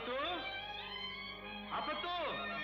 ಆಪತ್ತು ಆಪತ್ತು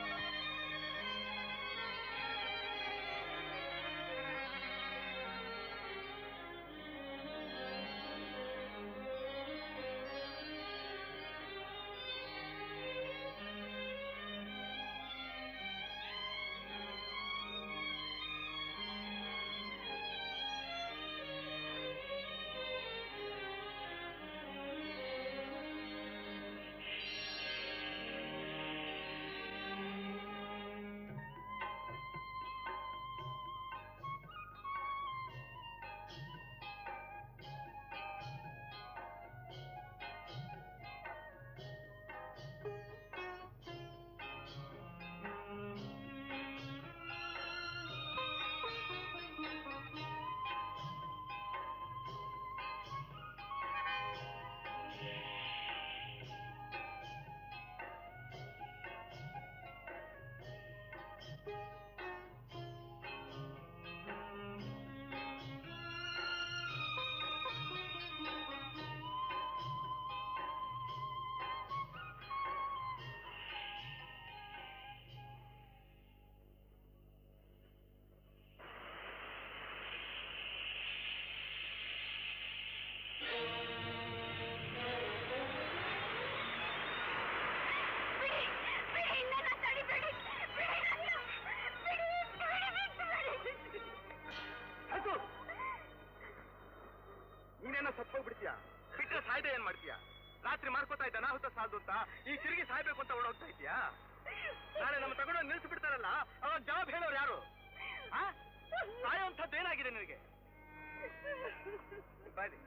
ಸತ್ತೋಗ್ಬಿಡ್ತೀಯ ಬಿಟ್ಟರೆ ಸಾಯ್ದೆ ಏನ್ ಮಾಡ್ತೀಯ ರಾತ್ರಿ ಮಾಡ್ಕೋತಾ ಇದ್ದ ಅನಾಹುತ ಸಾಲದು ಅಂತ ಈ ತಿರುಗಿ ಸಾಯ್ಬೇಕು ಅಂತ ಓಡೋಗ್ತಾ ಇದೀಯಾ ನಾಳೆ ನಮ್ಮ ತಗೊಂಡು ನಿಲ್ಸಿ ಬಿಡ್ತಾರಲ್ಲ ಅವಾಗ ಜವಾಬ್ ಹೇಳೋರು ಯಾರು ಸಾಯೋಂಥದ್ದು ಏನಾಗಿದೆ ನಿನಗೆ ಬಾಯ್ಲಿ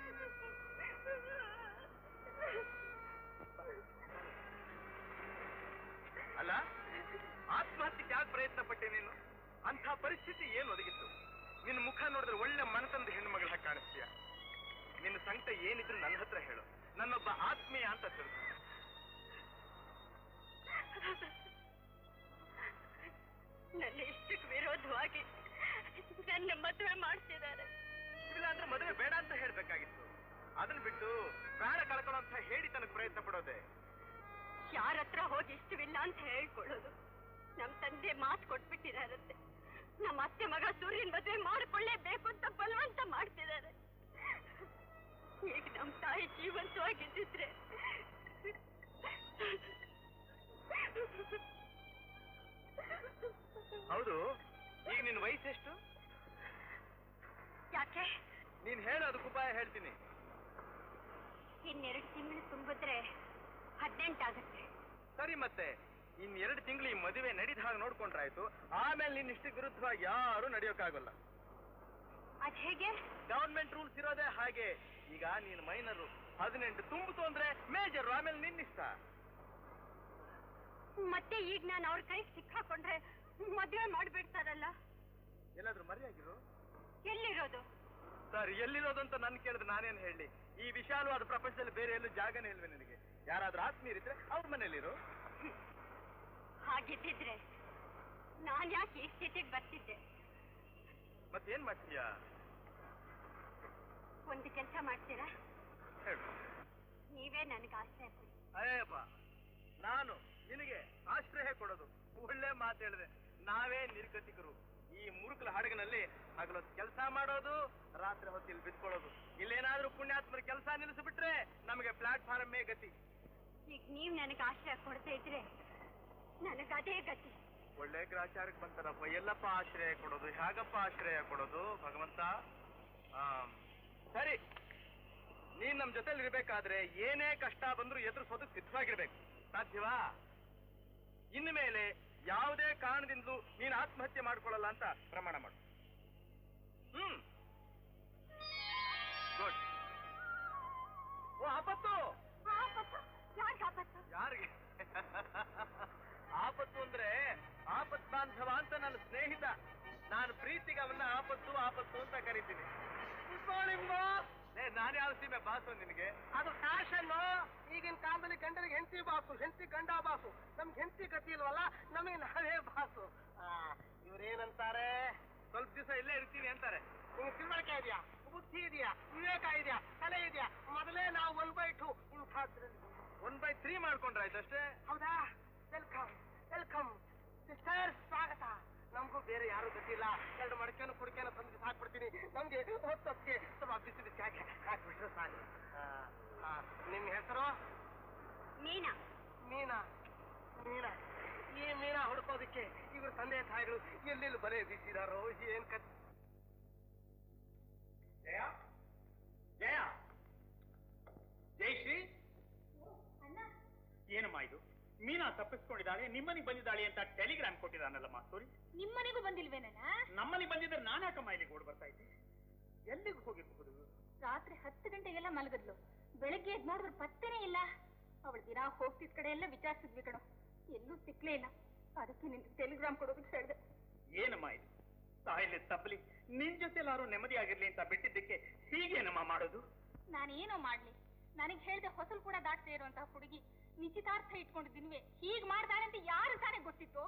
ಅಲ್ಲ ಆತ್ಮಹತ್ಯೆಗೆ ಯಾಕೆ ಪ್ರಯತ್ನ ಪಟ್ಟೆ ನೀನು ಅಂಥ ಪರಿಸ್ಥಿತಿ ಏನು ಒದಗಿತ್ತು ನಿನ್ನ ಮುಖ ನೋಡಿದ್ರೆ ಒಳ್ಳೆ ಮನತಂದ ಹೆಣ್ಣುಮಗಳ ಹಾಗೆ ಕಾಣಿಸ್ತೀಯ ನಿನ್ನ ಸಂಕಟ ಏನಿದ್ರು ನನ್ನ ಹತ್ರ ಹೇಳು ನನ್ನೊಬ್ಬ ಆತ್ಮೀಯ ಅಂತ ತಿಳಿದು ನನ್ನ ಇಷ್ಟಕ್ಕೆ ವಿರೋಧವಾಗಿ ನನ್ನ ಮದುವೆ ಮಾಡ್ತಿದ್ದಾರೆ ಇಲ್ಲ ಅಂದ್ರೆ ಮದುವೆ ಬೇಡ ಅಂತ ಹೇಳ್ಬೇಕಾಗಿತ್ತು ಅದನ್ನ ಬಿಟ್ಟು ಪ್ರಾಣ ಕಳ್ಕೊಳ್ಳೋ ಅಂತ ಹೇಳಿ ತನಗೆ ಪ್ರಯತ್ನ ಪಡೋದೆ ಯಾರ ಹತ್ರ ಹೋಗಿ ಇಷ್ಟವಿಲ್ಲ ಅಂತ ಹೇಳ್ಕೊಳ್ಳೋದು ನಮ್ ತಂದೆ ಮಾತು ಕೊಟ್ಬಿಟ್ಟಿದಾರಂತೆ ನಮ್ಮ ಅತ್ತೆ ಮಗ ಸೂರ್ಯನ್ ಮದುವೆ ಮಾಡಿಕೊಳ್ಳೇಬೇಕು ಅಂತ ಬಲವಂತ ಮಾಡ್ತಿದ್ದಾರೆ ಈಗ ನಮ್ ತಾಯಿ ಜೀವಂತವಾಗಿದ್ದಿದ್ರೆ ಹೌದು ಈಗ ನಿನ್ ವಯಸ್ಸೆಷ್ಟು ಯಾಕೆ ನೀನ್ ಹೇಳೋದಕ್ಕೆ ಉಪಾಯ ಹೇಳ್ತೀನಿ ಇನ್ನೆರಡು ತಿಂಗಳು ತುಂಬಿದ್ರೆ 18 ಆಗುತ್ತೆ ಸರಿ ಮತ್ತೆ ಇನ್ನೆರಡು ತಿಂಗಳು ಈ ಮದುವೆ ನಡೀದ ಹಾಗೆ ನೋಡ್ಕೊಂಡ್ರಾಯ್ತು ಆಮೇಲೆ ನಿನ್ನ ಇಷ್ಟಕ್ಕೆ ವಿರುದ್ಧವಾಗಿ ಯಾರು ನಡೆಯೋಕ್ಕಾಗಲ್ಲ ಅದ್ ಹೇಗೆ ಗವರ್ಮೆಂಟ್ ರೂಲ್ಸ್ ಇರೋದೇ ಹಾಗೆ ಈಗ ನೀನ್ ಮೈನರು 18 ತುಂಬಿತು ಅಂದ್ರೆ ಮೇಜರ್ ಆಮೇಲೆ ನಿನ್ನಿಷ್ಟ ಮತ್ತೆ ಈಗ ನಾನು ಅವ್ರ ಕೈಗೆ ಸಿಕ್ಕಾಕೊಂಡ್ರೆ ಮದುವೆ ಮಾಡ್ಬಿಡ್ತಾರಲ್ಲ ಎಲ್ಲಾದ್ರೂ ಮರೆಯಾಗಿರು ಎಲ್ಲಿರೋದು ಸರ್ ಎಲ್ಲಿರೋದು ಅಂತ ನನ್ ಕೇಳಿದ್ರೆ ನಾನೇನ್ ಹೇಳಿ ಈ ವಿಶಾಲವಾದ ಪ್ರಪಂಚದಲ್ಲಿ ಬೇರೆ ಎಲ್ಲೂ ಜಾಗನೇ ಇಲ್ವೇ ನಿನಗೆ ಯಾರಾದ್ರೂ ಆತ್ಮೀಯರಿದ್ರೆ ಅವ್ರ ಮನೇಲಿರು ಹಾಗಿದ್ದಿದ್ರೆ ನಾನ್ ಯಾಕೆ ಈ ಸ್ಥಿತಿಗೆ ಬರ್ತಿದ್ದೆ ಮತ್ತೇನ್ ಮಾಡ್ತೀಯ ಒಂದು ಕೆಲಸ ಮಾಡ್ತೀರಾ ಹೇಳು ನೀವೇ ನನಗೆ ಆಶ್ರಯ ಕೊಡಿ ಅಯ್ಯಪ್ಪ ನಾನು ನಿನಗೆ ಆಶ್ರಯ ಕೊಡೋದು ಒಳ್ಳೆ ಮಾತು ಹೇಳಿದೆ ನಾವೇ ನಿರ್ಗತಿಕರು ಈ ಮುರುಕಲ ಹಡಗಿನಲ್ಲಿ ಹಗಲೊತ್ತು ಕೆಲಸ ಮಾಡೋದು ರಾತ್ರಿ ಹೊತ್ತಿಲ್ ಬಿದ್ಕೊಳ್ಳೋದು ಇಲ್ಲೇನಾದ್ರೂ ಪುಣ್ಯಾತ್ಮರ ಕೆಲಸ ನಿಲ್ಲಿಸ್ಬಿಟ್ರೆ ನಮಗೆ ಪ್ಲಾಟ್ಫಾರ್ಮೇ ಗತಿ ಈಗ ನೀವ್ ನನಗೆ ಆಶ್ರಯ ಕೊಡ್ತಾ ಇದ್ರೆ ನನಗದೇ ಗತಿ ಒಳ್ಳೆ ಗ್ರಾಚಾರಕ್ಕೆ ಬಂತಾರಪ್ಪ ಎಲ್ಲಪ್ಪ ಆಶ್ರಯ ಕೊಡೋದು ಹೇಗಪ್ಪ ಆಶ್ರಯ ಕೊಡೋದು ಭಗವಂತ ಸರಿ ನೀನ್ ನಮ್ ಜೊತೆಲಿ ಇರ್ಬೇಕಾದ್ರೆ ಏನೇ ಕಷ್ಟ ಬಂದ್ರು ಎದುರಿಸೋದಕ್ಕೆ ಸಿದ್ಧವಾಗಿರ್ಬೇಕು ಸಾಧ್ಯವಾ ಇನ್ನು ಮೇಲೆ ಯಾವುದೇ ಕಾರಣದಿಂದಲೂ ನೀನು ಆತ್ಮಹತ್ಯೆ ಮಾಡ್ಕೊಳ್ಳಲ್ಲ ಅಂತ ಪ್ರಮಾಣ ಮಾಡು ಗುಡ್ ಓ ಆಪತ್ತು ಯಾರಿಗೆ ಆಪತ್ತು ಅಂದ್ರೆ ಆಪತ್ ಬಾಂಧವ ಅಂತ ನನ್ನ ಸ್ನೇಹಿತ ನಾನು ಪ್ರೀತಿಗೆ ಅವನ್ನ ಆಪತ್ತು ಆಪತ್ತು ಅಂತ ಕರಿತೀನಿ ನಾನು ಯಾವ ಸೀಮೆ ಬಾಸು ನಿನಗೆ ಅದು ಫ್ಯಾಷನ್ ಈಗಿನ ಕಾಲದಲ್ಲಿ ಗಂಡನಿಗೆ ಹೆಂಡತಿ ಬಾಸು ಹೆಂಡತಿ ಗಂಡ ಬಾಸು ನಮ್ಗೆ ಹೆಂಡತಿ ಗತಿ ಇಲ್ವಲ್ಲ ನಮಗೆ ನಾವೇ ಬಾಸು ಇವ್ರೇನಂತಾರೆ ಸ್ವಲ್ಪ ದಿವಸ ಇಲ್ಲೇ ಇರ್ತೀನಿ ಅಂತಾರೆ ನಿಮ್ಗೆ ತಿಳುವಳಿಕೆ ಇದೆಯಾ ಬುದ್ಧಿ ಇದೆಯಾ ವಿವೇಕ ಇದೆಯಾ ಕಲೆ ಇದೆಯಾ ಮೊದಲೇ ನಾವು 1/2 ಇಂಥ 1/3 ಮಾಡ್ಕೊಂಡ್ರೆ ಆಯ್ತಷ್ಟೇ. ಹೌದಾ? ವೆಲ್ಕಮ್ ವೆಲ್ಕಮ್ ಸಿಸ್ಟರ್, ಸ್ವಾಗತ. ನಮಗೂ ಬೇರೆ ಯಾರು ಗೊತ್ತಿಲ್ಲ. 2 ಮಡಕೆನು ಕುಡಿಕೆನು ತಂದು ಹಾಕ್ಬಿಡ್ತೀನಿ. ನಮ್ಗೆ ಹೊತ್ತೊತ್ತಿಗೆ ಸ್ವಲ್ಪ ಬಿಸಿ ಬಿಸಿ ಹಾಕ್ಬಿಟ್ರೆ ಸಾಕು. ನಿಮ್ಮ ಹೆಸರು? ಮೀನಾ. ಮೀನಾ? ಮೀನಾ? ಈ ಮೀನಾ ಹುಡ್ಕೋದಕ್ಕೆ ಇವ್ರ ತಂದೆ ತಾಯಿಗಳು ಎಲ್ಲೆಲ್ಲಿ ಬಲೆ ಬೀಸಿದಾರೋ ಏನ್ ಕತ್. ಜಯ ಜಯ ಜಯಶ್ರೀ, ಏನಮ್ಮ ಇದು? ಮೀನಾ ತಪ್ಪಿಸ್ಕೊಂಡಿದ್ದಾಳೆ, ನಿಮ್ಮನಿಗೆ ಬಂದಿದ್ದಾಳೆ ಅಂತ ಟೆಲಿಗ್ರಾಮ್ ಕೊಟ್ಟಿದ್ದಾನಲ್ಲಮ್ಮ ಸೋರಿ. ನಿಮ್ಮನೆಗೂ ಬಂದಿಲ್ವೇನಣ್ಣ? ನಮ್ಮನಿಗೆ ಬಂದಿದ್ರೆ ನಾನು ಯಾಕಮ್ಮ ಇಲ್ಲಿಗೆ ಓಡ್ ಬರ್ತಾ ಇದ್ದೆ? ಎಲ್ಲಿಗೆ ಹೋಗಿರ್ಬಹುದು? ರಾತ್ರಿ 10 ಗಂಟೆಗೆಲ್ಲ ಮಲಗಿದ್ಲು. ಬೆಳಗ್ಗೆ ಎದ್ದು ನೋಡಿದ್ರೆ ಪತ್ತೆನೇ ಇಲ್ಲ. ಅವಳು ದಿನ ಹೋಗ್ತಿದ್ ಕಡೆ ಎಲ್ಲ ವಿಚಾರಿಸಿದ್ವಿ ಕಣೋ, ಎಲ್ಲೂ ಸಿಕ್ಲೇ ಇಲ್ಲ. ಅದಕ್ಕೆ ನಿನ್ ಟೆಲಿಗ್ರಾಮ್ ಕೊಡೋದಕ್ಕೆ ಹೇಳಿದೆ. ಏನಮ್ಮ ಇದು? ಸಾಯಿಲೆ ತಪ್ಪಲಿ, ನಿನ್ ಜೊತೆಲಾರು ನೆಮ್ಮದಿಯಾಗಿರ್ಲಿ ಅಂತ ಬಿಟ್ಟಿದ್ದಕ್ಕೆ ಹೀಗೇನಮ್ಮ ಮಾಡೋದು? ನಾನೇನೋ ಮಾಡ್ಲಿ, ನನಗೆ ಹೇಳ್ದೆ ಹೊಸಲು ಕೂಡ ದಾಟ್ತಾ ಇರುವಂತಹ ಹುಡುಗಿ ನಿಶ್ಚಿತಾರ್ಥ ಇಟ್ಕೊಂಡಿದ್ದೀನಿವೆ ಹೀಗ್ ಮಾಡ್ತಾಳೆ ಅಂತ ಯಾರು ತಾನೇ ಗೊತ್ತಿತ್ತು?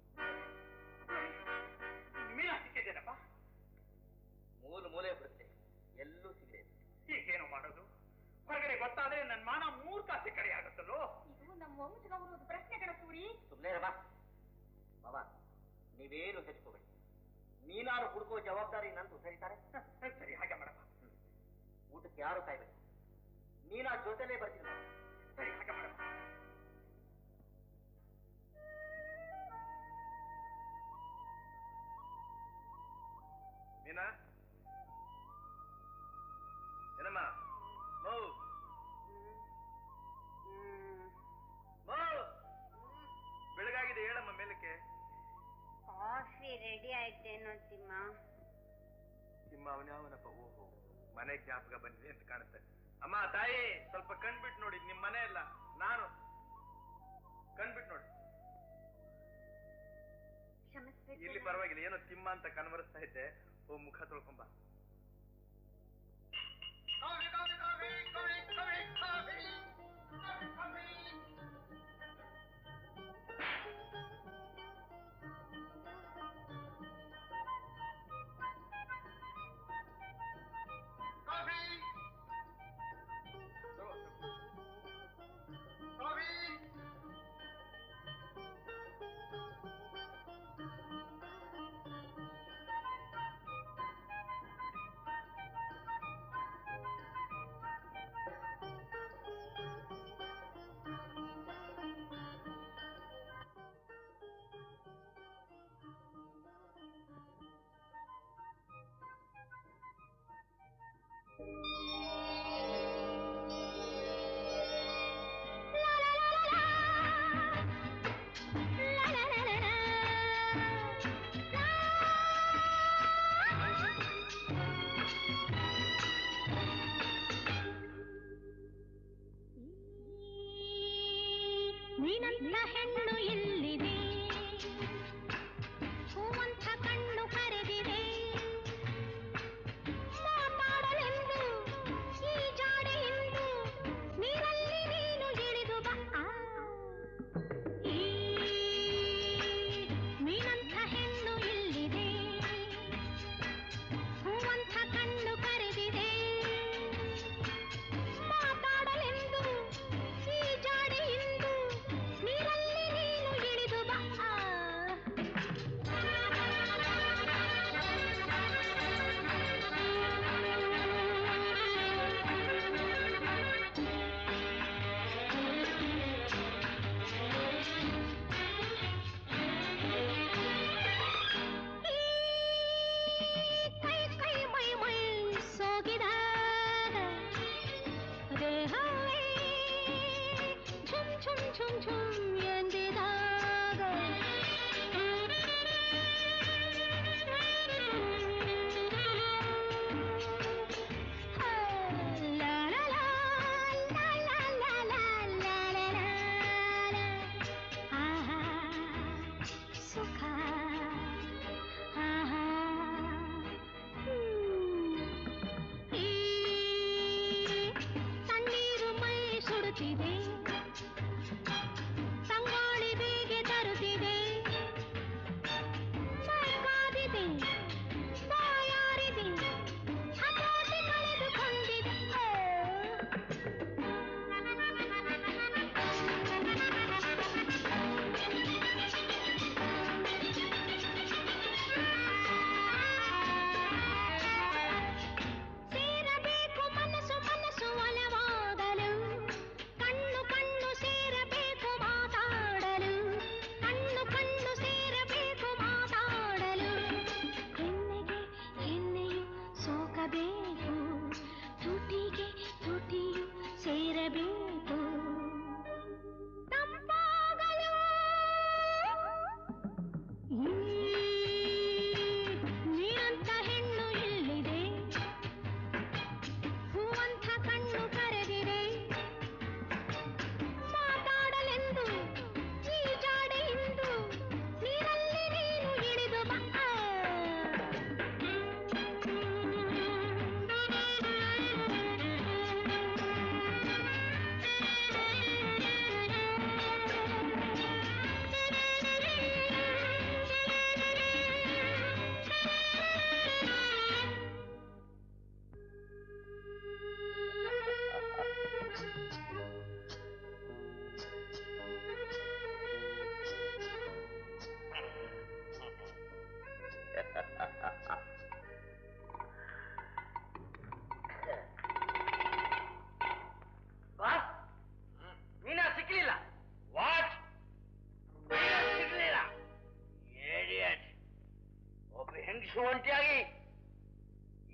ಮೀನಾ ಸಿಕ್ಕಿದ್ದೇನಪ್ಪ? ಮೂಲೆ ಬಿಡುತ್ತೆ, ಎಲ್ಲೂ ಸಿಗದೆ. ಹೀಗೇನೋ ಮಾಡೋದು? ಹೊರಗಡೆ ಗೊತ್ತಾದ್ರೆ ನನ್ನ ಮಾನ 3 ಕಾಸೆ ಕಡೆ ಆಗುತ್ತಲ್ಲೋ. ಇದು ನಮ್ಮ ವಂಶದವರು ಪ್ರಶ್ನೆಗಳ ಸೂರಿ. ಸುಮ್ಮನೆ ಬಾಬಾ, ನೀವೇನು ಹೆಚ್ಕೋಬೇಡಿ. ನೀನಾರು ಹುಡುಕೋ ಜವಾಬ್ದಾರಿ ನಂದು, ಸರಿತಾರೆ? ಸರಿ, ಹಾಗೆ ಮಾಡಪ್ಪ. ಊಟಕ್ಕೆ ಯಾರು ಕಾಯ್ಬೇಕು, ನೀನಾ ಜೊತೆಲೇ ಬರ್ತೀನಿ. ಸರಿ, ಹಾಗೆ ಮಾಡಪ್ಪ. ಮೀನಾ, ಏನಮ್ಮ? ಬೆಳಗಾಗಿದೆ, ಹೇಳಮ್ಮ ಮೇಲಕ್ಕೆ. ಕಾಫಿ ರೆಡಿ ಆಯ್ತೇನೋ ತಿಮ್ಮ? ತಿಮ್ಮ ಅವನಪ್ಪ? ಓಹೋ, ಮನೆ ಜ್ಞಾಪಕ ಬಂದಿದೆ ಅಂತ ಕಾಣುತ್ತೆ. ಅಮ್ಮ ತಾಯಿ, ಸ್ವಲ್ಪ ಕಣ್ಬಿಟ್ಟು ನೋಡಿ, ನಿಮ್ ಮನೆ ಅಲ್ಲ ನಾನು. ಕಣ್ಬಿಟ್ಟು ನೋಡಿ. ಇಲ್ಲಿ ಪರವಾಗಿಲ್ಲ, ಏನೋ ತಿಮ್ಮ ಅಂತ ಕನ್ವರಿಸ್ತಾ ಇದ್ದೆ. ಓ, ಮುಖ ತೊಳ್ಕೊಂಬ. ನೀನಂತ ಹೆಣ್ಣು ಎಲ್ಲಿದೆ, ಹೂವಂತ ಕಣ್ಣು ಕರೆದಿದೆ, ಮಾತಾಡಲೆಂದು ಈ ಜಾಡೆಯಿಂದ ನೀರಲ್ಲಿ ನೀನು ಇಳಿದು ಬಾ. ನೀನಂತ ಹೆಣ್ಣು ಎಲ್ಲಿದೆ, ಹೂವಂತ ಕಣ್ಣು ಕರೆದಿದೆ, ಮಾತಾಡಲೆಂದು ಈ ಜಾಡೆಯಿಂದ ನೀರಲ್ಲಿ ನೀನು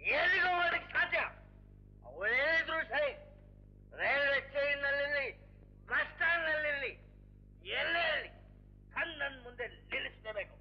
ಎಲ್ಲಿಗೆ ಹೋಗೋದಕ್ಕೆ ಸಾಧ್ಯ? ಅವಳೇ ಇದ್ರು ಸರಿ, ರೈಲ್ವೆ ಸ್ಟೇಷನ್ನಲ್ಲಿ, ಬಸ್ ಸ್ಟ್ಯಾಂಡ್ ನಲ್ಲಿ, ಎಲ್ಲೇ ಇರಲಿ, ಕಣ್ಣನ್ ಮುಂದೆ ನಿಲ್ಲಿಸಲೇಬೇಕು.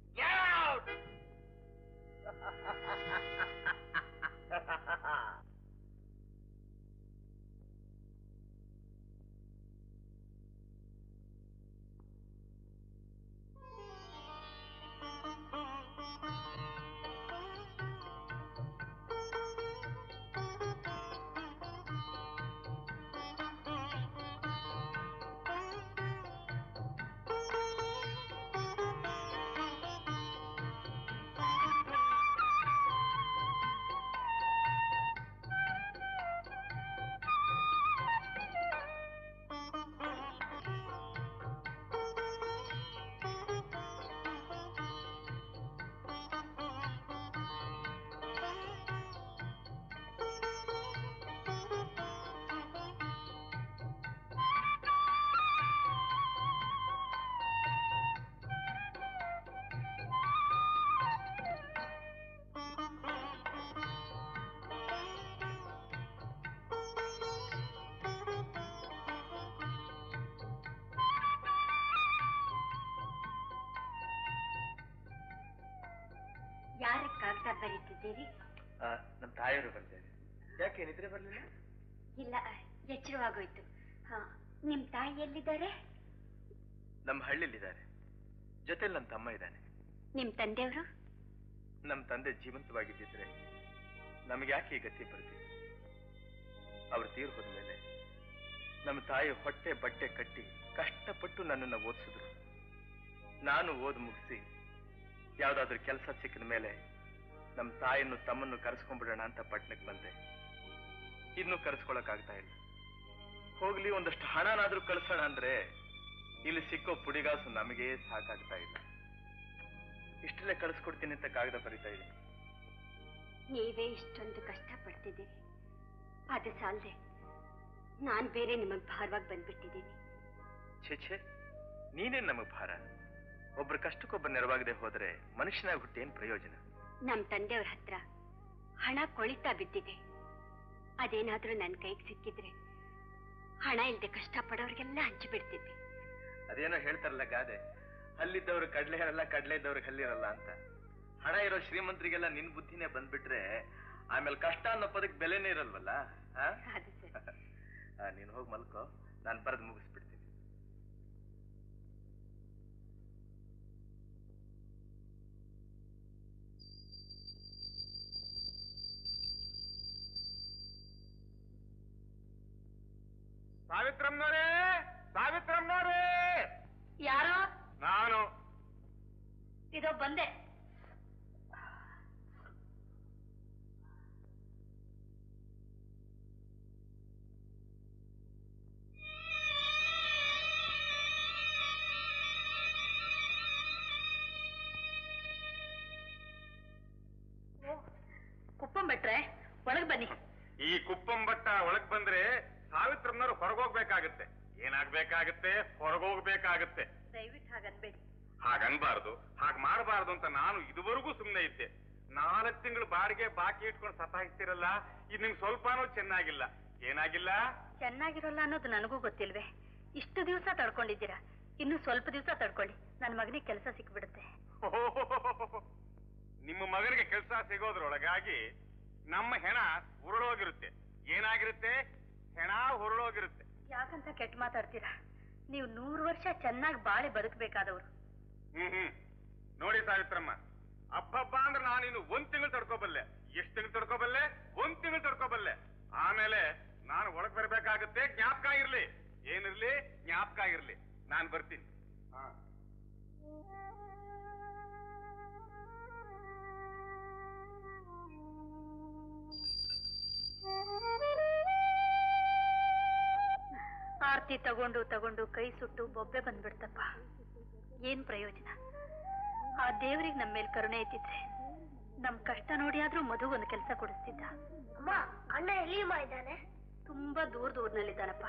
ಯಾರ ಕಾಗದ ಬರೀತಿದ್ದೀರಿ? ನಮ್ಮ ತಾಯಿಯವರು ಬರ್ತಾರೆ. ಯಾಕೆ ನಿದ್ರೆ ಬರ್ಲಿಲ್ಲ? ಇಲ್ಲ, ಎಚ್ಚರವಾಗೋಯ್ತು. ನಿಮ್ ತಾಯಿ ಎಲ್ಲಿದ್ದಾರೆ? ನಮ್ಮ ಹಳ್ಳಿಲಿದ್ದಾರೆ. ಜೊತೆಲಿ ನನ್ನ ತಮ್ಮ ಇದ್ದಾನೆ. ನಿಮ್ ತಂದೆಯವರು? ನಮ್ಮ ತಂದೆ ಜೀವಂತವಾಗಿದ್ದಿದ್ರೆ ನಮ್ಗೆ ಯಾಕೆ ಈ ಗತಿ ಬರ್ತಿತ್ತು? ಅವ್ರು ತೀರ್ ಹೋದ್ಮೇಲೆ ನಮ್ಮ ತಾಯಿ ಹೊಟ್ಟೆ ಬಟ್ಟೆ ಕಟ್ಟಿ ಕಷ್ಟಪಟ್ಟು ನನ್ನನ್ನು ಓದಿಸಿದ್ರು. ನಾನು ಓದ್ ಮುಗಿಸಿ ಯಾವ್ದಾದ್ರು ಕೆಲಸ ಸಿಕ್ಕಿದ ಮೇಲೆ ನಮ್ಮ ತಾಯಿಯನ್ನು ತಮ್ಮನ್ನು ಕರೆಸ್ಕೊಂಡ್ಬಿಡೋಣ ಅಂತ ಪಟ್ಟಣಕ್ಕೆ ಬಂದೆ. ಇನ್ನೂ ಕರೆಸ್ಕೊಳಕ್ಕಾಗ್ತಾ ಇಲ್ಲ. ಹೋಗ್ಲಿ, ಒಂದಷ್ಟು ಹಣನಾದ್ರೂ ಕಳ್ಸೋಣ ಅಂದ್ರೆ ಇಲ್ಲಿ ಸಿಕ್ಕೋ ಪುಡಿಗಾಸು ನಮಗೆ ಸಾಕಾಗ್ತಾ ಇಲ್ಲ. ಇಷ್ಟಲ್ಲೇ ಕಳಿಸ್ಕೊಡ್ತೀನಿ ಅಂತ ಕಾಗದ ಬರೀತಾ ಇದ್ದೀನಿ. ನೀವೇ ಇಷ್ಟೊಂದು ಕಷ್ಟ ಪಡ್ತಿದ್ದೀರಿ, ಅದು ಸಾಲದೆ ನಾನ್ ಬೇರೆ ನಿಮಗ್ ಭಾರವಾಗಿ ಬಂದ್ಬಿಟ್ಟಿದ್ದೀನಿ. ಛೇ, ನೀನೇನ್ ನಮಗ್ ಭಾರ? ಒಬ್ರ ಕಷ್ಟಕ್ಕೊಬ್ಬ ನೆರವಾಗದೆ ಹೋದ್ರೆ ಮನುಷ್ಯನಾಗಿ ಹುಟ್ಟಿ ಏನ್ ಪ್ರಯೋಜನ? ನಮ್ ತಂದೆಯವ್ರ ಹತ್ರ ಹಣ ಕೊಳಿತಾ ಬಿದ್ದಿದೆ. ಅದೇನಾದ್ರೂ ನನ್ ಕೈಗೆ ಸಿಕ್ಕಿದ್ರೆ ಹಣ ಇಲ್ದೆ ಕಷ್ಟ ಪಡೋರ್ಗೆಲ್ಲ ಹಂಚಿಬಿಡ್ತಿದ್ದೆ. ಅದೇನೋ ಹೇಳ್ತಾರಲ್ಲ ಗಾದೆ, ಹಲ್ಲಿದ್ದವ್ರು ಕಡ್ಲೆ ಇರಲ್ಲ, ಕಡ್ಲೆ ಇದ್ದವ್ರಿಗೆ ಹಲ್ಲಿರಲ್ಲ ಅಂತ. ಹಣ ಇರೋ ಶ್ರೀಮಂತರಿಗೆಲ್ಲ ನಿನ್ ಬುದ್ಧಿನೇ ಬಂದ್ಬಿಟ್ರೆ ಆಮೇಲೆ ಕಷ್ಟ ಅನ್ನೋ ಪದಕ್ಕೆ ಬೆಲೆನೇ ಇರಲ್ವಲ್ಲ. ನೀನ್ ಹೋಗಿ ಮಲ್ಕೋ, ನಾನು ಬರೆದು ಮುಗಿಸ್ಬಿಡ್ತೀನಿ. ಸಾವಿತ್ರಮ್ಮನವರೇ, ಸಾವಿತ್ರಮ್ಮನವರೇ! ಯಾರೋ? ನಾನು. ಇದೋ ಬಂದೆ. ಕುಪ್ಪಂಬಟ್ರೆ ಒಳಗ್ ಬನ್ನಿ. ಈ ಕುಪ್ಪಂಬಟ್ಟ ಒಳಗ್ ಬಂದ್ರೆ ಸಾವಿತ್ರಮ್ಮನವರು ಹೊರಗೋಗ್ಬೇಕಾಗತ್ತೆ. ಏನಾಗ್ಬೇಕಾಗತ್ತೆ? ಹೊರಗೋಗ್ಬೇಕಾಗತ್ತೆ. ದಯವಿಟ್ಟು ಹಾಗನ್ಬೇಡಿ. ಹಾಗನ್ಬಾರ್ದು, ಹಾಗ್ ಮಾಡಬಾರ್ದು ಅಂತ ನಾನು ಇದುವರೆಗೂ ಸುಮ್ನೆ ಇದ್ದೆ. 4 ತಿಂಗಳು ಬಾಡಿಗೆ ಬಾಕಿ ಇಟ್ಕೊಂಡು ಸತಾಯಿಸ್ತಿರಲ್ಲ, ಇದು ನಿಮ್ಗೆ ಸ್ವಲ್ಪನೂ ಚೆನ್ನಾಗಿಲ್ಲ. ಏನಾಗಿಲ್ಲ? ಚೆನ್ನಾಗಿರೋಲ್ಲ ಅನ್ನೋದು ನನಗೂ ಗೊತ್ತಿಲ್ವೇ? ಇಷ್ಟು ದಿವಸ ತಡ್ಕೊಂಡಿದ್ದೀರಾ, ಇನ್ನು ಸ್ವಲ್ಪ ದಿವಸ ತಡ್ಕೊಳ್ಳಿ, ನನ್ನ ಮಗನಿಗೆ ಕೆಲಸ ಸಿಕ್ಬಿಡುತ್ತೆ. ನಿಮ್ಮ ಮಗನಿಗೆ ಕೆಲಸ ಸಿಗೋದ್ರೊಳಗಾಗಿ ನಮ್ಮ ಹೆಣ ಉರುಳೋಗಿರುತ್ತೆ. ಏನಾಗಿರುತ್ತೆ? ಹೆಣ ಉರುಳೋಗಿರುತ್ತೆ. ಯಾಕಂತ ಕೆಟ್ಟ ಮಾತಾಡ್ತೀರಾ? ನೀವು 100 ವರ್ಷ ಚೆನ್ನಾಗಿ ಬಾಳಿ ಬದುಕಬೇಕಾದವರು. ನೋಡಿ ಸಾವಿತ್ರಮ್ಮ, ಹಬ್ಬ ಅಂದ್ರೆ ನಾನಿನ್ನು 1 ತಿಂಗಳು ತಡ್ಕೋಬಲ್ಲೆ. ಎಷ್ಟು ತಿಂಗಳು ತಡ್ಕೋಬಲ್ಲೆ? 1 ತಿಂಗಳು ತಡ್ಕೋಬಲ್ಲೆ. ಆಮೇಲೆ ನಾನು ಒಳಗ್ ಬರ್ಬೇಕಾಗತ್ತೆ. ಜ್ಞಾಪಕ ಇರ್ಲಿ. ಏನಿರ್ಲಿ? ಜ್ಞಾಪಕ ಇರ್ಲಿ. ನಾನು ಬರ್ತೀನಿ. ಆರ್ತಿ ತಗೊಂಡು ತಗೊಂಡು ಕೈ ಸುಟ್ಟು ಬೊಬ್ಬೆ ಬಂದ್ಬಿಡ್ತಪ್ಪ. ಏನ್ ಪ್ರಯೋಜನ? ಆ ದೇವ್ರಿಗೆ ನಮ್ಮ ಮೇಲೆ ಕರುಣೆ ಇದ್ದಿದ್ರೆ ನಮ್ ಕಷ್ಟ ನೋಡಿ ಆದ್ರೂ ಮಧು ಒಂದು ಕೆಲಸ ಕೊಡಿಸ್ತಿದ್ದ. ಅಣ್ಣ ಎಲ್ಲಿ ಇದ್ದಾನೆ? ತುಂಬಾ ದೂರದಲ್ಲಿದ್ದಾನಪ್ಪ.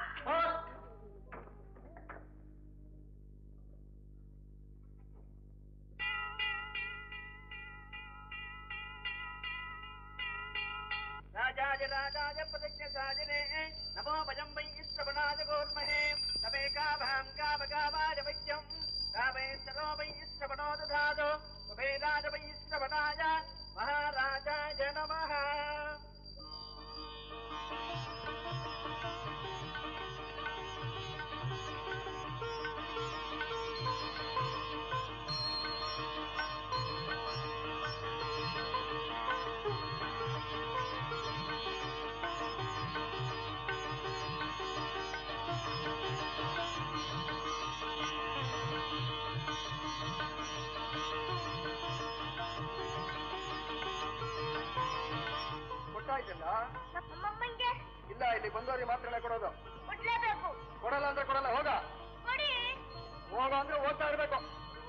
राजाय राजाय प्रतिज्ञाजिने नमो भजं वै श्रवणाय गोर्महे तमे काभां कामकावाय वैद्यं कामे सरो वै श्रवणो दधातो कुबेराय वै श्रवणाय महाराजाय नमः ನಮ್ಮಮ್ಮಂಗೆ ಇಲ್ಲ, ಇಲ್ಲಿ ಬಂದವರಿಗೆ ಮಾತ್ರ ಕೊಡೋದು. ಕೊಡ್ಲೇಬೇಕು. ಕೊಡಲ್ಲ ಅಂದ್ರೆ ಕೊಡಲ್ಲ. ಹೋಗ ಕೊಡಿ. ಹೋಗ ಅಂದ್ರೆ ಹೋಗ್ತಾ ಇರ್ಬೇಕು.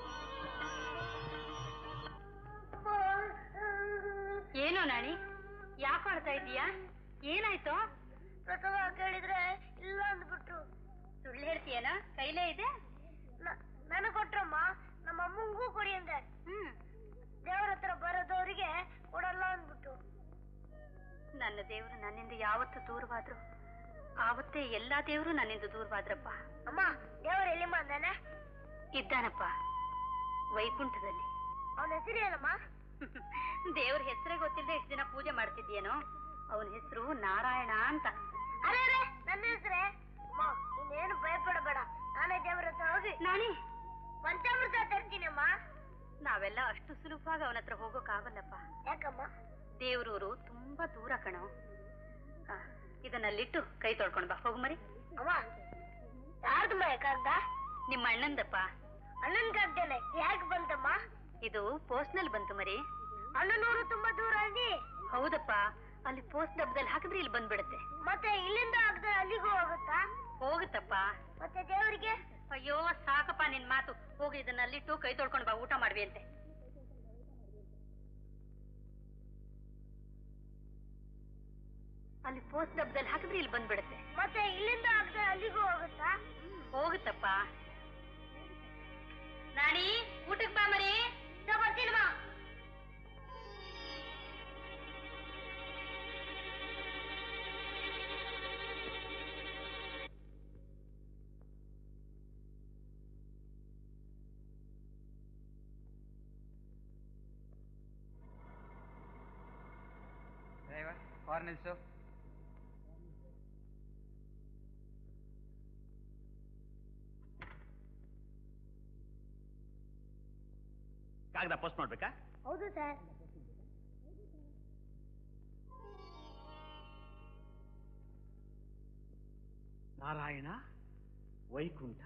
ಏನೋ ನಾಣಿ, ಯಾಕೆ ಆಡ್ತಾ ಇದೀಯಾ? ಏನಾಯ್ತು? ಪ್ರಸವ ಕೇಳಿದ್ರೆ ಇಲ್ಲ ಅಂದ್ಬಿಟ್ರು. ಸುಳ್ಳು ಹೇಳ್ತೀಯೇನೋ? ಕೈಲೇ ಇದೆ. ನನಗ್ ಕೊಟ್ರಮ್ಮ, ನಮ್ಮ ಅಮ್ಮಂಗೂ ಕೊಡಿ ಅಂದೆ. ದೇವ್ರ ಹತ್ರ ಬರೋದವ್ರಿಗೆ ಕೊಡಲ್ಲ ಅಂದ್ಬಿಟ್ಟು. ನನ್ನ ದೇವರು ನನ್ನಿಂದ ಯಾವತ್ತು ದೂರವಾದ್ರು ಆವತ್ತೇ ಎಲ್ಲಾ ದೇವರು ನನ್ನಿಂದ ದೂರವಾದ್ರಪ್ಪ. ಅಮ್ಮ, ದೇವ್ರ ಎಲ್ಲಿ ಬಂದಾನೆ? ಇದ್ದಾನಪ್ಪ, ವೈಕುಂಠದಲ್ಲಿ. ಅವನ ಹೆಸರು ಏನಮ್ಮ? ದೇವ್ರ ಹೆಸರೇ ಗೊತ್ತಿಲ್ಲದೆ ಎಷ್ಟು ದಿನ ಪೂಜೆ ಮಾಡ್ತಿದ್ಯೇನೋ. ಅವನ ಹೆಸರು ನಾರಾಯಣ ಅಂತ. ಅರೆ ನನ್ನ ಹೆಸರೇ. ಅಮ್ಮ, ಇನ್ನೇನು ಭಯಪಡಬೇಡ, ನಾನೇ ದೇವ್ರ ಹತ್ರ ಹೋಗಿ ನಾಣಿ ಪಂಚಾಮೃತ ತರ್ತೀನಮ್ಮ. ನಾವೆಲ್ಲ ಅಷ್ಟು ಸುಲಭವಾಗಿ ಅವನ ಹತ್ರ ಹೋಗೋಕ್ಕಾಗಲ್ಲಪ್ಪ. ಯಾಕಮ್ಮ? ದೇವ್ರೂರು ತುಂಬಾ ದೂರ ಕಣೋ. ಇದನ್ನಲ್ಲಿಟ್ಟು ಕೈ ತೊಳ್ಕೊಂಡ್ ಬಾ. ಹೋಗು ಮರಿ. ಅಮ್ಮ, ಯಾರ್ದು ಮಯ ಕಾಗ್ದ? ನಿಮ್ಮ ಅಣ್ಣಂದಪ್ಪ. ಅಣ್ಣನ್ ಕಾಗ್ದೇನೆ ಯಾಕೆ ಬಂತಮ್ಮ? ಇದು ಪೋಸ್ಟ್ ನಲ್ಲಿ ಬಂತು ಮರಿ. ಅಣ್ಣನೂರು ತುಂಬಾ ದೂರ ಅಂದಿ. ಹೌದಪ್ಪ, ಅಲ್ಲಿ ಪೋಸ್ಟ್ ಡಬ್ಬದಲ್ಲಿ ಹಾಕಿದ್ರೆ ಇಲ್ಲಿ ಬಂದ್ಬಿಡುತ್ತೆ. ಮತ್ತೆ ಇಲ್ಲಿಂದ ಆಗದೆ ಅಲ್ಲಿಗೂ ಹೋಗುತ್ತಾ? ಹೋಗುತ್ತಪ್ಪ. ಮತ್ತೆ ದೇವರಿಗೆ? ಅಯ್ಯೋ ಸಾಕಪ್ಪ ನಿನ್ ಮಾತು. ಹೋಗಿ ಇದನ್ನಲ್ಲಿಟ್ಟು ಕೈ ತೊಳ್ಕೊಂಡ್ ಬಾ, ಊಟ ಮಾಡ್ವಿ ಅಂತೆ. ಅಲ್ಲಿ ಪೋಸ್ಟ್ ಡಬ್ಬದಲ್ಲಿ ಹಾಕಿದ್ರೆ ಇಲ್ಲಿ ಬಂದ್ಬಿಡುತ್ತೆ. ಮತ್ತೆ ಇಲ್ಲಿಂದ ಆಗದೆ ಅಲ್ಲಿಗೂ ಹೋಗುತ್ತಾ? ಹೋಗುತ್ತಪ್ಪ. ನಾಣಿ, ಊಟಕ್ಕೆ ಬಾ ಮರಿ. ಬರ್ತೀನಮ್ಮ. ಕಾರ್ ನಿಲ್ಸು. ಕಾಗದ ಪೋಸ್ಟ್ ಮಾಡ್ಬೇಕಾ? ಹೌದು ಸರ್. ನಾರಾಯಣ ವೈಕುಂಠ.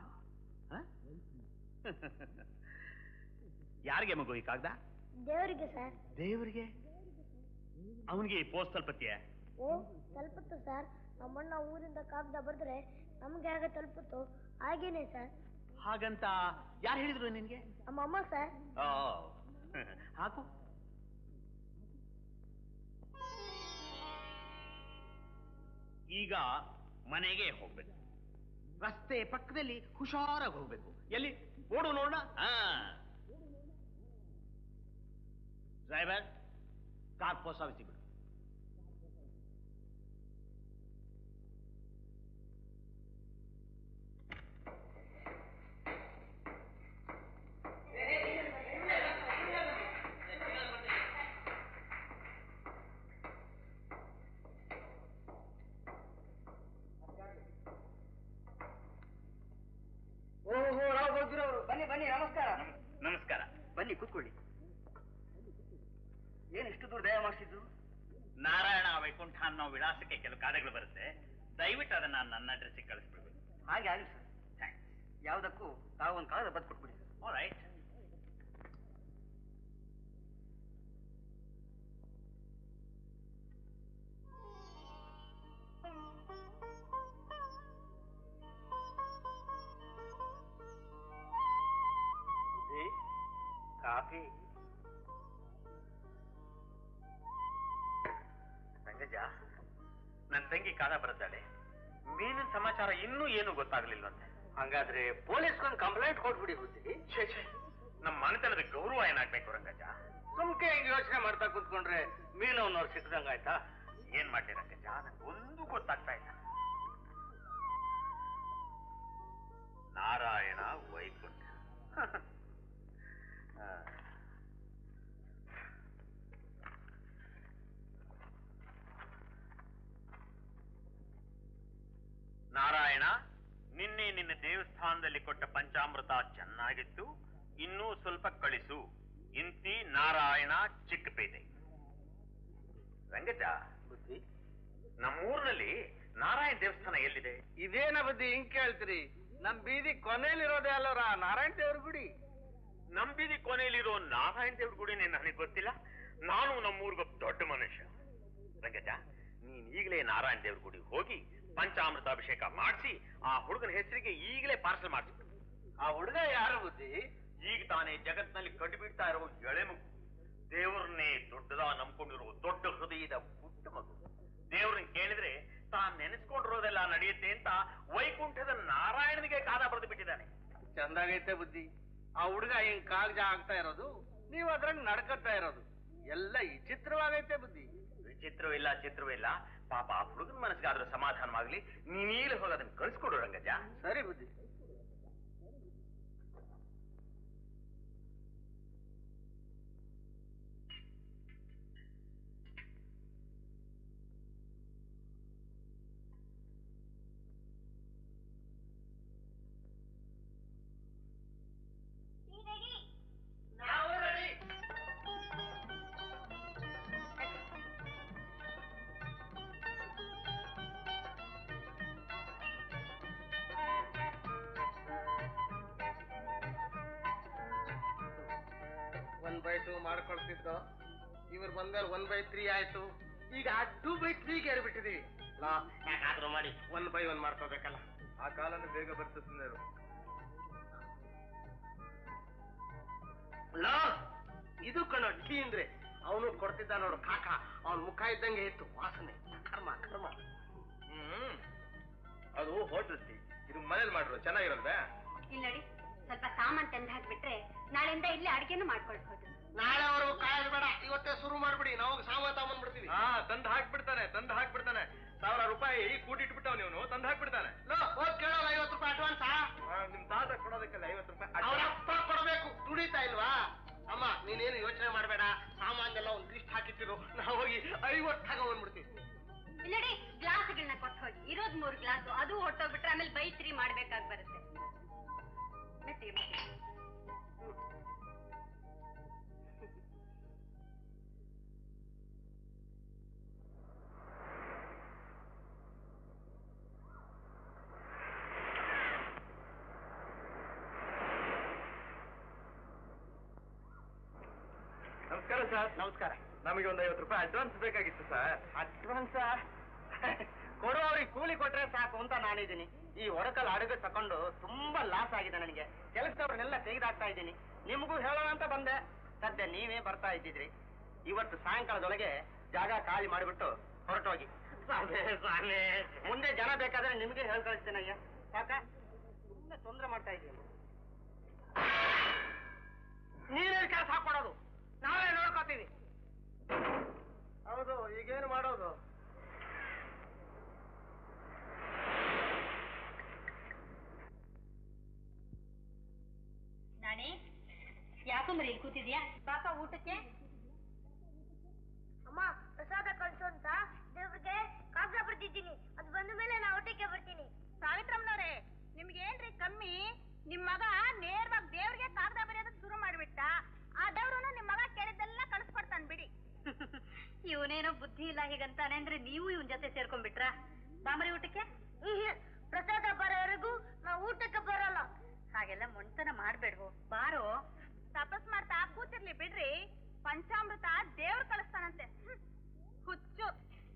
ಯಾರಿಗೆ ಮಗು ಈ ಕಾಗದ? ದೇವರಿಗೆ ಸರ್. ದೇವರಿಗೆ? ಅವನಿಗೆ ಈ ಪೋಸ್ಟ್ ತಲುಪತ್ತೀಯ? ಓ, ತಲುಪುತ್ತು ಸರ್. ನಮ್ಮಣ್ಣ ಊರಿಂದ ಕಾಗದ ಬರೆದ್ರೆ ನಮ್ಗೆ ಹೇಗೆ ತಲುಪುತ್ತು ಹಾಗೇನೆ ಸರ್. ಹಾಗಂತ ಯಾರು ಹೇಳಿದ್ರು ನಿನ್ಗೆ? ನಮ್ಮಮ್ಮ ಸರ್. ಹಾಕು. ಈಗ ಮನೆಗೆ ಹೋಗ್ಬೇಕು. ರಸ್ತೆ ಪಕ್ಕದಲ್ಲಿ ಹುಷಾರಾಗಿ ಹೋಗ್ಬೇಕು. ಎಲ್ಲಿ ಓಡು ನೋಡೋಣ. ಡ್ರೈವರ್, ಕಾರ್ ಪೋಸ್ಟ್ ಆಫೀಸಿಗೆ ಬಿಡು. ಬನ್ನಿ ಬನ್ನಿ. ನಮಸ್ಕಾರ. ನಮಸ್ಕಾರ. ಬನ್ನಿ ಕೂತ್ಕೊಳ್ಳಿ. ಏನಿಷ್ಟು ದೂರ ದಯ ಮಾಡಿಸಿದ್ರು? ನಾರಾಯಣ ವೈಕುಂಠ ಅನ್ನೋ ವಿಳಾಸಕ್ಕೆ ಕೆಲವು ಕಾರ್ಯಗಳು ಬರುತ್ತೆ. ದಯವಿಟ್ಟು ಅದನ್ನ ನನ್ನ ಅಡ್ರೆಸ್ಸಿಗೆ ಕಳಿಸ್ಬಿಡ್ಬೇಕು. ಹಾಗೆ ಆಗಲಿ ಸರ್. ಥ್ಯಾಂಕ್ಸ್. ಯಾವುದಕ್ಕೂ ತಾವು ಒಂದು ಕಾಗದ ಬದ್ ಕೊಟ್ಬಿಡಿ ಸರ್. All right. ಕಾಫಿ. ರಂಗಜ, ನನ್ನ ತಂಗಿ ಕಾದ ಬರುತ್ತಾಳೆ. ಮೀನಿನ ಸಮಾಚಾರ ಇನ್ನೂ ಏನು ಗೊತ್ತಾಗ್ಲಿಲ್ವಂತೆ. ಹಂಗಾದ್ರೆ ಪೊಲೀಸ್ಗೊಂದು ಕಂಪ್ಲೇಂಟ್ ಕೊಟ್ಬಿಡಿ ಬುದ್ಧಿ. ನಮ್ಮ ಮನೆತನದ ಗೌರವ ಏನಾಗ್ಬೇಕು ರಂಗಜ? ಸುಮ್ಕೆ ಹಿಂಗ್ ಯೋಚನೆ ಮಾಡ್ತಾ ಕೂತ್ಕೊಂಡ್ರೆ ಮೀನವನವ್ರು ಸಿಕ್ಕದಂಗಾಯ್ತಾ? ಏನ್ ಮಾಡ್ಲಿ ರಂಗಜ್ಜ, ನಂಗೆ ಒಂದು ಗೊತ್ತಾಗ್ತಾ ಇಲ್ಲ. ನಾರಾಯಣ ವೈಕುಂಠ. ನಾರಾಯಣ, ನಿನ್ನೆ ನಿನ್ನ ದೇವಸ್ಥಾನದಲ್ಲಿ ಕೊಟ್ಟ ಪಂಚಾಮೃತ ಚೆನ್ನಾಗಿತ್ತು, ಇನ್ನೂ ಸ್ವಲ್ಪ ಕಳಿಸು. ಇಂತಿ ನಾರಾಯಣ, ಚಿಕ್ಕಪೇಟೆ. ರಂಗಜ್ಜ, ಬುದ್ಧಿ, ನಮ್ಮೂರಿನಲ್ಲಿ ನಾರಾಯಣ ದೇವಸ್ಥಾನ ಎಲ್ಲಿದೆ? ಇದೇನ ಬುದ್ಧಿ ಹಿಂಗ್ ಕೇಳ್ತೀರಿ? ನಮ್ ಬೀದಿ ಕೊನೆಯಲ್ಲಿರೋದೇ ಅಲ್ಲರ ನಾರಾಯಣ ದೇವ್ರ ಗುಡಿ. ನಮ್ ಬೀದಿ ಕೊನೆಯಲ್ಲಿರೋ ನಾರಾಯಣ ದೇವ್ರ ಗುಡಿ ನನಗೆ ಗೊತ್ತಿಲ್ಲ. ನಾನು ನಮ್ಮೂರ್ಗೊಬ್ಬ ದೊಡ್ಡ ಮನುಷ್ಯ. ರಂಗಜ್ಜ, ನೀನ್ ಈಗಲೇ ನಾರಾಯಣ ದೇವ್ರ ಗುಡಿ ಹೋಗಿ ಪಂಚಾಮೃತ ಅಭಿಷೇಕ ಮಾಡಿಸಿ ಆ ಹುಡುಗನ ಹೆಸರಿಗೆ ಈಗಲೇ ಪಾರ್ಸಲ್ ಮಾಡಿಸ್ಬಿಟ್ಟು. ಆ ಹುಡುಗ ಯಾರು ಬುದ್ಧಿ? ಈಗ ತಾನೇ ಜಗತ್ನಲ್ಲಿ ಕಟ್ಟು ಬಿಡ್ತಾ ಇರೋ ಎಳೆ ಮಗು, ದೇವ್ರನ್ನೇ ದೊಡ್ಡದ ನಂಬ್ಕೊಂಡಿರೋ ದೊಡ್ಡ ಹೃದಯದ ಪುಟ್ಟ ಮಗು. ದೇವ್ರನ್ನ ಕೇಳಿದ್ರೆ ತಾನ್ ನೆನೆಸ್ಕೊಂಡಿರೋದೆಲ್ಲ ನಡೆಯುತ್ತೆ ಅಂತ ವೈಕುಂಠದ ನಾರಾಯಣನಿಗೆ ಕಾದ ಬರೆದು ಬಿಟ್ಟಿದ್ದಾನೆ. ಚಂದಾಗೈತೆ ಬುದ್ಧಿ. ಆ ಹುಡುಗ ಹಿಂಗ್ ಕಾಗಜ ಆಗ್ತಾ ಇರೋದು, ನೀವು ಅದ್ರಂಗ್ ನಡ್ಕತ್ತಾ ಇರೋದು ಎಲ್ಲ ವಿಚಿತ್ರವಾಗೈತೆ ಬುದ್ಧಿ. ವಿಚಿತ್ರವಿಲ್ಲ, ಚಿತ್ರವಿಲ್ಲ. ಪಾಪ ಆ ಹುಡುಗನ ಮನಸ್ಸಿಗಾದ್ರೂ ಸಮಾಧಾನವಾಗ್ಲಿ. ನೀನೀಲಿ ಹೋಗಿ ಅದನ್ನ ಕಳಿಸ್ಕೊಡು ರಂಗಜ್ಜ. ಸರಿ ಬುದ್ಧಿ. ಒನ್ ಬೈ 2 ಮಾಡ್ಕೊಳ್ತಿದ್ದೋ, ಇವ್ರು ಬಂದ್ಮೇಲೆ 1/3 ಆಯ್ತು. ಈಗ 2/3 ಏರ್ಬಿಟ್ಟಿದೀವಿ. ಯಾಕಾದ್ರೂ ಮಾಡಿ 1/1 ಮಾಡ್ಕೋಬೇಕಲ್ಲ. ಆ ಕಾಲನ ಬೇಗ ಬರ್ತದೆ. ಇದು ಕಣೋ ಟೀ ಅಂದ್ರೆ. ಅವನು ಕೊಡ್ತಿದ್ದ ನೋಡು ಕಾಕ, ಅವನ ಮುಖ ಇದ್ದಂಗೆ ಇತ್ತು ವಾಸನೆ. ಕರ್ಮ ಕರ್ಮ. ಅದು ಹೋಟೆಲ್ ಟೀ, ಇದು ಮನೇಲಿ ಮಾಡ್ರು ಚೆನ್ನಾಗಿರಲ್ವೇ? ಇಲ್ಲಿ ನೋಡಿ, ಸ್ವಲ್ಪ ಸಾಮಾನ್ ತಂದು ಹಾಕ್ಬಿಟ್ರೆ ನಾಳೆಯಿಂದ ಇಲ್ಲಿ ಅಡಿಗೆನೂ ಮಾಡ್ಕೊಳ್ಬಹುದು. ನಾಳೆ ಅವರು ಕಾಯೋದು ಬೇಡ, ಇವತ್ತೇ ಶುರು ಮಾಡ್ಬಿಡಿ. ನಾವು ಸಾಮಾನು ತಗೊಂಡ್ಬಿಡ್ತೀವಿ. ತಂದು ಹಾಕ್ಬಿಡ್ತಾನೆ 1000 ರೂಪಾಯಿ ಕೂಟಿಟ್ಬಿಟ್ಟವ್ ನೀವು, ತಂದು ಹಾಕ್ಬಿಡ್ತಾನೆ. ಹೋಗ್ ಕೇಳೋಲ್ಲ 50 ರೂಪಾಯಿ ಅಡ್ವಾನ್ಸಾ? ನಿಮ್ ತಾತ ಕೊಡೋದಕ್ಕೆಲ್ಲ 50 ರೂಪಾಯಿ. ಅವ್ರ ಅಪ್ಪ ಕೊಡಬೇಕು, ದುಡಿತಾ ಇಲ್ವಾ? ಅಮ್ಮ ನೀನೇನು ಯೋಚನೆ ಮಾಡಬೇಡ, ಸಾಮಾನೆಲ್ಲ ಒಂದು ಲಿಸ್ಟ್ ಹಾಕಿಟ್ಟಿರು, ನಾವು ಹೋಗಿ 50 ತಗೊಂಡ್ಬಿಡ್ತೀವಿ. ಇಲ್ಲಿ ನೋಡಿ, ಗ್ಲಾಸ್ಗಳನ್ನ ಕೊಟ್ಟು ಹೋಗಿ. ಇರೋದ್ 3 ಗ್ಲಾಸು, ಅದು ಹೊಟ್ಟೋಗ್ಬಿಟ್ರೆ ಆಮೇಲೆ ಬೈ 3 ಮಾಡ್ಬೇಕಾಗಿ ಬರುತ್ತೆ. ನಮಸ್ಕಾರ ಸರ್. ನಮಸ್ಕಾರ. ನಮಗೆ ಒಂದು 50 ರೂಪಾಯಿ ಅಡ್ವಾನ್ಸ್ ಬೇಕಾಗಿತ್ತು ಸರ್. ಅಡ್ವಾನ್ಸ್ ಕೊಡುವವ್ರಿಗೆ ಕೂಲಿ ಕೊಟ್ರೆ ಸಾಕು ಅಂತ ನಾನಿದ್ದೀನಿ. ಈ ಒಡಕಲ್ ಅಡುಗೆ ತಕೊಂಡು ತುಂಬಾ ಲಾಸ್ ಆಗಿದೆ ನನಗೆ. ಕೆಲಸದವ್ರನ್ನೆಲ್ಲ ತೆಗೆದಾಕ್ತಾ ಇದ್ದೀನಿ. ನಿಮಗೂ ಹೇಳೋಣ ಅಂತ ಬಂದೆ. ಸದ್ಯ ನೀವೇ ಬರ್ತಾ ಇದ್ದಿದ್ರಿ. ಇವತ್ತು ಸಾಯಂಕಾಲದೊಳಗೆ ಜಾಗ ಖಾಲಿ ಮಾಡಿಬಿಟ್ಟು ಹೊರಟೋಗಿ. ಮುಂದೆ ಜನ ಬೇಕಾದ್ರೆ ನಿಮಗೆ ಹೇಳಿ ಕಳಿಸ್ತೇನಯ್ಯ. ಸಾಕ ಸುಮ್ಮನೆ ತೊಂದರೆ ಮಾಡ್ತಾ ಇದ್ದೀನಿ. ನೀವೇ ಕೆಲಸ ಹಾಕೊಡೋದು, ನಾವೇ ನೋಡ್ಕೋತೀವಿ. ಹೌದು, ಈಗೇನು ಮಾಡೋದು? ನಾಣಿ, ಯಾಕೋ ಮರಿ ಇಲ್ಲಿ ಕೂತಿದ್ಯಾ? ಪಾಪ ಊಟಕ್ಕೆ. ಅಮ್ಮ, ಪ್ರಸಾದ ಕಳ್ಸು ಅಂತ ದೇವ್ರಿಗೆ ಕಾಗದ ಬರ್ತಿದ್ದೀನಿ. ಅದು ಬಂದ ಮೇಲೆ ನಾ ಊಟಕ್ಕೆ ಬರ್ತೀನಿ. ಸಾವಿತ್ರಮ್ಮನವ್ರೆ, ನಿಮ್ಗೇನ್ರಿ ಕಮ್ಮಿ? ನಿಮ್ ಮಗ ನೇರವಾಗಿ ದೇವ್ರಿಗೆ ಕಾಗದ ಬರೆಯೋದಕ್ಕೆ ಶುರು ಮಾಡ್ಬಿಟ್ಟ. ಆ ದೇವ್ರನ್ನ ನಿಮ್ ಮಗ ಕೇಳಿದ್ದೆಲ್ಲ ಕಳಿಸ್ಕೊಡ್ತಾನೆ ಬಿಡಿ. ಇವನೇನೋ ಬುದ್ಧಿ ಇಲ್ಲ ಹೀಗಂತಾನೆ ಅಂದ್ರೆ ನೀವು ಇವನ್ ಜೊತೆ ಸೇರ್ಕೊಂಡ್ಬಿಟ್ರ? ಬಾಮರಿ ಊಟಕ್ಕೆ. ಪ್ರಸಾದ ಬರೋವರೆಗೂ ನಾ ಊಟಕ್ಕೆ ಬರಲ್ಲ. ಹಾಗೆಲ್ಲ ಮೊಂಟನ ಮಾಡ್ಬೇಡ್ವು. ಬಾರೋ, ತಪಸ್ ಮಾಡ್ತಾ ಕೂತಿರ್ಲಿ ಬಿಡ್ರಿ. ಪಂಚಾಮೃತ ದೇವ್ರು ಕಳಿಸ್ತಾನಂತೆ. ಹುಚ್ಚು.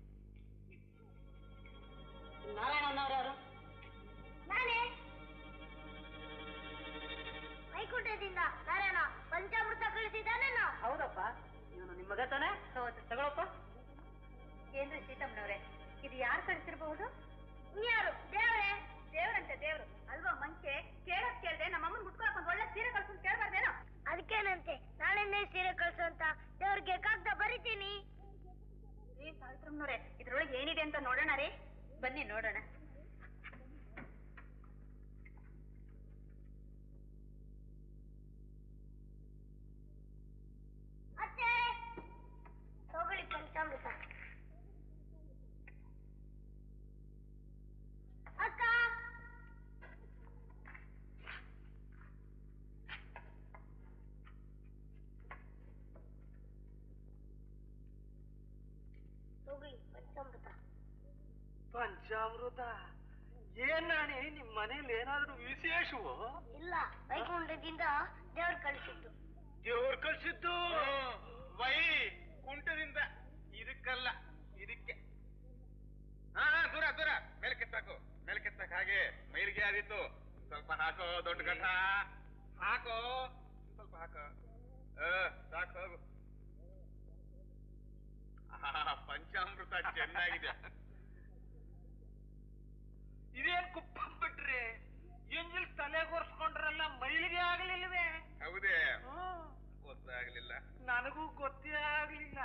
ನಾರಾಯಣನವ್ರವರು ನಾನೇ ವೈಕುಂಠದಿಂದ ನಾರಾಯಣ ಪಂಚಾಮೃತ ಕಳಿಸಿದ್ದಾನೇನೋ. ಹೌದಪ್ಪ, ಇವನು ನಿಮ್ಮ ಮಗ ತಾನೆ? ಹೌದು, ತಗೊಳಪ್ಪ. ಏನ್ರಿ ಸೀತಮ್ಮನವ್ರೆ, ಇದು ಯಾರು ಕಳಿಸಿರ್ಬಹುದು? ಇನ್ಯಾರು? ದೇವ್ರೇ. ದೇವ್ರಂತೆ ದೇವ್ರು ಅಲ್ವಾ? ಮಂಚೆ ಕೇಳೋದ್ ಕೇಳ್ದೆ ನಮ್ಮಮ್ಮನ್ ಮುಟ್ಕೊಳಕ್ ಒಂದ್ ಒಳ್ಳೆ ಸೀರೆ ಕಳ್ಸ್ಕೊಂಡ್ ಕೇಳ್ಬಾರ್ದೇನೋ? ಅದಕ್ಕೇನಂತೆ, ನಾಳೆನೇ ಸೀರೆ ಕಳ್ಸು ಅಂತ ದೇವ್ರಿಗೆ ಕಾಗ್ದ ಬರಿತೀನಿ. ಸಾವಿತ್ರಮ್ಮ ಅಮ್ಮನವ್ರೆ, ಇದ್ರೊಳಗೆ ಏನಿದೆ ಅಂತ ನೋಡೋಣ ರೀ. ಬನ್ನಿ ನೋಡೋಣ. ಅತ್ತೆ ತಗೊಳ್ಳಿ ಪಂಚಾಮೃತ. ಅಕ್ಕ ತಗೊಳ್ಳಿ ಪಂಚಾಮೃತ. ಪಂಚಾಮೃತ ಏನಾಣಿ, ನಿಮ್ ಮನೇಲಿ ಏನಾದ್ರೂ ವಿಶೇಷವೋ? ಇಲ್ಲ, ವೈಕುಂಠದಿಂದ ದೇವ್ರು ಕಳಿಸಿದ್ದು. ದೇವ್ರು ಕಳ್ಸಿದ್ದು? ವೈ ಕುಂಟದಿಂದ ಇದಕ್ಕಲ್ಲ, ಇದಕ್ಕೆ. ದೂರ ದೂರ, ಮೇಲೆ ಕೆತ್ತಾಕು, ಮೇಲೆ ಕೆತ್ತಾಕ. ಹಾಗೆ ಮೈಲಿಗೆ ಆದಿತ್ತು. ಸ್ವಲ್ಪ ಹಾಕೋ, ದೊಡ್ಡ ಗಂಟ ಹಾಕೋ, ಸ್ವಲ್ಪ ಹಾಕೋ. ಸಾಕು, ಹೋಗು. ಪಂಚಾಮೃತ ಚೆನ್ನಾಗಿದೆ. ಇದೇನ್ ಕುಪ್ಪ ಬಿಟ್ರಿ? ಎಂಜಿಲ್ ತಲೆಗೋರ್ಸ್ಕೊಂಡ್ರಲ್ಲ, ಮೈಲಿಗೆ ಆಗ್ಲಿಲ್ವೇ? ಹೌದೇ? ಗೊತ್ತಾಗ್ಲಿಲ್ಲ. ನನಗೂ ಗೊತ್ತೇ ಆಗ್ಲಿಲ್ಲ.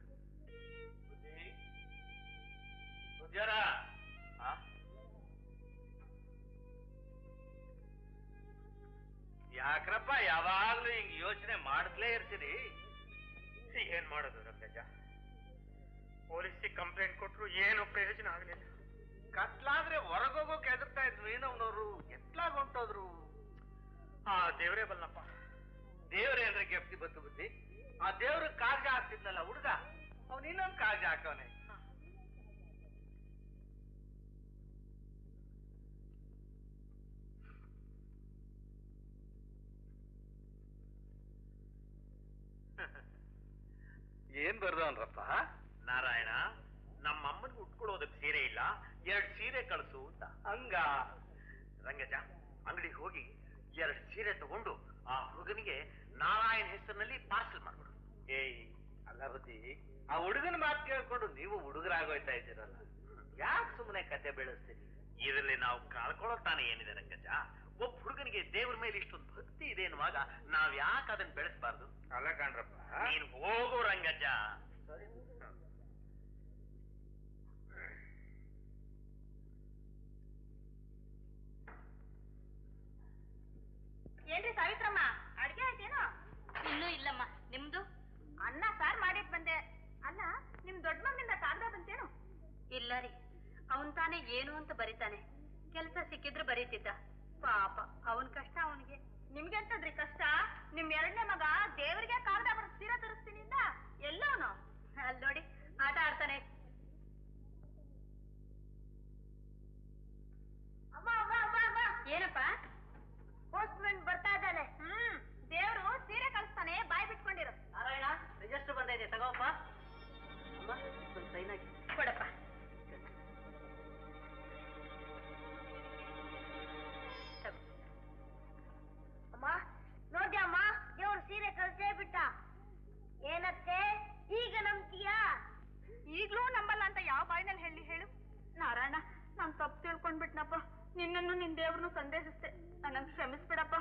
ಯಾಕ್ರಪ್ಪ ಯಾವಾಗ್ಲೂ ಹಿಂಗ್ ಯೋಚನೆ ಮಾಡ್ತಲೇ ಇರ್ತೀರಿ? ಏನ್ ಮಾಡೋದು ರಂಗಜ್ಜ? ಪೊಲೀಸಿಗೆ ಕಂಪ್ಲೇಂಟ್ ಕೊಟ್ರು ಏನು ಪ್ರಯೋಜನ ಆಗ್ಲಿಲ್ಲ. ಕತ್ಲಾದ್ರೆ ಹೊರಗೋಗೋಕೆ ಎದುರ್ತಾ ಇದ್ರು ಏನವನವರು, ಎತ್ಲಾಗ ಹೊಂಟೋದ್ರು. ಆ ದೇವ್ರೇ ಬಲ್ಲಪ್ಪ. ದೇವ್ರೇ ಅಂದ್ರೆ ಕೆಪ್ತಿ ಬತ್ತು ಬುದ್ಧಿ. ಆ ದೇವ್ರ ಕಾಗಜ ಹಾಕ್ತಿದ್ನಲ್ಲ ಹುಡುಗ, ಅವ್ನು ಇನ್ನೊಂದು ಕಾಗಜ ಹಾಕವನೆ. ಏನ್ ಬರ್ದವನ್ರಪ್ಪ? ನಾರಾಯಣ, ನಮ್ಮಮ್ಮನಿಗೆ ಉಟ್ಕೊಳ್ಳೋದಕ್ಕೆ ಸೀರೆ ಇಲ್ಲ, 2 ಸೀರೆ ಕಳಿಸು ಅಂತ. ಹಂಗ ರಂಗಜ, ಅಂಗಡಿಗೆ ಹೋಗಿ 2 ಸೀರೆ ತಗೊಂಡು ಆ ಹುಡುಗನಿಗೆ ನಾರಾಯಣ ಹೆಸರಿನಲ್ಲಿ ಪಾರ್ಸಲ್ ಮಾಡ್ಬಿಡು. ಏಯ್ ಅಲ್ಲ ಬುದ್ಧಿ, ಆ ಹುಡುಗನ ಮಾತು ಕೇಳ್ಕೊಂಡು ನೀವು ಹುಡುಗರಾಗೋಯ್ತಾ ಇದ್ದೀರಲ್ಲ, ಯಾಕೆ ಸುಮ್ಮನೆ ಕತೆ ಬೆಳೆಸ್ತೀರಿ? ಇದರಲ್ಲಿ ನಾವು ಕಳ್ಕೊಳ್ಳೋ ತಾನೇ ಏನಿದೆ ರಂಗಜ? ಒಬ್ಬ ಹುಡುಗನಿಗೆ ದೇವ್ರ ಮೇಲೆ ಇಷ್ಟೊಂದು ಭಕ್ತಿ ಇದೆ ಎನ್ನುವಾಗ ನಾವ್ ಯಾಕೆ ಅದನ್ನ ಬೆಳೆಸಬಾರ್ದು? ಅಲ್ಲ ಕಾಣ್ರಪ್ಪ, ನೀನು ಹೋಗು ರಂಗಜ್ಜ. ಏನ್ರಿ ಸಾವಿತ್ರಮ್ಮ, ಅಡ್ಗೆ ಆಯ್ತೇನೋ? ಇನ್ನೂ ಇಲ್ಲಮ್ಮ. ನಿಮ್ದು? ಅನ್ನ ಸಾರ್ ಮಾಡಿಟ್ ಬಂದೆ. ಅಲ್ಲ, ನಿಮ್ ದೊಡ್ಡ ಮಗನಿಂದ ಕಾಗದ ಬಂತೇನು? ಇಲ್ಲ ರೀ, ಅವನ್ ತಾನೇ ಏನು ಅಂತ ಬರೀತಾನೆ. ಕೆಲಸ ಸಿಕ್ಕಿದ್ರು ಬರೀತಿದ್ದ. ಪಾಪ, ಅವನ್ ಕಷ್ಟ ಅವನಿಗೆ. ನಿಮ್ಗೆಂತದ್ರಿ ಕಷ್ಟ? ನಿಮ್ 2ನೇ ಮಗ ದೇವರಿಗೆ ಕಾಗದ ಬರೆದು ಸೀರೆ ತರಿಸ್ತೀನಿ ಅಂದ. ಎಲ್ಲವನು ಅಲ್ಲಿ ನೋಡಿ ಆಟ ಆಡ್ತಾನೆ. ಅಮ್ಮ ಅಮ್ಮ ಅಮ್ಮ ಅಮ್ಮ, ಏನಪ್ಪ? ಪೋಸ್ಟ್ಮನ್ ಬರ್ತಾ ಇದ್ದಾನೆ. ದೇವ್ರು ಸೀರೆ ಕಳಿಸ್ತಾನೆ, ಬಾಯ್ ಬಿಟ್ಕೊಂಡಿರು. ನಾರಾಯಣ, ರಿಜಿಸ್ಟರ್ ಬಂದೈತೆ, ತಗೋಪ್ಪ. ಅಮ್ಮ, ಒಂದು ಸೈನ್ ಹಾಕಿ ಕೊಡಪ್ಪ. ಅಮ್ಮ ನೋಡ್ದ್ಯಾ ಅಮ್ಮ, ದೇವ್ರು ಸೀರೆ ಕಳ್ಸೇ ಬಿಟ್ಟ. ಏನತ್ತೆ ಈಗ ನಂಬ್ತೀಯಾ? ಈಗ್ಲೂ ನಂಬಲ್ಲ ಅಂತ ಯಾವ ಬಾಯಿನಲ್ಲಿ ಹೇಳು. ನಾರಾಯಣ, ನಾನ್ ತಪ್ಪು ತಿಳ್ಕೊಂಡ್ಬಿಟ್ನಪ್ಪ. ನಿನ್ನನ್ನು ನಿನ್ ದೇವ್ರನ್ನು ಸಂದೇಹಿಸ್ತೆ. ನನ್ನ ಕ್ಷಮಿಸ್ಬಿಡಪ್ಪ.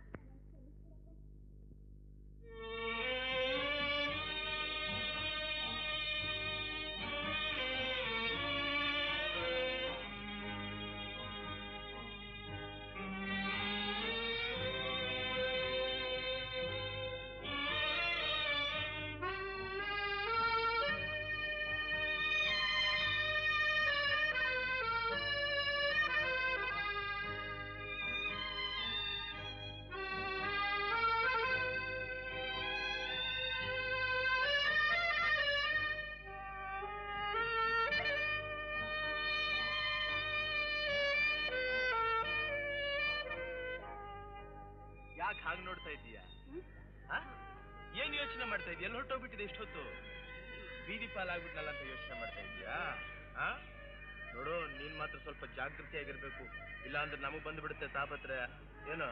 ಯಾಕೆ ಹಾಗೆ ನೋಡ್ತಾ ಇದ್ದೀಯಾ? ಏನ್ ಯೋಚನೆ ಮಾಡ್ತಾ ಇದೀಯ? ಎಲ್ಲಿ ಹೊರಟೋಗ್ಬಿಟ್ಟಿದೆ ಇಷ್ಟೊತ್ತು? ಬೀದಿ ಪಾಲಾಗ್ಬಿಟ್ನಲ್ಲ ಅಂತ ಯೋಚನೆ ಮಾಡ್ತಾ ಇದೀಯಾ? ನೋಡು, ನೀನ್ ಮಾತ್ರ ಸ್ವಲ್ಪ ಜಾಗೃತಿಯಾಗಿರ್ಬೇಕು, ಇಲ್ಲ ಅಂದ್ರೆ ನಮಗ್ ಬಂದ್ಬಿಡುತ್ತೆ ತಾಪತ್ರೆ. ಏನು?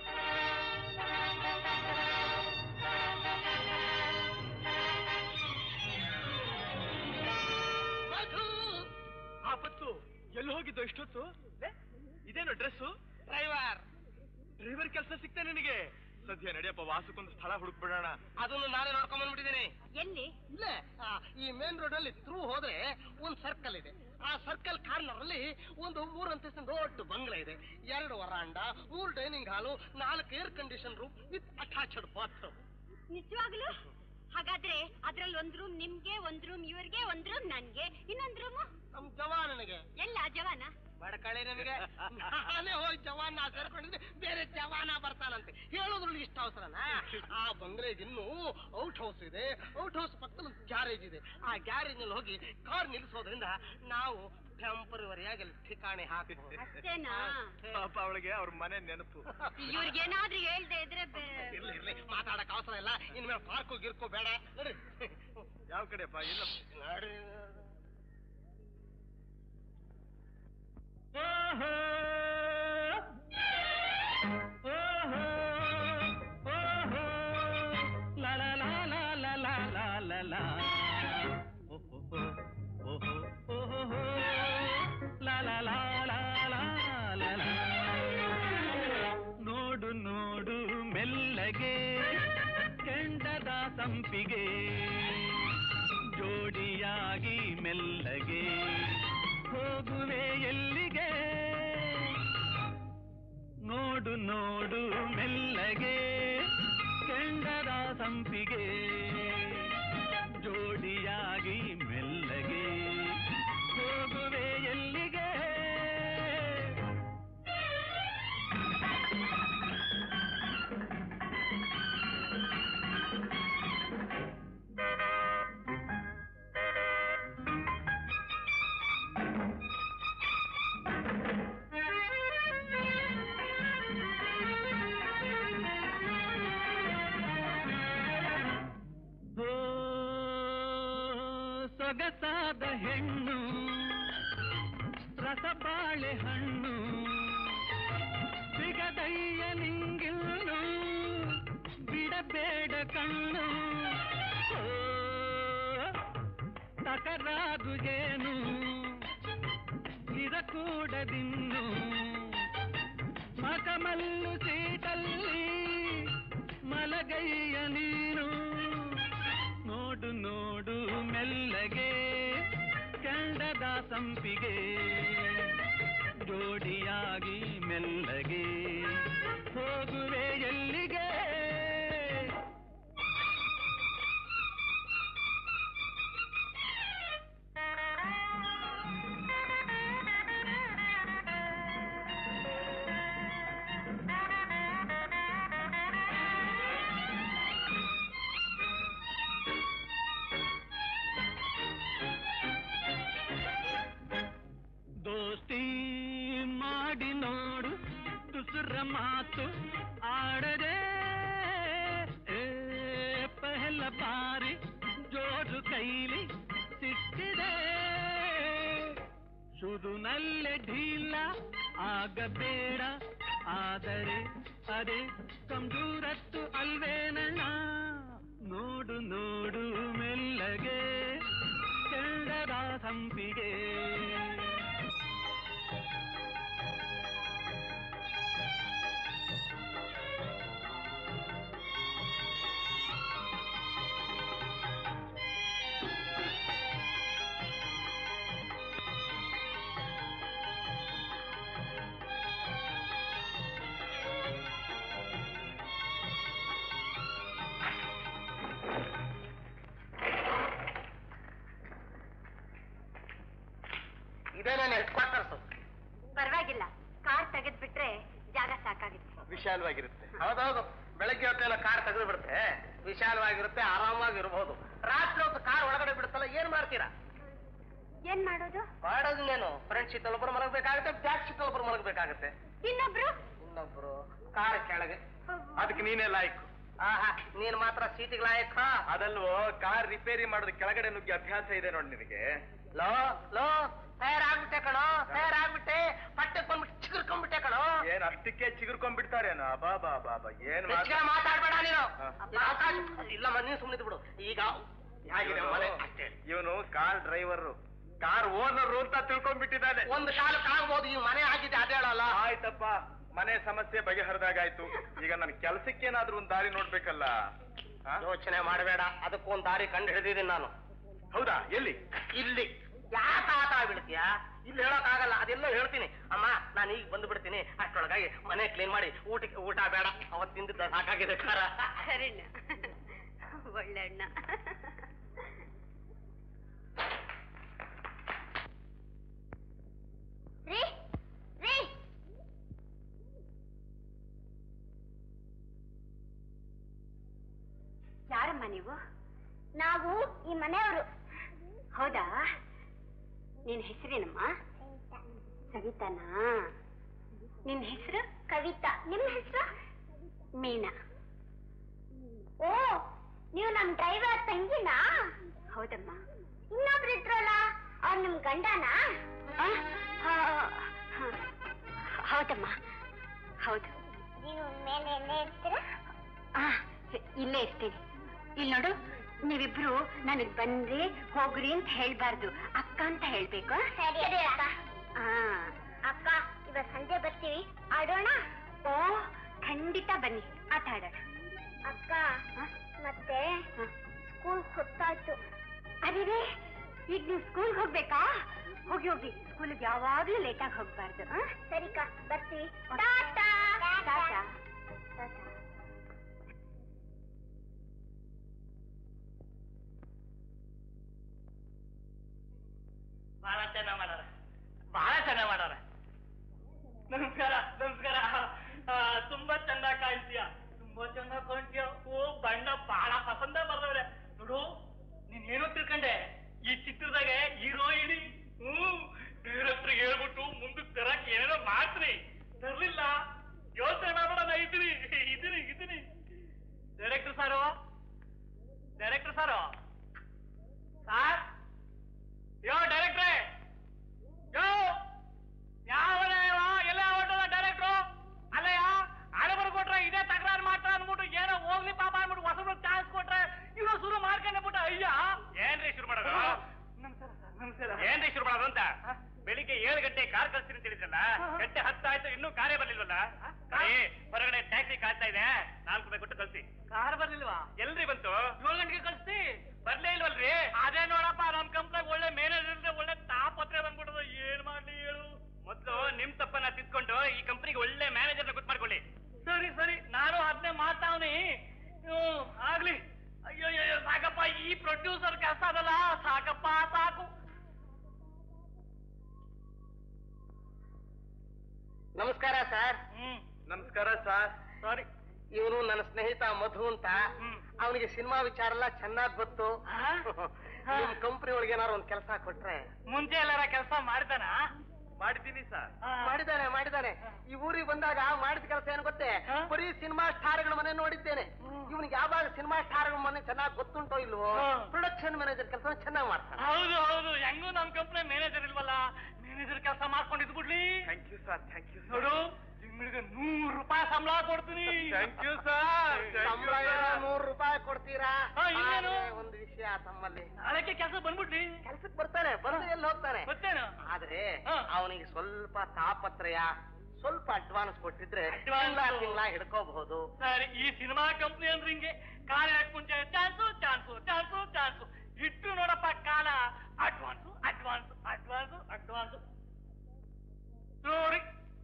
ಆಪತ್ತು ಎಲ್ಲಿ ಹೋಗಿದ್ದು ಇಷ್ಟೊತ್ತು? ಇದೇನು ಡ್ರೆಸ್ಸು? ಡ್ರೈವರ್ ಕೆಲಸ ಸಿಗ್ತಾ ನಿನಗೆ? ಸದ್ಯ ನಡೆಯಪ್ಪ, ವಾಸಕ್ಕೊಂದು ಸ್ಥಳ ಹುಡುಕ್ಬಿಡೋಣ. ಅದನ್ನು ನಾನೇ ನೋಡ್ಕೊಂಡ್ ಬಂದ್ಬಿಟ್ಟಿದ್ದೀನಿ. ಎಲ್ಲಿ? ಇಲ್ಲೇ ಈ ಮೇನ್ ರೋಡ್ ಅಲ್ಲಿ ಥ್ರೂ ಹೋದ್ರೆ ಒಂದ್ ಸರ್ಕಲ್ ಇದೆ. ಆ ಸರ್ಕಲ್ ಕಾರ್ನರ್ ಅಲ್ಲಿ ಒಂದು 3 ಅಂತಸ್ತಿನ ದೊಡ್ಡ ಬಂಗ್ಲೆ ಇದೆ. 2 veranda, 3 dining hall, 4 air condition room with attached bath. ನಿಜವಾಗ್ಲು? ಹಾಗಾದ್ರೆ ಅದ್ರಲ್ಲಿ 1 ರೂಮ್ ನಿಮ್ಗೆ, 1 ರೂಮ್ ಇವ್ರಿಗೆ, 1 ರೂಮ್ ನನ್ಗೆ, ಇನ್ನೊಂದು ರೂಮ್ ನಮ್ ಜವಾನನಿಗೆ. ಎಲ್ಲ ಜವಾನ? ಬಡಕಳೆ ನನಗೆ. ನಾನೇ ಹೋಗಿ ಜವಾನ ಸೇರ್ಕೊಂಡಿದ್ರೆ ಬೇರೆ ಜವಾನ ಬರ್ತಾನಂತೆ. ಹೇಳೋದ್ರಲ್ಲಿ ಇಷ್ಟ ಅವಸರನಾ? ಆ ಬಂಗ್ಲೆಗೆ ಇನ್ನೂ ಔಟ್ ಹೌಸ್ ಇದೆ. ಔಟ್ ಹೌಸ್ ಪಕ್ಕದಲ್ಲಿ ಒಂದು ಗ್ಯಾರೇಜ್ ಇದೆ. ಆ ಗ್ಯಾರೇಜ್ ನಲ್ಲಿ ಹೋಗಿ ಕಾರ್ ನಿಲ್ಲಿಸೋದ್ರಿಂದ ನಾವು ಟೆಂಪರವರಿಯಾಗಿ ಅಲ್ಲಿ ಠಿಕಾಣೆ ಹಾಕಬಹುದು. ಅಷ್ಟೇನಾ? ಪಾಪ ಅವಳಿಗೆ ಅವ್ರ ಮನೆ ನೆನಪು. ಇವ್ರಿಗೇನಾದ್ರೂ ಹೇಳ್ದೆ ಇದ್ರೆ ಇರ್ಲಿ ಮಾತಾಡಕ್ ಅವಸರ ಇಲ್ಲ. ಇನ್ಮೇಲೆ ಪಾರ್ಕು ಗಿರ್ಕೋ ಬೇಡ. ನೋಡ್ರಿ ಯಾವ ಕಡೆಪ್ಪ? ಇಲ್ಲ ನೋಡಿ. ನೋಡು ನೋಡು ಮೆಲ್ಲಗೆ ಕೆಂಡದ ಸಂಪಿಗೆ ಜೋಡಿಯಾಗಿ ಮೆಲ್ಲಗೆ ಹೋಗುವೆ ಎಲ್ಲಿಗೆ. ನೋಡು ನೋಡು ಮೆಲ್ಲಗೆ ಕೆಂಡದ ಸಂಪಿಗೆ ಜೋಡಿಯಾಗಿ ಮೆಲ್ಲಗೆ ಹೋಗುವೆ ಎಲ್ಲಿಗೆ. ಸೊಗಸಾದ ಹೆಣ್ಣು ರಸಬಾಳೆ ಹಣ್ಣು ಸಿಗದಯ್ಯ ನಿಂಗಿಲ್ಲು ಬಿಡಬೇಡ ಕಣ್ಣು. ತಕರಾದು ಏನು ಇರಕೂಡದಿನ್ನು ಮಕಮಲ್ಲು ಸೀಟಲ್ಲಿ ಮಲಗಯ್ಯ ನೀನು. ನೋಡು ನೋಡು ಮೆಲ್ಲಗೆ ಕೆಂಡದ ಸಂಪಿಗೆ ಜೋಡಿಯಾಗಿ ಮೆಲ್ಲಗೆ ಹೋಗುವೆ ಎಲ್ಲಿಗೆ. ದೋಸ್ತಿ ಮಾಡಿ ನೋಡು ತುಸುರ ಮಾತು ಆಡದೆ ಪಹಲ ಬಾರಿ ಜೋರು ಕೈಲಿ ಸಿಕ್ಕಿದೆ. ಶುರುನಲ್ಲೇ ಢೀಲ ಆಗಬೇಡ, ಆದರೆ ಅದೇ ಕಂಜೂರತ್ತು ಅಲ್ವೇನಣ್ಣ. ನೋಡು ನೋಡು ಮೆಲ್ಲಗೆ ಕೆಂಡದ ಸಂಪಿಗೆ. ಇದೇ ನನ್ನ ಹೆಡ್ ಕ್ವಾರ್ಟರ್ಸ್. ಪರವಾಗಿಲ್ಲ, ಕಾರ್ ತೆಗೆದ್ಬಿಟ್ರೆ ಜಾಗ ಸಾಕಾಗುತ್ತೆ. ವಿಶಾಲವಾಗಿರುತ್ತೆ. ಹೌದೌದು, ಬೆಳಗ್ಗೆ ಹೊತ್ತೆಲ್ಲ ಕಾರ್ ತೆಗೆದು ಬಿಡುತ್ತೆ, ವಿಶಾಲವಾಗಿರುತ್ತೆ, ಆರಾಮಾಗಿರ್ಬೋದು. ರಾತ್ರಿ ಹೊತ್ತು ಕಾರ್ ಒಳಗಡೆ ಬಿಡುತ್ತಲ್ಲ, ಏನ್ ಮಾಡ್ತೀರಾ? ಏನ್ ಮಾಡೋದು? ಮಾಡೋದಿಲ್ಲೇನು, ಫ್ರಂಟ್ ಸೀಟ್ ಒಬ್ಬರು ಮಲಗಬೇಕಾಗುತ್ತೆ, ಬ್ಯಾಕ್ ಸೀಟ್ ಒಬ್ಬರು ಮಲಗಬೇಕಾಗುತ್ತೆ. ಇನ್ನೊಬ್ರು ಕಾರ್ ಕೆಳಗೆ. ಅದಕ್ಕೆ ನೀನೇ ಲಾಯ್ಕು. ಆಹಾ, ನೀನ್ ಮಾತ್ರ ಸೀಟಿಗೆ ಲಾಯಕ. ಅದಲ್ವೋ, ಕಾರ್ ರಿಪೇರಿ ಮಾಡೋದು ಕೆಳಗಡೆ ನುಗ್ಗಿ ಅಭ್ಯಾಸ ಇದೆ ನೋಡಿ ನಿನಗೆ. ಲೋ ಲೋ ತಯಾರಾಗ್ಬಿಟ್ಟೆ ಕಣೋ, ತಯಾರಾಗ್ಬಿಟ್ಟೆ. ಪಟ್ಟಕ್ಕೆ ಬಂದ್ಬಿಟ್ಟು ಚಿಗುರ್ಕೊಂಡ್ಬಿಟ್ಟೆ ಕಣೋ. ಏನ್ ಅಷ್ಟಕ್ಕೆ ಚಿಗುರ್ಕೊಂಡ್ಬಿಡ್ತಾರೇನೋ? ಬಾಬಾ ಬಾಬಾ, ಏನ್ ಮಾತಾಡ್ಬೇಡ ನೀನು. ಇಲ್ಲ ನೀನು ಸುಮ್ಮನಿದ್ ಬಿಡು. ಈಗ ಇವನು ಕಾರ್ ಡ್ರೈವರ್, ಕಾರ್ ಓನರ್ ಅಂತ ತಿಳ್ಕೊಂಡ್ಬಿಟ್ಟಿದ್ದಾನೆ. ಒಂದು ಕಾಲಕ್ಕೆ ಆಗ್ಬೋದು, ಈ ಮನೆ ಆಗಿದೆ ಅದೇ ಹೇಳಲ್ಲ. ಆಯ್ತಪ್ಪ, ಮನೆ ಸಮಸ್ಯೆ ಬಗೆಹರಿದಾಗಾಯ್ತು. ಈಗ ನನ್ನ ಕೆಲಸಕ್ಕೇನಾದ್ರೂ ಒಂದು ದಾರಿ ನೋಡ್ಬೇಕಲ್ಲ. ಯೋಚನೆ ಮಾಡಬೇಡ, ಅದಕ್ಕೊಂದು ದಾರಿ ಕಂಡು ಹಿಡಿದಿದ್ದೀನಿ ನಾನು. ಹೌದಾ? ಎಲ್ಲಿ? ಇಲ್ಲಿ. ಯಾಕೆ ಆಟ ಬಿಡ್ತೀಯಾ? ಇಲ್ಲಿ ಹೇಳೋಕ್ಕಾಗಲ್ಲ, ಅದೆಲ್ಲೋ ಹೇಳ್ತೀನಿ. ಅಮ್ಮ ನಾನು ಈಗ ಬಂದು ಬಿಡ್ತೀನಿ, ಅಷ್ಟೊಳಗಾಗಿ ಮನೆ ಕ್ಲೀನ್ ಮಾಡಿ ಊಟ ಬೇಡ, ಅವತ್ತು ತಿಂದಿದ್ದ ಸಾಕಾಗಿದೆ ಖಾರ. ಸರಿನ ಒಳ್ಳೆಣ್ಣ. ಯಾರಮ್ಮ ನೀವು? ನಾವು ಈ ಮನೆಯವರು. ಹೌದಾ? ನಿನ್ ಹೆಸರೇನಮ್ಮ? ಸವಿತಾನಾ? ನಿನ್ ಹೆಸರು? ಕವಿತಾ. ನಿಮ್ಮ ಹೆಸರು? ಮೀನಾ. ಓ, ನೀವು ನಮ್ ಡ್ರೈವರ್ ತಂಗಿನಾ? ಹೌದಮ್ಮ. ಇನ್ನೊಬ್ರು ಇದ್ರಲ್ಲ, ಅವ್ರು ನಿಮ್ ಗಂಡನಾ? ಹೌದಮ್ಮ, ಹೌದು. ನೀವು ಮೇಲೆ ಎಲ್ಲೇ ಇರ್ತೀರಾ? ಇಲ್ಲೇ ಇರ್ತೀನಿ. ಇಲ್ಲಿ ನೋಡು, ನೀವಿಬ್ರು ನನಗ್ ಬಂದ್ರೆ ಹೋಗ್ರಿ ಅಂತ ಹೇಳ್ಬಾರ್ದು, ಅಕ್ಕ ಅಂತ ಹೇಳ್ಬೇಕು. ಸರಿ ಅಕ್ಕ. ಅಕ್ಕ, ಇವತ್ತು ಸಂಜೆ ಬರ್ತೀವಿ, ಆಡೋಣ? ಓ, ಖಂಡಿತ ಬನ್ನಿ, ಆಟ ಆಡೋಣ. ಅಕ್ಕ, ಮತ್ತೆ ಸ್ಕೂಲ್ ಹೊತ್ತಾಯ್ತು. ಅದೇ, ಈಗ ನೀವು ಸ್ಕೂಲ್ಗೆ ಹೋಗ್ಬೇಕಾ? ಹೋಗಿ ಹೋಗಿ, ಸ್ಕೂಲ್ಗೆ ಯಾವಾಗ್ಲೂ ಲೇಟಾಗಿ ಹೋಗ್ಬಾರ್ದು. ಸರಿಕಾ, ಬರ್ತೀವಿ. ಟಾಟಾ. ಟಾಟಾ. ಬಹಳ ಚೆನ್ನಾಗ್ ಮಾಡಾರ, ಬಹಳ ಚೆನ್ನಾಗ್ ಮಾಡಾರ. ನಮಸ್ಕಾರ, ನಮಸ್ಕಾರ. ತುಂಬಾ ಚಂದ ಕಾಣ್ತೀಯ, ತುಂಬಾ ಚಂದ ಕಾಣ್ತೀಯ. ಓ, ಬಣ್ಣ ಬಹಳ ಪಸಂದ ಬರ್ದವ್ರೆ. ನೋಡು, ನೀನ್ ಏನೋ ತಿಳ್ಕೊಂಡೆ, ಈ ಚಿತ್ರದಾಗ ಹೀರೋಯಿನಿ. ಡೈರೆಕ್ಟರ್ಗೆ ಹೇಳ್ಬಿಟ್ಟು ಮುಂದಕ್ಕೆ ತರಕ್ ಏನೇನೋ ಮಾಡ್ತೀನಿ. ತರ್ಲಿಲ್ಲ, ಯೋಚನೆ ಮಾಡಬೇಡ, ನಾ ಇದ್ದೀನಿ ಇದ್ದೀನಿ ಇದ್ದೀನಿ. ಡೈರೆಕ್ಟರ್ ಸಾರು, ಡೈರೆಕ್ಟರ್ ಸಾರು, ಸಾರ್, ಯೋ ಡೈರೆಕ್ಟ್ರೇ, ಯೋ ಯಾವನೇ ಎಲ್ಲ ಹೊಟ್ಟದ ಡೈರೆಕ್ಟ್ರು? ಅಲ್ಲಯ್ಯ, ಹಣೆ ಬರ್ಕೊಟ್ರೆ ಇದೇ ತಕರಾರು ಮಾಡ್ತಾರೆ ಅನ್ಬಿಟ್ಟು ಏನೋ ಹೋಗ್ಲಿ ಪಾಪ ಅನ್ಬಿಟ್ಟು ಹೊಸಬ್ರು ಚಾನ್ಸ್ ಕೊಟ್ರೆ ಇವ್ರು ಶುರು ಮಾಡ್ಕೊಂಡ್ಬಿಟ್ಟು ಅಯ್ಯ. ಏನ್ರಿ ಶುರು ಮಾಡೋದು? ನಮಸ್ಕಾರ ಸರ್. ನಮಸ್ಕಾರ. ಏನ್ರಿ ಶುರು ಮಾಡೋದು ಅಂತ? ಬೆಳಿಗ್ಗೆ 7 ಗಂಟೆ ಕಾರ್ ಕಳ್ಸ್ತೀನಿ ಅಂತ ಹೇಳಿದ್ರಲ್ಲ, ಗಂಟೆ 10 ಆಯ್ತು, ಇನ್ನೂ ಕಾರ್ಯ ಬರ್ಲಿಲ್ವಲ್ಲ? ಹೊರಗಡೆ ಟ್ಯಾಕ್ಸಿ ಕಾಯ್ತಾ ಇದೆ, 4 ರೂಪಾಯಿ ಕೊಟ್ಟು ಕಳ್ಸಿ. ಕಾರ್ ಬರ್ಲಿಲ್ವಾ? ಎಲ್ರಿ ಬಂತು? 7 ಗಂಟೆಗೆ ಕಳ್ಸಿ. ಬರ್ಲೇ ಇಲ್ವಲ್ರಿ? ಅದೇ ನೋಡಪ್ಪ, ನಮ್ ಕಂಪ್ನಿಗೆ ಒಳ್ಳೆ ಮ್ಯಾನೇಜರ್ ಇಲ್ಲದೆ ಒಳ್ಳೆ ತಾಪತ್ರೆ ಬಂದ್ಬಿಟ್ಟದ. ಏನ್ ಮಾಡ್ಲಿ ಹೇಳು? ಮೊದ್ಲು ನಿಮ್ ತಪ್ಪನ್ನ ತಿದ್ಕೊಂಡು ಈ ಕಂಪ್ನಿಗೆ ಒಳ್ಳೆ ಮ್ಯಾನೇಜರ್ನ ಗೊತ್ತು ಮಾಡ್ಕೊಳ್ಳಿ. ಸರಿ ಸರಿ, ನಾನು ಅದನ್ನೇ ಮಾಡ್ತಾವ್ನಿ. ಆಗ್ಲಿ. ಅಯ್ಯೋ ಅಯ್ಯೋ, ಸಾಕಪ್ಪ, ಈ ಪ್ರೊಡ್ಯೂಸರ್ ಕೆಲಸ ಅದಲ್ಲ, ಸಾಕಪ್ಪ ಸಾಕು. ನಮಸ್ಕಾರ ಸರ್. ನಮಸ್ಕಾರ ಸರ್. ಸಾರಿ. ಇವನು ನನ್ನ ಸ್ನೇಹಿತ ಮಧು ಅಂತ. ಅವನಿಗೆ ಸಿನಿಮಾ ವಿಚಾರ ಎಲ್ಲ ಚೆನ್ನಾಗ್ ಗೊತ್ತು. ನಿಮ್ ಕಂಪ್ನಿ ಒಳಗೆ ಏನಾರು ಒಂದ್ ಕೆಲಸ ಕೊಟ್ರೆ. ಮುಂಚೆ ಎಲ್ಲಾರ ಕೆಲಸ ಮಾಡಿದಾನ? ಮಾಡಿದ್ದೀನಿ ಸರ್. ಮಾಡಿದಾನೆ. ಈ ಊರಿಗೆ ಬಂದಾಗ ಮಾಡಿದ ಕೆಲಸ ಏನು ಗೊತ್ತೇ? ಬರೀ ಸಿನಿಮಾ ಸ್ಟಾರ್ಗಳ ಮನೆ ನೋಡಿದ್ದೇನೆ. ಇವನಿಗೆ ಯಾವಾಗ ಸಿನಿಮಾ ಸ್ಟಾರ್ಗಳ ಮನೆ ಚೆನ್ನಾಗಿ ಗೊತ್ತುಂಟೋ ಇಲ್ವೋ, ಪ್ರೊಡಕ್ಷನ್ ಮ್ಯಾನೇಜರ್ ಕೆಲಸ ಚೆನ್ನಾಗಿ ಮಾಡ್ತಾನೆ. ಹೌದು ಹೌದು, ಹೆಂಗೂ ನಮ್ ಕಂಪ್ನಿ ಮ್ಯಾನೇಜರ್ ಇಲ್ವಲ್ಲ, ಮ್ಯಾನೇಜರ್ ಕೆಲಸ ಮಾಡ್ಕೊಂಡಿದ್ ಬಿಡ್ಲಿ. Thank you sir, thank you. ನೋಡು, ತಿಂಗಳಿಗೆ 100 ರೂಪಾಯಿ ಸಂಬಳ ಕೊಡ್ತೀನಿ. Thank you sir. ಸಂಬಳ 100 ರೂಪಾಯಿ ಕೊಡ್ತೀರಾ? ಇನ್ನೇನು? ಒಂದು ವಿಷಯ ತಮ್ಮಲ್ಲಿ. ಅದಕ್ಕೆ ಕೆಲಸ ಬಂದ್ಬಿಡ್ಲಿ. ಕೆಲ್ಸಕ್ಕೆ ಬರ್ತಾನೆ, ಬಂದು ಎಲ್ಲಿ ಹೋಗ್ತಾನೆ ಗೊತ್ತೇನು? ಆದ್ರೆ ಅವನಿಗೆ ಸ್ವಲ್ಪ ತಾಪತ್ರಯ, ಸ್ವಲ್ಪ ಅಡ್ವಾನ್ಸ್ ಕೊಟ್ಟಿದ್ರೆ Advance? ತಿಂಗಳ ಹಿಡ್ಕೋಬಹುದು. ಸರಿ, ಈ ಸಿನಿಮಾ ಕಂಪ್ನಿ ಅಂದ್ರೆ ಹಿಂಗೆ, ಕಾಲ ಮುಂಚೆ ಚಾನ್ಸು ಚಾನ್ಸು ಚಾನ್ಸು ಚಾನ್ಸು ಇಟ್ಟು ನೋಡಪ್ಪ ಕಾಲ. Advance advance advance advance. ನೋಡಿ,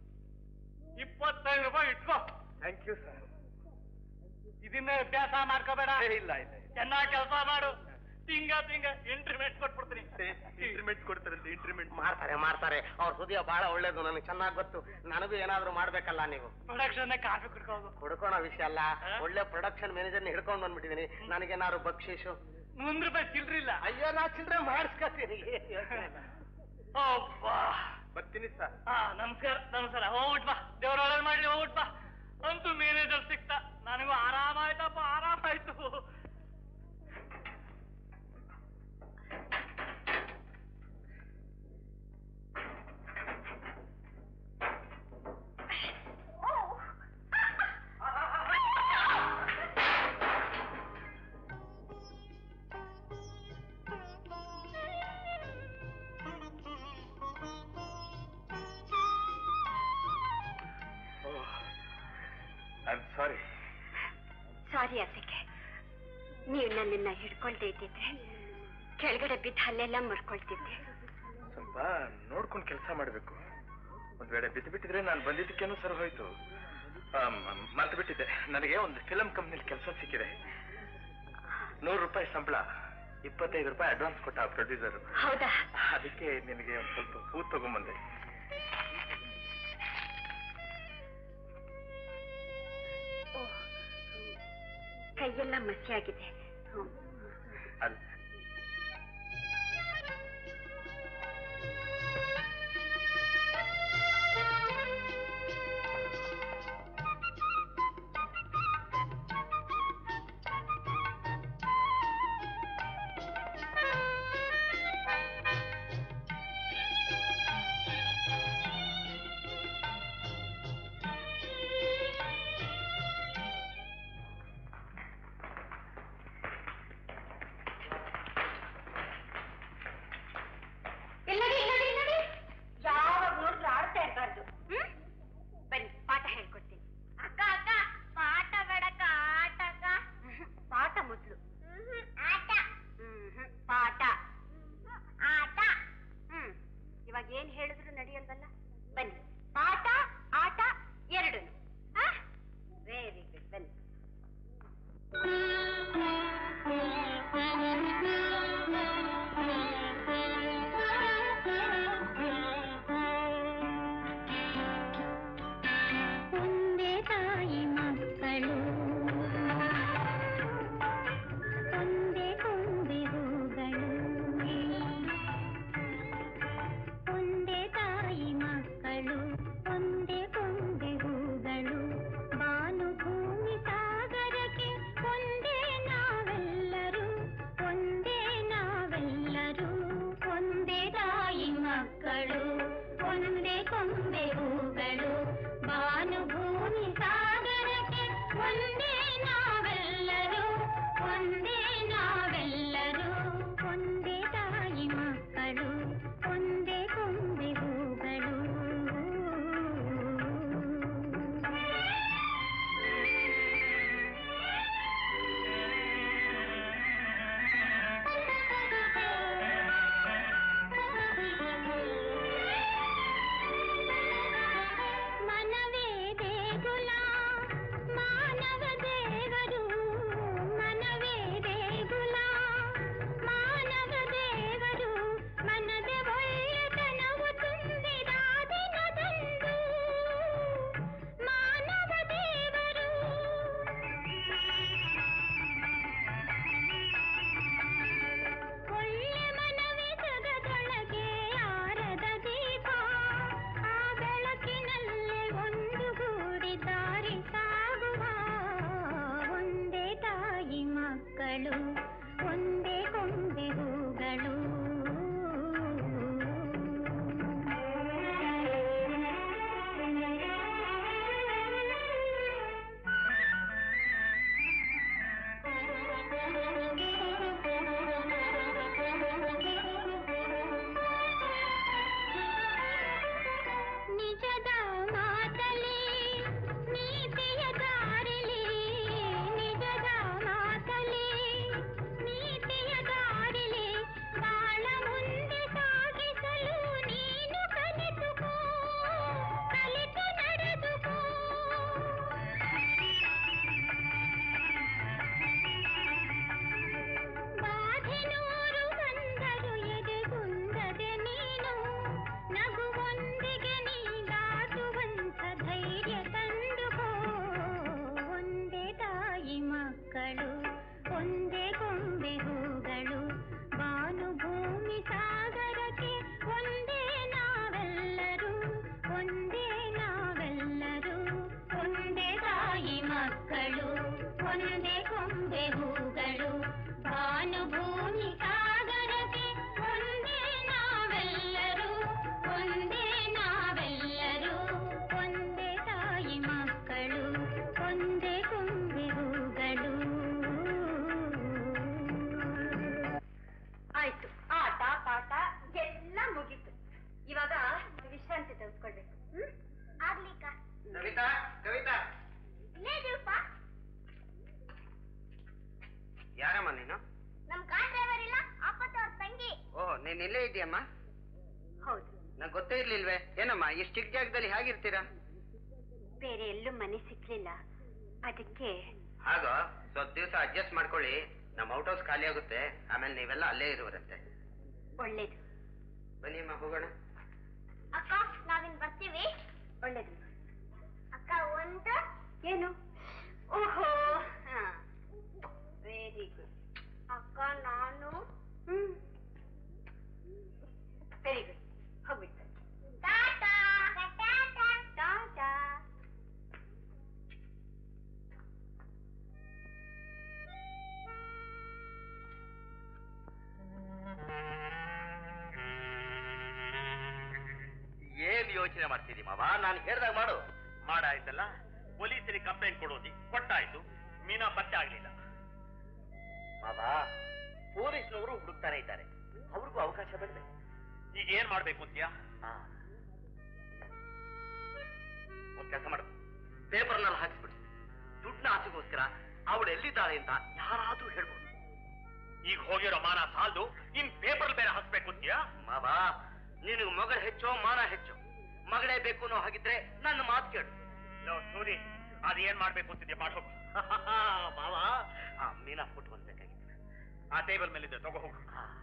25 ರೂಪಾಯಿ ಇಟ್ಕೋ. ಥ್ಯಾಂಕ್ ಯು ಸರ್. ಇದನ್ನ ಅಭ್ಯಾಸ ಮಾಡ್ಕೋಬೇಡ. ಇಲ್ಲ ಇಲ್ಲ, ಚೆನ್ನಾಗಿ ಕೆಲಸ ಮಾಡು. ತಿಂಗ ಇಂಟ್ರಿಮೆಂಟ್ ಕೊಟ್ಬಿಡ್ತೀನಿ. ಇಂಟ್ರಿಮೆಂಟ್ ಕೊಡ್ತಾರಂತೆ. ಇಂಟ್ರಿಮೆಂಟ್ ಮಾಡ್ತಾರೆ. ಅವ್ರ ಹೃದಯ ಬಹಳ ಒಳ್ಳೇದು, ನನಗೆ ಚೆನ್ನಾಗಿ ಗೊತ್ತು. ನನಗೂ ಏನಾದ್ರು ಮಾಡ್ಬೇಕಲ್ಲ. ನೀವು ಪ್ರೊಡಕ್ಷನ್ ಕಾಫಿ ಕುಡ್ಕೋದು. ಹುಡ್ಕೋಣ ವಿಷಯ ಅಲ್ಲ, ಒಳ್ಳೆ ಪ್ರೊಡಕ್ಷನ್ ಮ್ಯಾನೇಜರ್ನ ಹಿಡ್ಕೊಂಡು ಬಂದ್ಬಿಟ್ಟಿದೀನಿ. ನನಗೇನಾದ್ರು ಬಕ್ಷೀಶು? 100 ರೂಪಾಯಿ ಚಿಲ್ರಿಲ್ಲ. ಅಯ್ಯೋ, ನಾ ಚಿಲ್ಲರೆ ಮಾಡಿಸ್ಕೊತೀನಿ. ಬರ್ತೀನಿ ಸರ್. ನಮಸ್ಕಾರ. ಹೋಗ್ಬಿಟ್ ಬಾ, ದೇವ್ರ ಒಳ್ಳೇದ್ ಮಾಡ್ಲಿ, ಹೋಗ್ಬಿಟ್ ಬಾ. ಅಂತೂ ಮ್ಯಾನೇಜರ್ ಸಿಕ್ತ, ನನಗೂ ಆರಾಮಾಯ್ತಪ್ಪ, ಆರಾಮಾಯ್ತು. ಸಾರಿ ಅದಕ್ಕೆ. ನೀವು ನನ್ನನ್ನ ಹಿಡ್ಕೊಳ್ದೇ ಇದ್ದಿದ್ರೆ ಕೆಳಗಡೆ ಬಿದ್ದು ಅಲ್ಲೆಲ್ಲ ಮುರ್ಕೊಳ್ತಿದ್ದೆ. ಸ್ವಲ್ಪ ನೋಡ್ಕೊಂಡು ಕೆಲಸ ಮಾಡಬೇಕು. ಒಂದ್ ವೇಳೆ ಬಿದ್ದು ಬಿಟ್ಟಿದ್ರೆ ನಾನು ಬಂದಿದ್ದಕ್ಕೇನೋ ಸರಿ ಹೋಯ್ತು. ಮರ್ತು ಬಿಟ್ಟಿದ್ದೆ, ನನಗೆ ಒಂದು ಫಿಲಂ ಕಂಪ್ನಿಲಿ ಕೆಲಸ ಸಿಕ್ಕಿದೆ. 100 ರೂಪಾಯಿ ಸಂಬಳ, 25 ರೂಪಾಯಿ ಅಡ್ವಾನ್ಸ್ ಕೊಟ್ಟ ಆ ಪ್ರೊಡ್ಯೂಸರ್. ಹೌದಾ? ಅದಕ್ಕೆ ನಿನಗೆ ಒಂದು ಸ್ವಲ್ಪ ಹೂ ತಗೊಂಬಂದೆ. ಕೈಯೆಲ್ಲ ಮಸಿಯಾಗಿದೆ. ಅಲ್ಲ, ಅಮ್ಮ? ಹೌದು. ನಂಗೆ ಗೊತ್ತೇ ಇರ್ಲಿಲ್ವೇ? ಏನಮ್ಮ ಇಷ್ಟು ಚಿಕ್ಕ ಜಾಗದಲ್ಲಿ ಹೇಗಿರ್ತೀರಾ? ಬೇರೆ ಎಲ್ಲೂ ಮನೆ ಸಿಕ್ಲಿಲ್ಲ, ಅದಕ್ಕೆ. ಹಾಗ ಸ್ವಲ್ಪ ದಿವಸ ಅಡ್ಜಸ್ಟ್ ಮಾಡ್ಕೊಳ್ಳಿ. ನಮ್ಮ ಔಟ್ ಹೌಸ್ ಖಾಲಿ ಆಗುತ್ತೆ, ಆಮೇಲೆ ನೀವೆಲ್ಲ ಅಲ್ಲೇ ಇರುವರಂತೆ. ಒಳ್ಳೇದು. ಬನ್ನಿ ಅಮ್ಮ, ಹೋಗೋಣ. ಅಕ್ಕ, ನಾವಿನ್ ಬರ್ತೀವಿ. ಒಳ್ಳೇದು. ಅಕ್ಕ, ಒಂದು ಏನು? ಓಹೋ, ವೆರಿ ಗುಡ್. ಅಕ್ಕ, ನಾನು ವೆರಿ ಗುಡ್. ಹೋಗ್ಬಿಟ್ಟು ಟಾಟಾ ಟಾಟಾ ಟಾಟಾ. ಏನ್ ಯೋಚನೆ ಮಾಡ್ತೀರಿ ಮಾವ? ನಾನು ಹೇಳ್ದಾಗ ಮಾಡು. ಮಾಡಾಯ್ತಲ್ಲ, ಪೊಲೀಸರಿಗೆ ಕಂಪ್ಲೇಂಟ್ ಕೊಡೋದಿ ಕೊಟ್ಟಾಯ್ತು. ಮೀನಾ ಪತ್ತೆ ಆಗ್ಲಿಲ್ಲ ಮಾವ. ಪೊಲೀಸ್ನವರು ಹುಡುಕ್ತಾನೆ ಇದ್ದಾರೆ, ಅವ್ರಿಗೂ ಅವಕಾಶ ಬಂದ್ರೆ ಈಗ ಏನ್ ಮಾಡ್ಬೇಕು ಅಂತೀಯಾ? ಒಂದ್ ಕೆಲಸ ಮಾಡು, ಪೇಪರ್ನಲ್ಲಿ ಹಾಕಿಸ್ಬಿಡು. ದುಡ್ಡಿನ ಆಸೆಗೋಸ್ಕರ ಅವಳು ಎಲ್ಲಿದ್ದಾಳೆ ಅಂತ ಯಾರಾದ್ರೂ ಹೇಳ್ಬೋದು. ಈಗ ಹೋಗಿರೋ ಮಾನ ಸಾಲದು, ಇನ್ ಪೇಪರ್ ಬೇರೆ ಹಾಕ್ಬೇಕು ಅಂತೀಯಾ? ಮಾವ, ನಿನಗೆ ಮಗಳು ಹೆಚ್ಚೋ ಮಾನ ಹೆಚ್ಚೋ? ಮಗಳೇ ಬೇಕು ಅನ್ನೋ ಹಾಗಿದ್ರೆ ನನ್ನ ಮಾತು ಕೇಳು. ಸೂರಿ, ಅದೇನ್ ಮಾಡ್ಬೇಕು ಅಂತಿದ್ಯಾ ಮಾಡ್ಬೇಕು. ಮಾವ, ಮೀನಾ ಫೋಟೋ ಬಂದ್ಬೇಕಾಗಿತ್ತು. ಆ ಟೇಬಲ್ ಮೇಲಿದೆ, ತಗೋ ಹೋಗು.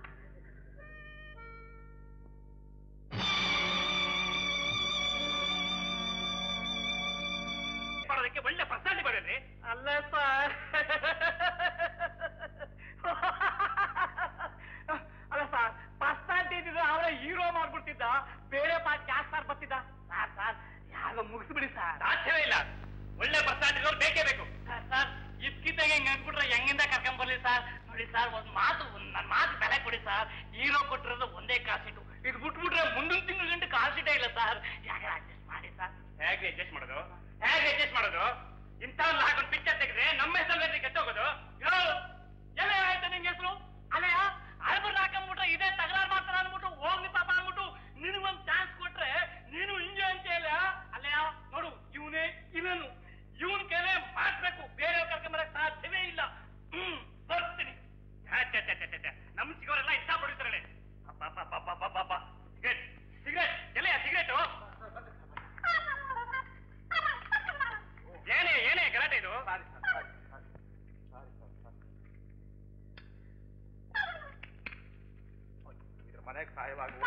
ಮಾಡೋದಕ್ಕೆ ಒಳ್ಳೆ ಪರ್ಸೆಂಟ್ ಬರೀ. ಅಲ್ಲ ಸರ್, ಅಲ್ಲ ಸರ್, ಪರ್ಸೆಂಟೇಜ್ ಅವರ ಹೀರೋ ಮಾಡ್ಬಿಡ್ತಿದ್ದ, ಬೇರೆ ಪಾರ್ಟ್ ಕ್ಯಾಸ್ಟಾರ್ ಬರ್ತಿದ್ದ. ಸರ್ ಯಾವಾಗ ಮುಗಿಸ್ಬಿಡಿ ಸರ್. ಸಾಧ್ಯವೇ ಇಲ್ಲ, ಒಳ್ಳೆ ಪರ್ಸೆಂಟೇಜ್ ಬೇಕೇ ಬೇಕು. ಸರ್ ಇದ್ಕಿದ್ದಾಗೆ ಹೆಂಗ್ ಅನ್ಬಿಟ್ರೆ ಹೆಂಗಿಂದ ಕರ್ಕೊಂಡ್ ಬರ್ಲಿ ಸರ್? ನೋಡಿ ಸರ್, ನನ್ನ ಮಾತು ಬೆಲೆ ಕೊಡಿ ಸರ್. ಹೀರೋ ಕೊಟ್ಟಿರೋದು ಒಂದೇ ಕಾಸಿಟ್ಟು, ಇದು ಬಿಟ್ಬಿಟ್ರೆ ಮುಂದಿನ ತಿಂಗಳು ಗಂಟೆ ಕಾಸಿಟ್ಟೇ ಇಲ್ಲ ಸರ್. ಯಾಕೆ ಅಡ್ಜಸ್ಟ್ ಮಾಡಿ ಸರ್. ಹೇಗೆ ಅಡ್ಜಸ್ಟ್ ಮಾಡೋದು? ಹೇಗೆ ಅಡ್ಜಸ್ಟ್ ಮಾಡೋದು? ಇಂಥವ್ರನ್ನ ಹಾಕೊಂಡು ಪಿಕ್ಚರ್ ತೆಗೆದ್ರೆ ನಮ್ಮ ಹೆಸರು ಕೆಟ್ಟೋಗೋದು. ಎಲ್ಲ ಆಯ್ತು ನಿಂಗೆ ಹೆಸರು? ಅಲ್ಲಯ್ಯ, ಅಳ್ಬರ್ ಹಾಕೊಂಡ್ಬಿಟ್ರೆ ಇದೇ ತಕರಾರು ಮಾಡ್ತಾರ ಅನ್ಬಿಟ್ಟು ಹೋಗ್ಲಿ ಪಾಪ ಅನ್ಬಿಟ್ಟು ನಿನಗೊಂದ್ ಚಾನ್ಸ್ ಕೊಟ್ರೆ ನೀನು ಹಿಂಗೆ ಅಂತ ಹೇಳ. ಅಲ್ಲಯ್ಯ ನೋಡು, ಇವನೇ ಇವನು, ಇವನ್ ಕೈಲೇ ಮಾಡ್ಬೇಕು, ಬೇರೆ ಕರ್ಕೊಂಬರಕ್ ಸಾಧ್ಯವೇ ಇಲ್ಲ. ಬರ್ತೀನಿ. ನಮ್ಮ ಸಿಗೋರೆಲ್ಲ ಇಷ್ಟಪಡ್ತಾರೆ. ಸಿಗರೇಟ್ ಸಿಗರೇಟ್ ಎಲ್ಲೆಯ ಸಿಗರೇಟು? ಏನೇ ಗಲಾಟೆ ಇದು? ಮನೆಗೆ ಸಹಾಯವಾಗುವ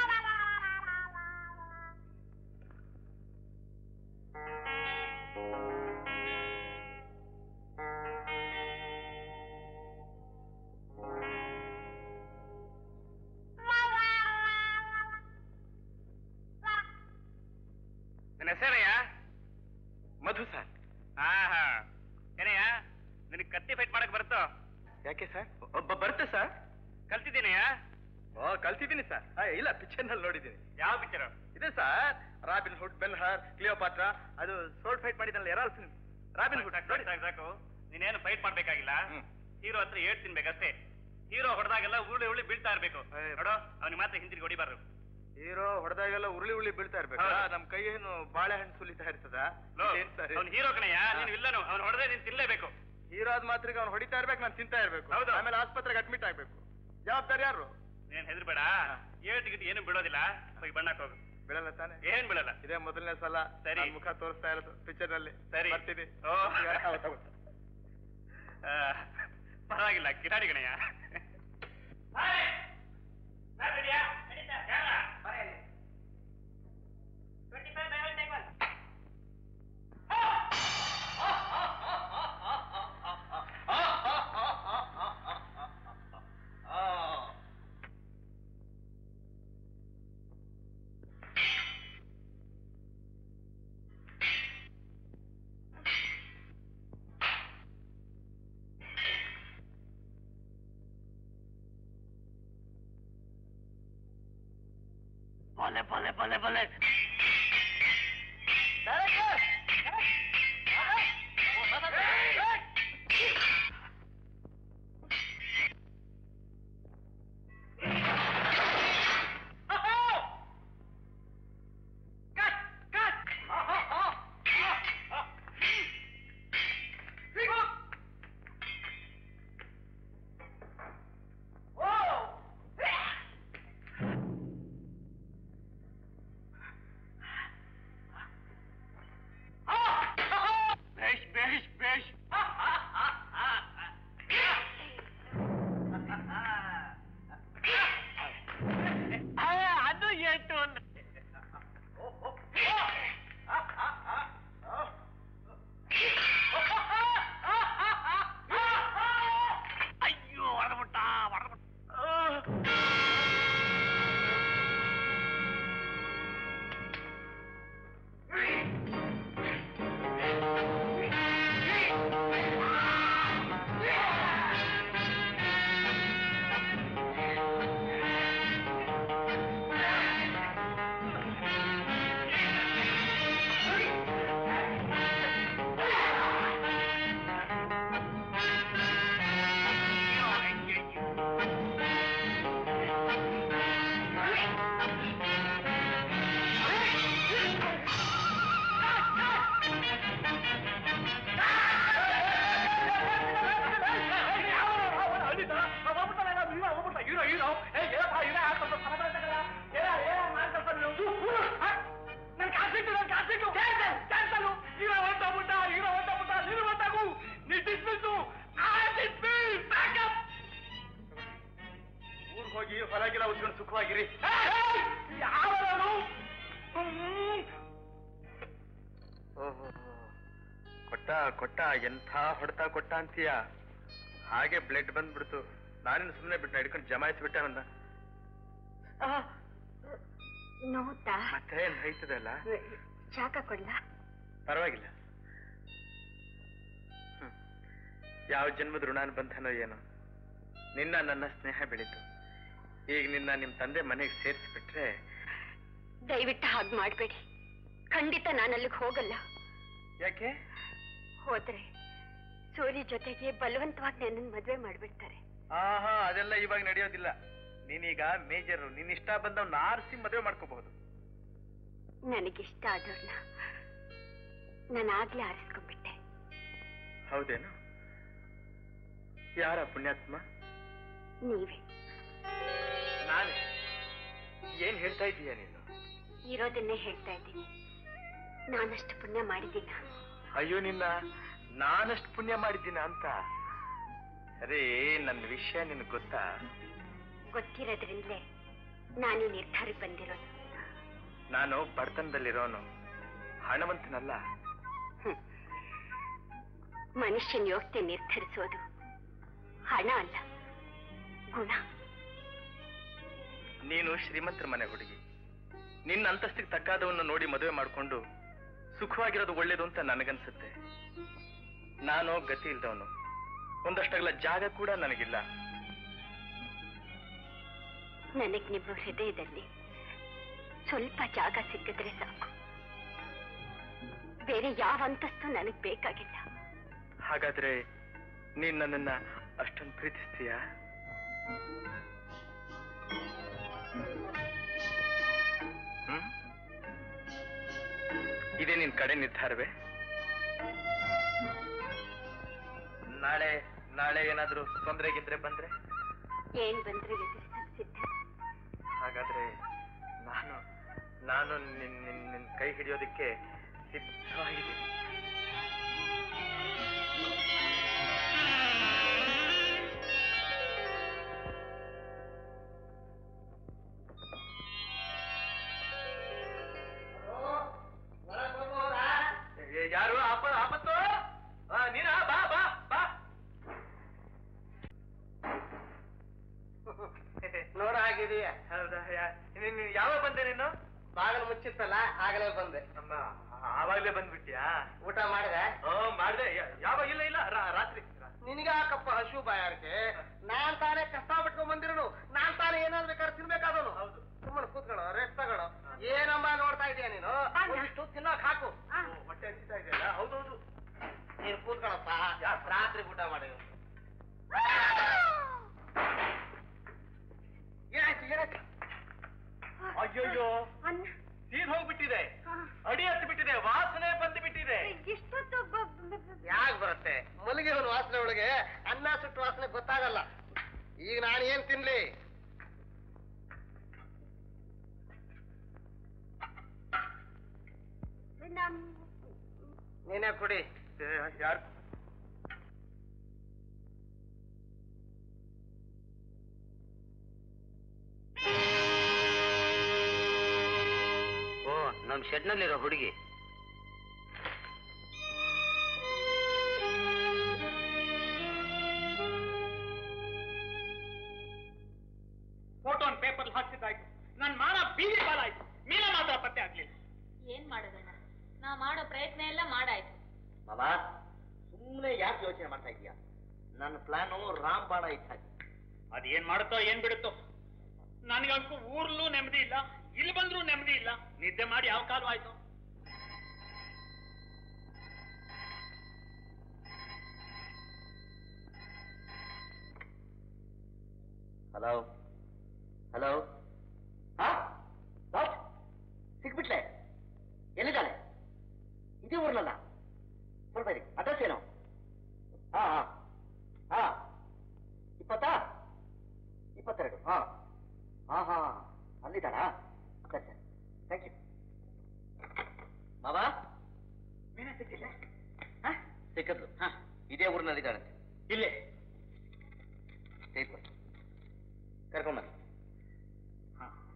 ನನ್ನ ಹೆಸರಯ್ಯ? ಮಧು ಸರ್. ಏನಯ್ಯ, ನಿನಗೆ ಕತ್ತಿ ಫೈಟ್ ಮಾಡಕ್ ಬರುತ್ತೋ? ಯಾಕೆ ಸರ್? ಬರುತ್ತೆ ಸರ್. ಕಲ್ತಿದ್ದೀನಯ್ಯ? ಕಲ್ತಿದ್ದೀನಿ ಸರ್. ಇಲ್ಲ, ಪಿಕ್ಚರ್ ನಲ್ಲಿ ನೋಡಿದ್ದೀನಿ. ಯಾವ ಪಿಕ್ಚರ್? ಇದೆ ಸರ್, ರಾಬಿನ್ ಹುಡ್, ಬೆನ್ ಹರ್, ಕ್ಲಿಯೋಪಾಟ್ರಾ. ಅದು ಸೋಲ್ಡ್ ಫೈಟ್ ಮಾಡಿದ್ನಲ್ಲ, ಯಾರು ಫಿಲ್ಮ್. ರಾಬಿನ್ ಹುಡ್ ನೋಡಿ ಸಾಕು. ನೀನೇನು ಫೈಟ್ ಮಾಡ್ಬೇಕಾಗಿಲ್ಲ, ಹೀರೋ ಹತ್ರ ಏಟ್ ತಿನ್ಬೇಕಷ್ಟೇ. ಹೀರೋ ಹೊಡೆದಾಗೆಲ್ಲ ಉರುಳಿ ಬೀಳ್ತಾ ಇರ್ಬೇಕು. ನೋಡೋ, ಅವನಿಗೆ ಮಾತ್ರ ಹಿಂದಿರುಗಿ ಹೊಡಿಬಾರ್ದು. ಹೀರೋ ಹೊಡೆದಾಗೆಲ್ಲ ಉರುಳಿ ಬೀಳ್ತಾ ಇರ್ಬೇಕು. ನಮ್ ಕೈ ಏನು ಬಾಳೆಹಣ್ಣು ಸುಲಿತಾ ಇರ್ತದ? ಅವ್ನು ಹೀರೋ ಕಣಯ್ಯ, ನೀನು ಇಲ್ಲನು. ಅವ್ನು ಹೊಡೆದ್ರೆ ನೀನು ತಿನ್ಲೇಬೇಕು. ಹೀರೋ ಆದ ಮಾತ್ರ ಅವ್ನು ಹೊಡಿತಾ ಇರ್ಬೇಕು, ನಾನು ತಿಂತಾ ಇರ್ಬೇಕು. ಹೌದು. ಆಮೇಲೆ ಆಸ್ಪತ್ರೆಗೆ ಅಡ್ಮಿಟ್ ಆಗ್ಬೇಕು. ಜವಾಬ್ದಾರಿ ಯಾರು? ನೀನ್ ಹೆದರ್ಬೇಡ, ಏಟಿಗಿಟ್ಟು ಏನು ಬೀಳೋದಿಲ್ಲ. ಹೋಗಿ ಬಣ್ಣಕ್ಕೆ ಹೋಗು. ಬೀಳಲ್ಲ ತಾನೆ? ಏನ್ ಬೀಳಲ್ಲ. ಇದೇ ಮೊದಲನೇ ಸಲ ಸರಿ. ನಾನ್ ಮುಖ ತೋರಿಸ್ತಾ ಇರೋದು ಪಿಕ್ಚರ್ ನಲ್ಲಿ. ಸರಿ, ಬರ್ತೀನಿ. ಪರವಾಗಿಲ್ಲ, ಕಿರಾಡಿ ಗಣಯ್ಯ. ಬಲೆ ಸುಮ್ಮನಾಗಿರಿ. ಓಹೋ, ಕೊಟ್ಟ ಎಂಥ ಹೊಡೆತ ಕೊಟ್ಟ ಅಂತೀಯ? ಹಾಗೆ ಬ್ಲಡ್ ಬಂದ್ಬಿಡ್ತು. ನಾನಿನ್ನು ಸುಮ್ಮನೆ ಬಿಟ್ಟು ಹಿಡ್ಕೊಂಡು ಜಮಾಯಿಸ್ಬಿಟ್ಟೆ ಅವನ್ನ. ನೋತಾ ಮತ್ತೆ ನೈತದಲ್ಲ. ಶಾಖ ಕೊಡ್ಲ? ಪರವಾಗಿಲ್ಲ. ಯಾವ ಜನ್ಮದ ಋಣಾನುಬಂಧನೋ ಏನೋ, ನಿನ್ನ ನನ್ನ ಸ್ನೇಹ ಬೆಳೀತು. ಈಗ ನಿನ್ನ ನಿಮ್ ತಂದೆ ಮನೆಗೆ ಸೇರಿಸ್ಬಿಟ್ರೆ. ದಯವಿಟ್ಟು ಹಾಗೆ ಮಾಡಬೇಡಿ. ಖಂಡಿತ ನಾನು ಅಲ್ಲಿಗೆ ಹೋಗಲ್ಲ. ಯಾಕೆ? ಹೋದ್ರೆ ಸೂರಿ ಜೊತೆಗೆ ಬಲವಂತವಾಗಿ ನನ್ನನ್ನು ಮದುವೆ ಮಾಡ್ಬಿಡ್ತಾರೆ. ಆಹಾ, ಅದೆಲ್ಲ ಇವಾಗ ನಡೆಯೋದಿಲ್ಲ. ನೀನೀಗ ಮೇಜರು, ನಿನ್ನ ಇಷ್ಟ ಬಂದವ್ನ ಆರಿಸಿ ಮದುವೆ ಮಾಡ್ಕೋಬಹುದು. ನನಗಿಷ್ಟ ಆದವ್ರನ್ನ ನಾನು ಆಗ್ಲೇ ಆರಿಸ್ಕೊಂಡ್ಬಿಟ್ಟೆ. ಹೌದೇನು? ಯಾರ ಪುಣ್ಯಾತ್ಮ? ನೀವೇ. ನಾನೇ? ಏನ್ ಹೇಳ್ತಾ ಇದ್ದೀಯ ನೀನು? ಇರೋದನ್ನೇ ಹೇಳ್ತಾ ಇದ್ದೀನಿ. ನಾನಷ್ಟು ಪುಣ್ಯ ಮಾಡಿದ್ದೀನ? ಅಯ್ಯೋ, ನಿನ್ನ ನಾನಷ್ಟು ಪುಣ್ಯ ಮಾಡಿದ್ದೀನ ಅಂತ? ಅರೇ, ನನ್ನ ವಿಷಯ ನಿನಗೆ ಗೊತ್ತಾ? ಗೊತ್ತಿರೋದ್ರಿಂದಲೇ ನಾನೀ ನಿರ್ಧಾರಕ್ಕೆ ಬಂದಿರೋದು. ನಾನು ಬಡತನದಲ್ಲಿರೋನು, ಹಣವಂತನಲ್ಲ. ಮನುಷ್ಯನ ಯೋಗ್ಯತೆ ನಿರ್ಧರಿಸೋದು ಹಣ ಅಲ್ಲ, ಗುಣ. ನೀನು ಶ್ರೀಮಂತರ ಮನೆ ಹುಡುಗಿ. ನಿನ್ನ ಅಂತಸ್ತಿಗೆ ತಕ್ಕಾದವನ್ನು ನೋಡಿ ಮದುವೆ ಮಾಡಿಕೊಂಡು ಸುಖವಾಗಿರೋದು ಒಳ್ಳೇದು ಅಂತ ನನಗನ್ಸುತ್ತೆ. ನಾನು ಗತಿ ಇಲ್ದವನು, ಒಂದಷ್ಟಗಲ ಜಾಗ ಕೂಡ ನನಗಿಲ್ಲ. ನನಗೆ ನಿಮ್ಮ ಹೃದಯದಲ್ಲಿ ಸ್ವಲ್ಪ ಜಾಗ ಸಿಕ್ಕಿದ್ರೆ ಸಾಕು. ಬೇರೆ ಯಾವ ಅಂತಸ್ತು ನನಗೆ ಬೇಕಾಗಿಲ್ಲ. ಹಾಗಾದ್ರೆ ನೀನ್ ನನ್ನನ್ನ ಅಷ್ಟೊಂದು ಪ್ರೀತಿಸ್ತೀಯಾ? ಇದೇ ನಿನ್ ಕಡೆ ನಿರ್ಧಾರವೇ? ನಾಳೆ ಏನಾದ್ರೂ ತೊಂದರೆಗಿದ್ರೆ ಬಂದ್ರೆ? ಏನ್ ಬಂದ್ರೆ ಎದುರಿಸಲು ಸಿದ್ಧ. ಹಾಗಾದ್ರೆ ನಾನು ನಿನ್ನ ಕೈ ಹಿಡಿಯೋದಕ್ಕೆ ಸಿದ್ಧವಾಗಿದ್ದೀನಿ. ಯಾರು? ಆಪತ್ತು? ನೀನಾ? ಬಾ ಬಾ ಬಾ. ನೋಡ ಆಗಿದೆಯಾ? ಹೌದಾ? ಯಾವಾಗ ಬಂದೆ ನೀನು? ಬಾಗಿಲು ಮುಚ್ಚಿತ್ತಲ್ಲ, ಆಗಲೇ ಬಂದೆ. ಆವಾಗ್ಲೇ ಬಂದ್ಬಿಟ್ಯಾ? ಊಟ ಮಾಡಿದೆ? ಮಾಡ್ದೆ. ಯಾವಾಗ? ಇಲ್ಲ ರಾತ್ರಿ. ನಿನಗಾಕಪ್ಪ ಹಸು ಬಾಯಾರಿಕೆ? ನಾನ್ ತಾನೇ ಕಷ್ಟ ಬಿಟ್ಕೊಂಡ್ ಬಂದಿರೋನು, ನಾನ್ ತಾನೇ ಏನಾದ್ರು ಬೇಕಾದ್ರೆ ತಿನ್ಬೇಕಾದನು. ಹೌದು. ಸುಮ್ಮನೆ ಕೂತ್ಕೊಳ್ಳೋ, ರೆಸ್ಟ್ ತಗೊಳ್ಳೋ. ಏನಮ್ಮ ನೋಡ್ತಾ ಇದೀಯ ನೀನು? ಒಂದಿಷ್ಟು ತಿನ್ನೋಕ್ ಹಾಕು. ಹೊಟ್ಟೆ ಹಸಿತಾ ಇದೆಯಲ್ಲ? ಹೌದೌದು. ನೀನ್ ಕೂತ್ಕೊಳ್ಳಪ್ಪ, ರಾತ್ರಿ ಊಟ ಮಾಡಿ. ಏನಾಯ್ತು? ಅಯ್ಯೋಯ್ಯೋ, ಸೀನ್ ಹೋಗ್ಬಿಟ್ಟಿದೆ, ಅಡಿ ಹತ್ತು ಬಿಟ್ಟಿದೆ, ವಾಸನೆ ಬಂದು ಬಿಟ್ಟಿದೆ. ಯಾಕೆ ಬರುತ್ತೆ? ಮಲ್ಲಿಗೆ ಒಂದು ವಾಸನೆ ಒಳಗೆ ಅನ್ನ ಸುಟ್ಟು ವಾಸನೆ ಗೊತ್ತಾಗಲ್ಲ. ಈಗ ನಾನು ಏನ್ ತಿನ್ಲಿ? ನೀನೇ ಕುಡಿ. ಯಾರು? ಓ, ನಮ್ ಶೆಡ್ನಲ್ಲಿರೋ ಹುಡುಗಿ. ಫೋಟೋ ಪೇಪರ್ ಹಾಕ್ಸಿದ್ದಾಯ್ತು, ನನ್ ಮಾನ ಬೀದಿ ಬಾಲಾಯ್ತು. ಮೀನ ಮಾತ್ರ ಪತ್ತೆ ಆಗ್ಲಿಲ್ಲ. ಏನ್ ಮಾಡೋದಣ್ಣ, ನಾ ಮಾಡೋ ಪ್ರಯತ್ನ ಎಲ್ಲ ಮಾಡಾಯ್ತು. ಬಾಬಾ, ಸುಮ್ಮನೆ ಯಾಕೆ ಯೋಚನೆ ಮಾಡ್ತಾ ಇದೀಯಾ? ನನ್ನ ಪ್ಲಾನು ರಾಮ್ ಬಾಣ ಇದ್ದ. ಅದೇನ್ ಮಾಡುತ್ತೋ ಏನ್ ಬಿಡುತ್ತೋ. ನನ್ಗಂತೂ ಊರ್ಲೂ ನೆಮ್ಮದಿ ಇಲ್ಲ, ಇಲ್ಲಿ ಬಂದ್ರೂ ನೆಮ್ಮದಿ ಇಲ್ಲ. ನಿದ್ದೆ ಮಾಡಿ ಯಾವ ಕಾಲ ಆಯ್ತು. Hello hello. ಸಿಕ್ಬಿಟ್ಲೆ? ಎಲ್ಲಿದ್ದಾನೆ? ಇದೇ ಊರ್ನಲ್ಲ? ಸ್ವಲ್ಪ ಇರಿ, ಅಡ್ರೆಸ್ ಏನು? ಹಾ 22. ಹಾ ಅಲ್ಲಿದ್ದಾಳಾ? ಸರಿ ಸರಿ, ಥ್ಯಾಂಕ್ ಯು. ಬಾಬಾ, ಮೀನ ಸಿಕ್ಕಿಲ್ಲ? ಸಿಕ್ಕದ್ಲು. ಇದೇ ಊರಿನಲ್ಲಿದ್ದಾಳಂತೆ. ಇಲ್ಲೇ ಕರ್ಕೊಂಬನ್ನಿ.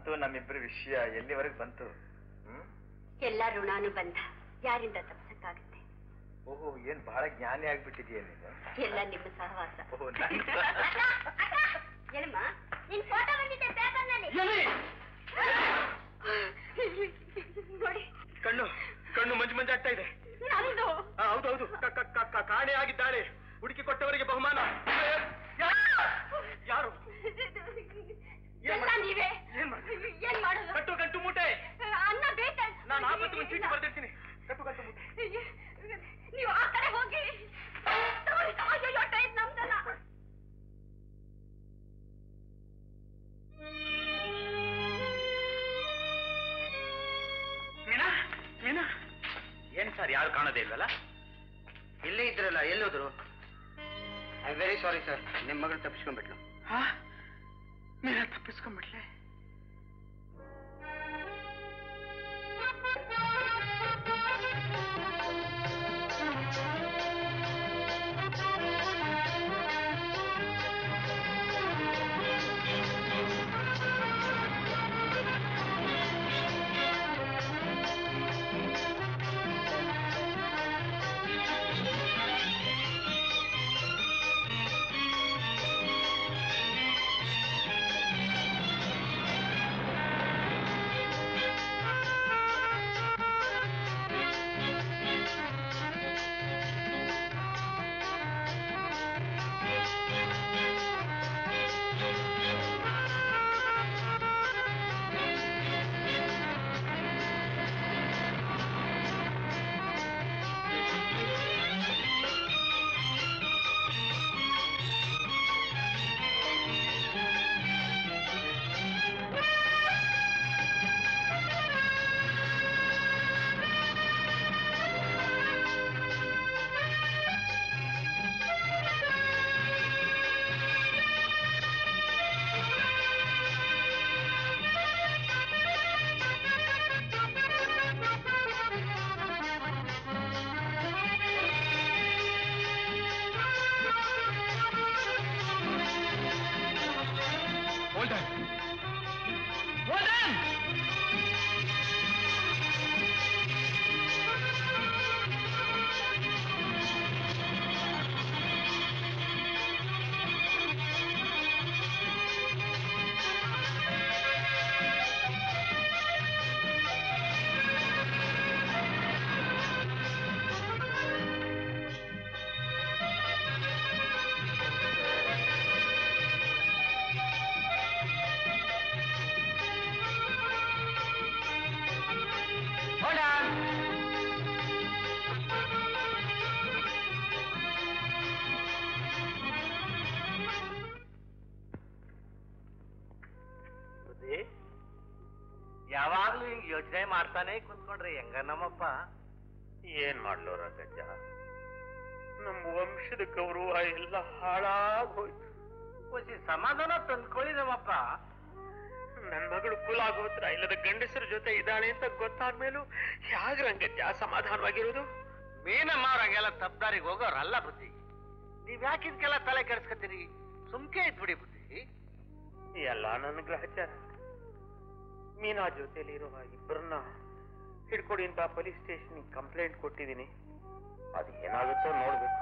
ಅಂತೂ ನಮ್ಮಿಬ್ಬರ ವಿಷಯ ಎಲ್ಲಿವರೆಗೆ ಬಂತು? ಎಲ್ಲ ಋಣಾನು ಬಂಧ ಯಾರಿಂದ ತಪ್ಸಕ್ಕಾಗುತ್ತೆ? ಓಹೋ, ಏನ್ ಬಹಳ ಜ್ಞಾನಿ ಆಗ್ಬಿಟ್ಟಿದೀಯ ನೀನು. ಎಲ್ಲ ನಿಮ್ಮ ಸಹವಾಸ. ಏನಮ್ಮ ನಿನ್ ಫೋಟೋ ಬಂದಿದೆ ಪೇಪರ್ನಲ್ಲಿ. ನೋಡಿ, ಕಣ್ಣು ಕಣ್ಣು ಮಂಜು ಮಂಜಾಗ್ತಾ ಇದೆ. ನಮ್ದು. ಹೌದೌದು, ಕಾಣೆ ಆಗಿದ್ದಾಳೆ. ಹುಡುಕಿ ಕೊಟ್ಟವರಿಗೆ ಬಹುಮಾನ. ಯಾರು? ಎಲ್ಲ ನೀವೇ. ಏನ್ ಮಾಡೋದು? ಕಟ್ಟು ಗಂಟು ಮೂಟೆ. ಅನ್ನ ಬೇಕ. ನಾನು ಆಪತ್ತು ಒಂದು ಚೀಟಿ ಬರ್ದಿರ್ತೀನಿ. ಕಟ್ಟು ಗಂಟು ಮೂಟೆ. ನೀವು ಆ ಕಡೆ ಹೋಗಿ. ಅಯ್ಯೋ, ಟೈಮ್ ನಮ್ದಲ್ಲ. ಮೀನಾ, ಮೀನಾ, ಏನ್ ಸರ್ ಯಾರು ಕಾಣೋದೇ ಇಲ್ವಲ್ಲ? ಇಲ್ಲೇ ಇದ್ರಲ್ಲ, ಎಲ್ಲೋದ್ರು? ಐ ವೆರಿ ಸಾರಿ ಸರ್, ನಿಮ್ಮ ಮಗಳು ತಪ್ಪಿಸ್ಕೊಂಡ್ಬಿಟ್ಲು. ಮೀನಾ ತಪ್ಪಿಸ್ಕೊಂಡ್ಬಿಟ್ಲೆ? ಯಾವಾಗ್ಲೂ ಹಿಂಗ್ ಯೋಚನೆ ಮಾಡ್ತಾನೆ ಕುಂತ್ಕೊಂಡ್ರೆ ಹೆಂಗ ನಮ್ಮಪ್ಪ? ಏನ್ ಮಾಡ್ಲೋ ರಂಗಜ್ಜ, ನಮ್ಮ ವಂಶದ ಗೌರವ ಎಲ್ಲ ಹಾಳಾಗೋಯ್ತು. ಖುಷಿ ಸಮಾಧಾನ ತಂದ್ಕೊಳ್ಳಿ ನಮ್ಮಪ್ಪ. ನನ್ ಮಗಳು ಕುಲಾಗೋತ್ರ ಇಲ್ಲದ ಗಂಡಸರ ಜೊತೆ ಇದ್ದಾಳೆ ಅಂತ ಗೊತ್ತಾದ್ಮೇಲೂ ಹೇಗೆ ರಂಗಜ್ಜ ಸಮಾಧಾನವಾಗಿರೋದು? ಮೀನಮ್ಮ ಅವ್ರಂಗೆಲ್ಲ ತಪ್ಪದಾರಿಗೆ ಹೋಗೋರಲ್ಲ ಬುದ್ಧಿ. ನೀವ್ ಯಾಕಿದ್ಕೆಲ್ಲ ತಲೆ ಕೆಡಿಸ್ಕೊತೀರಿ? ಸುಮ್ಕೆ ಇದ್ಬಿಡಿ ಬುದ್ಧಿ. ಎಲ್ಲ ನನ್ನ ಗ್ರಹಚಾರ. ಮೀನಾ ಜೊತೆಲಿರುವ ಇಬ್ಬರನ್ನ ಹಿಡ್ಕೊಡಿ ಅಂತ ಪೊಲೀಸ್ ಸ್ಟೇಷನ್ ಕಂಪ್ಲೇಂಟ್ ಕೊಟ್ಟಿದ್ದೀನಿ. ಅದು ಏನಾಗುತ್ತೋ ನೋಡ್ಬೇಕು.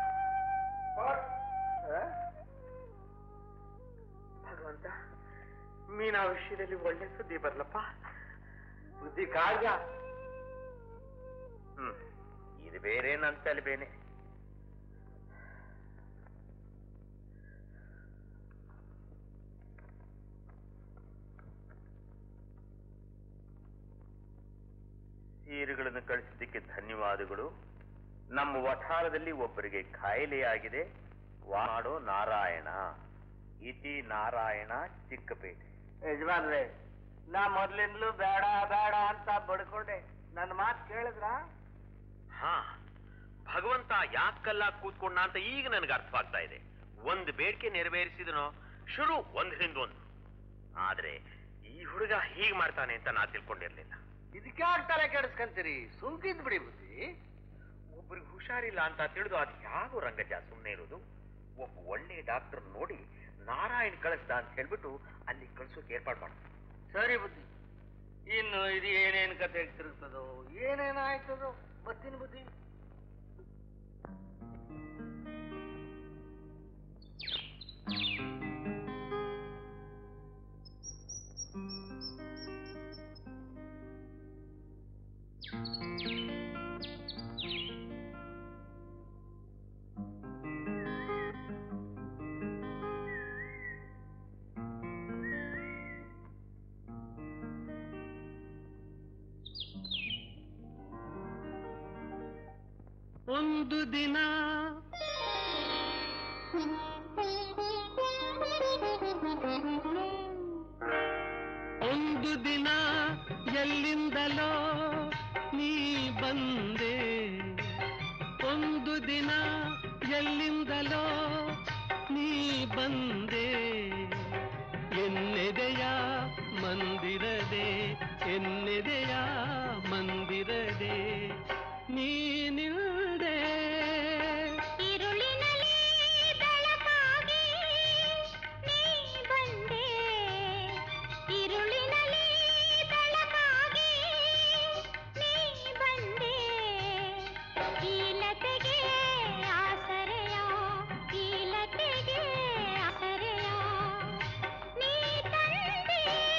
ಭಗವಂತ, ಮೀನಾ ವಿಷಯದಲ್ಲಿ ಒಳ್ಳೆ ಸುದ್ದಿ ಬರ್ಲಪ್ಪ. ಬುದ್ಧಿ ಕಾಗ. ಇದು ಬೇರೆ ನನ್ನ ತಲೆಬೇನೆ. ಸೀರೆಗಳನ್ನು ಕಳಿಸಿದ್ದಕ್ಕೆ ಧನ್ಯವಾದಗಳು. ನಮ್ಮ ವಠಾರದಲ್ಲಿ ಒಬ್ಬರಿಗೆ ಕಾಯಿಲೆಯಾಗಿದೆ. ಮಾಡೋ ನಾರಾಯಣ, ಇತಿ ನಾರಾಯಣ, ಚಿಕ್ಕಪೇಟೆ. ಯಜಮಾನ್ರೆ, ನಾ ಮೊದ್ಲಿಂದಲೂ ಬೇಡ ಬೇಡ ಅಂತ ಬಡ್ಕೊಂಡೆ. ನನ್ನ ಮಾತು ಕೇಳಿದ್ರ? ಹಾ, ಭಗವಂತ ಯಾಕಲ್ಲ ಕೂತ್ಕೊಂಡ ಅಂತ ಈಗ ನನಗೆ ಅರ್ಥವಾಗ್ತಾ ಇದೆ. ಒಂದು ಬೇಡಿಕೆ ನೆರವೇರಿಸಿದನೋ ಶುರು ಒಂದ್ ಹಿಂದೊಂದು. ಆದ್ರೆ ಈ ಹುಡುಗ ಹೀಗ್ ಮಾಡ್ತಾನೆ ಅಂತ ನಾ ತಿಳ್ಕೊಂಡಿರ್ಲಿಲ್ಲ. ಇದಕ್ಕೆ ತಲೆ ಕೆಡಿಸ್ಕೊಂತೀರಿ? ಸುಮ್ಕಿದ್ ಬಿಡಿ ಬುದ್ಧಿ. ಒಬ್ರಿಗೆ ಹುಷಾರಿಲ್ಲ ಅಂತ ತಿಳಿದು ಅದು ಯಾರು ರಂಗಜ ಸುಮ್ಮನೆ ಇರೋದು? ಒಬ್ಬ ಒಳ್ಳೆ ಡಾಕ್ಟರ್ ನೋಡಿ ನಾರಾಯಣ್ ಕಳಿಸ್ದ ಅಂತ ಹೇಳ್ಬಿಟ್ಟು ಅಲ್ಲಿ ಕಳ್ಸೋಕೆ ಏರ್ಪಾಡು ಮಾಡ. ಸರಿ ಬುದ್ಧಿ. ಇನ್ನು ಇದು ಏನೇನ್ ಕತೆ ತಿರುಗ್ತದೋ ಏನೇನಾಯ್ತದೋ ಮತ್ತಿನ ಬುದ್ಧಿ. ಒಂದು ದಿನ ಒಂದು ದಿನ ಎಲ್ಲಿಂದಲೋ ನೀ ಬಂದೆ, ಒಂದು ದಿನ ಎಲ್ಲಿಂದಲೋ ನೀ ಬಂದೆ, ಎನ್ನೆದೆಯ ಮಂದಿರದೆ ಎನ್ನೆದೆಯ ಮಂದಿರದೆ ನೀನಿಲ್ದೆ. ഇരുളിനലി ಬೆಳಕಾಗಿ ನೀ ಬಂದೆ, ഇരുളിನಲಿ ಬೆಳಕಾಗಿ ನೀ ಬಂದೆ, ಕೀಲತೆಗೆ ಆಸರೆಯ ಕೀಲತೆಗೆ ಆಸರೆಯ ನೀ ತಂದೆ.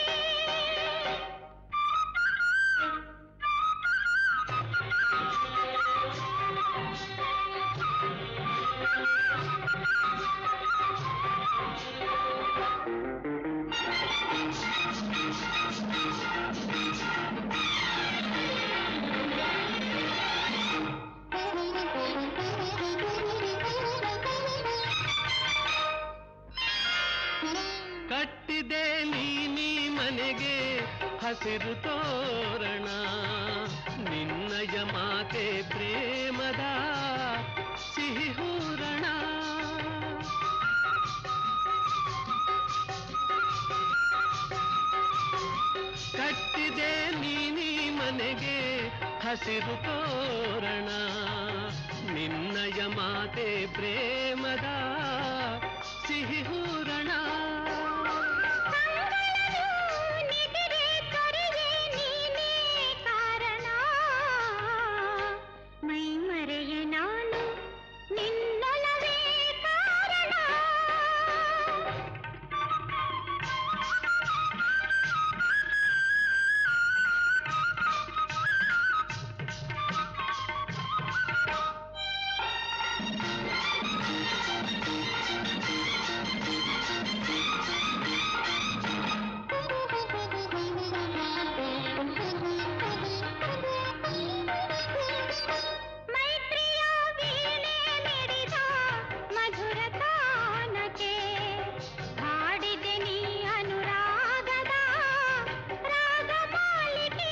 ಕಟ್ಟಿದೆ ನೀ ಮನೆಗೆ ಹಸಿರು ತೋರಣ, ನಿನ್ನಯ ಮಾತೆ ಪ್ರೇಮದ ಸಿಹಿ ಹೂರಣ. ಕಟ್ಟಿದೆ ನೀ ಮನೆಗೆ ಹಸಿರು ತೋರಣ, ನಿನ್ನಯ ಮಾತೆ ಪ್ರೇಮದ ಸಿಹಿ ಹೂರಣ. ಮೈ ಮರೆಯ ನಾನು ನಿನ್ನೊಲವೇ ಕಾರಣ. ಮೈತ್ರಿಯ ವೀಣೆ ಮಿಡಿದ ಮಧುರ ತಾನಕ್ಕೆ ಹಾಡಿದೆ ನೀ ಅನುರಾಗದ ರಾಗಮಾಲಿಕೆ.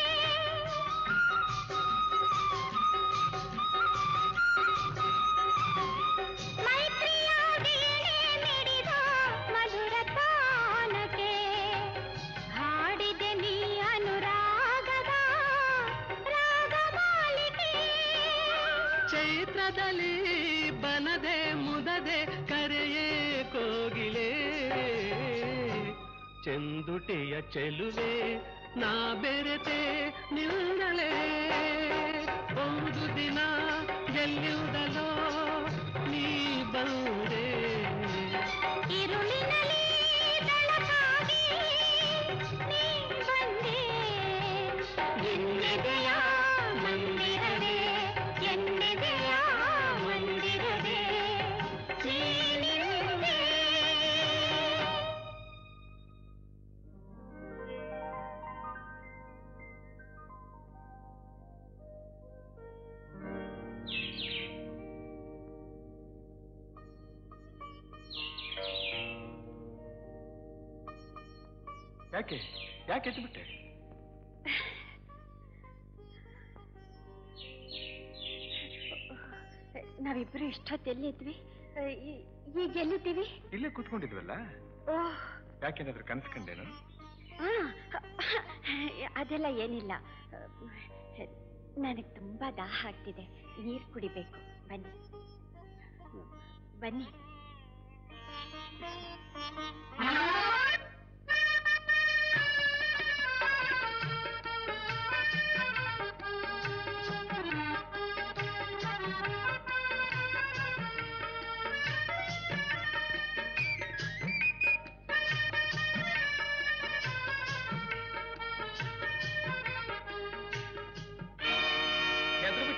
ಮೈತ್ರಿಯ ವೀಣೆ ಮಿಡಿದ ಮಧುರ ತಾನಕ್ಕೆ ಹಾಡಿದೆ ನೀ ಅನುರಾಗದ ರಾಗಮಾಲಿಕೆ. ಚೈತ್ರದಲ್ಲಿ ಬನದೆ ಮುದದೆ ಕರೆಯೇ ಕೋಗಿಲೆ, ಚೆಂದುಟಿಯ ಚೆಲುವೆ ನಾ ಬೆರೆತೆ ನಿಲ್ಲಲೆ. ಒಂದು ದಿನ ಎಲ್ಲಿಂದಲೋ ನೀ ಬಂದೆ, ഇരുളിനಲಿ ಬೆಳಕಾಗಿ ನೀ ಬಂದೆ, ಎನ್ನೆದೆಯ ಮಂದಿರದೆ ಎನ್ನೆದೆಯ ಮಂದಿರದೆ ನೀನಿರುವೆ. ಯಾಕೆ ಯಾಕೆ ಎದ್ದು ಬಿಟ್ಟೆ? ನಾವಿಬ್ರು ಇಷ್ಟೊತ್ತೆಲ್ಲಿದ್ವಿ, ಈಗ ಎಲ್ಲಿದ್ದೀವಿ? ಇಲ್ಲೇ ಕೂತ್ಕೊಂಡಿದ್ವಲ್ಲ. ಓಹ್, ಯಾಕೆನಾದ್ರೂ ಕನ್ಸ್ಕೊಂಡೇನು? ಅದೆಲ್ಲ ಏನಿಲ್ಲ. ನನಗೆ ತುಂಬಾ ದಾಹ ಆಗ್ತಿದೆ, ನೀರು ಕುಡಿಬೇಕು. ಬನ್ನಿ ಬನ್ನಿ.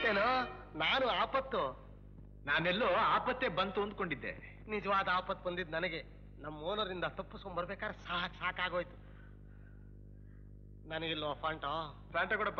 ಆಪತ್ತೇನೋ? ನಾನು ಆಪತ್ತು? ನಾನೆಲ್ಲೋ ಆಪತ್ತೇ ಬಂತು ಅಂದ್ಕೊಂಡಿದ್ದೆ. ನಿಜವಾದ ಆಪತ್ತು ಬಂದಿದ್ದು ನನಗೆ. ನಮ್ಮ ಓನರಿಂದ ತಪ್ಪಿಸ್ಕೊಂಡ್ ಬರ್ಬೇಕಾದ್ರೆ ಸಾಕಾಗೋಯ್ತು. ನನಗಿಲ್ಲೋ ಫಾಂಟ ಕೊಡಪ್ಪ.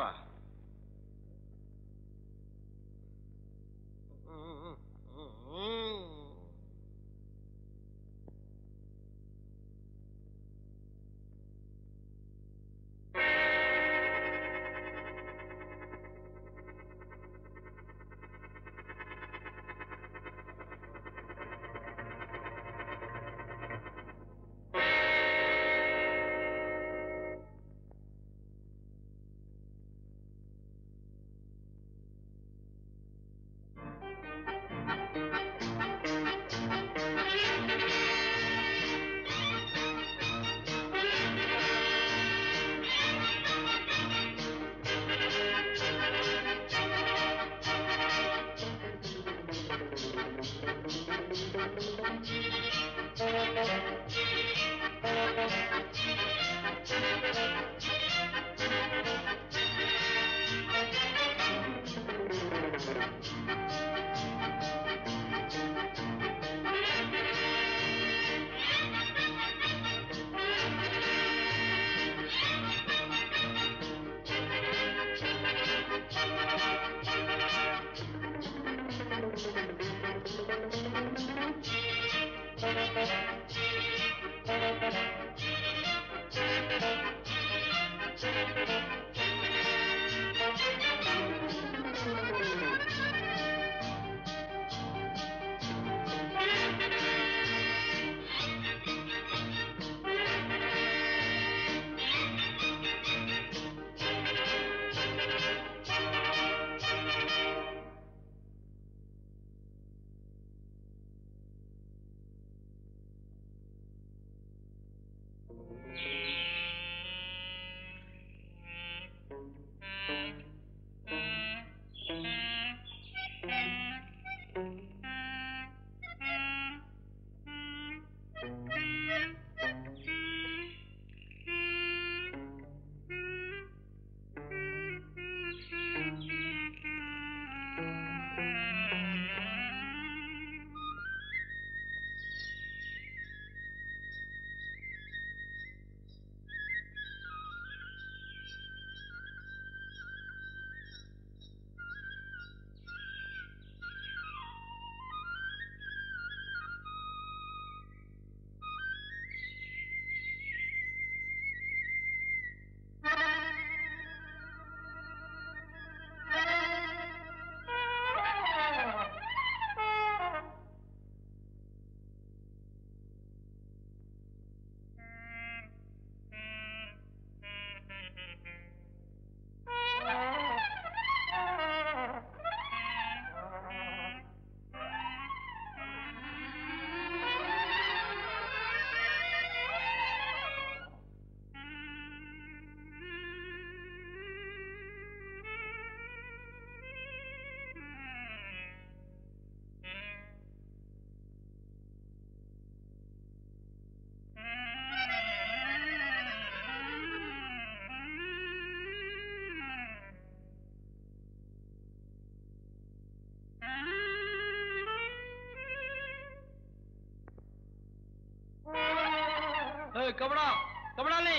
कबड़ा कबड़ा नहीं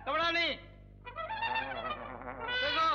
देखो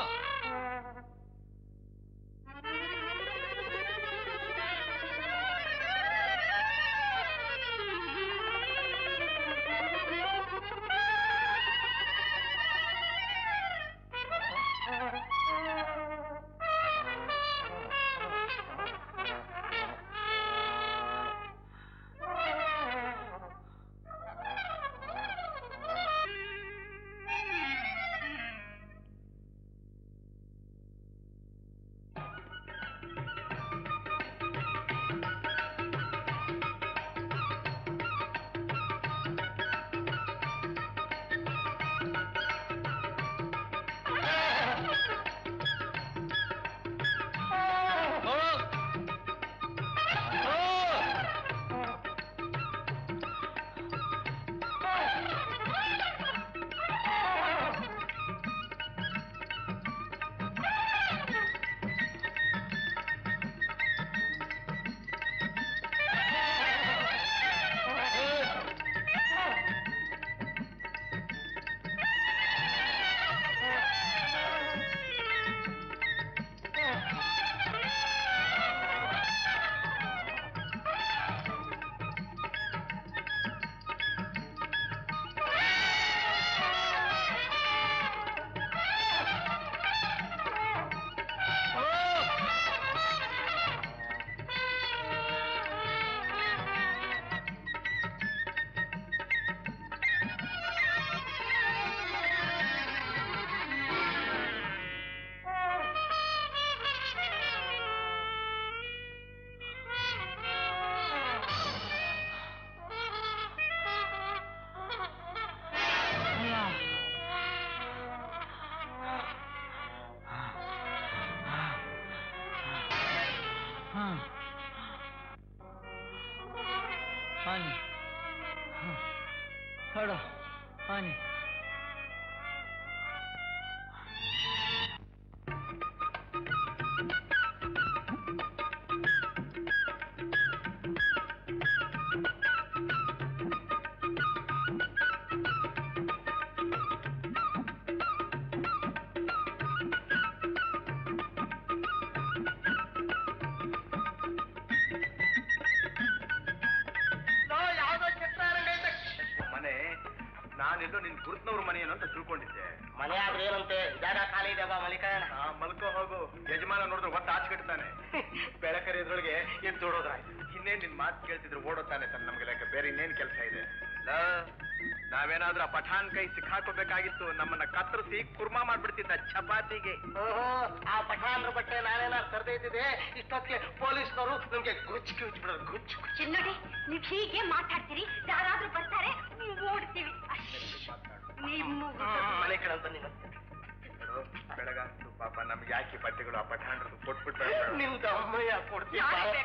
ಆನೆ ಹೊಡ ಆನೆ ನಾನೆಲ್ಲೋ ನಿನ್ ಗುರುತ್ನವ್ರ ಮನೆ ಏನು ಅಂತ ತಿಳ್ಕೊಂಡಿದ್ದೆ. ಮನೆ ಆದ್ರೆ ಏನಂತೆ, ಜಾಗ ಖಾಲಿ ಇದೆ ಬಾ ಮಲಿಕಣ್ಣ. ಮಲ್ಕೋ ಹೋಗು, ಯಜಮಾನ ನೋಡಿದ್ರೆ ಒಟ್ಟು ಆಚೆಗಿಡ್ತಾನೆ. ಬೆಳಕರಿ ಇದ್ರೊಳಗೆ ಎದ್ದು ಓಡೋದ್ರಾಯ್ತು. ಇನ್ನೇನ್ ನಿನ್ ಮಾತು ಕೇಳ್ತಿದ್ರು ಓಡೋತಾನೆ ತಾನೆ, ನಮ್ಗೆ ಲೆಕ್ಕ ಬೇರೆ ಇನ್ನೇನ್ ಕೆಲಸ ಇದೆ. ನಾವೇನಾದ್ರೂ ಆ ಪಠಾನ್ ಕೈ ಸಿಕ್ಕಾಕೋಬೇಕಾಗಿತ್ತು, ನಮ್ಮನ್ನ ಕತ್ತರಿಸಿ ಕುರ್ಮಾ ಮಾಡ್ಬಿಡ್ತಿದ್ದ ಚಪಾತಿಗೆ. ಆ ಪಠಾನ್ರ ಬಟ್ಟೆ ನಾನೇನಾದ್ರು ತರದೇ ಇದ್ದಿದೆ ಇಷ್ಟೊತ್ತಿಗೆ ಪೊಲೀಸ್ನವರು ನಮ್ಗೆ ಗುಚ್ಚಿ ಬಿಡೋರು ಗುಚ್ಚು. ಚಿನ್ನಡಿ, ನೀವ್ ಹೀಗೆ ಮಾತಾಡ್ತೀರಿ, ಯಾರಾದ್ರೂ ಬರ್ತಾರೆ ಓಡ್ತೀವಿ. ಮನೆ ಕಡೆ ಅಂತ ನೀವು ಬೆಳಗಾಗ್ತು ಪಾಪ, ನಮ್ಗೆ ಯಾಕೆ ಬಟ್ಟೆಗಳು ಆ ಪಠಾಣ್ರದ್ದು ಕೊಟ್ಬಿಟ್ಟ. ನಿಮ್ದು ಅಮ್ಮಯ್ಯ ಕೊಡ್ತೀವಿ.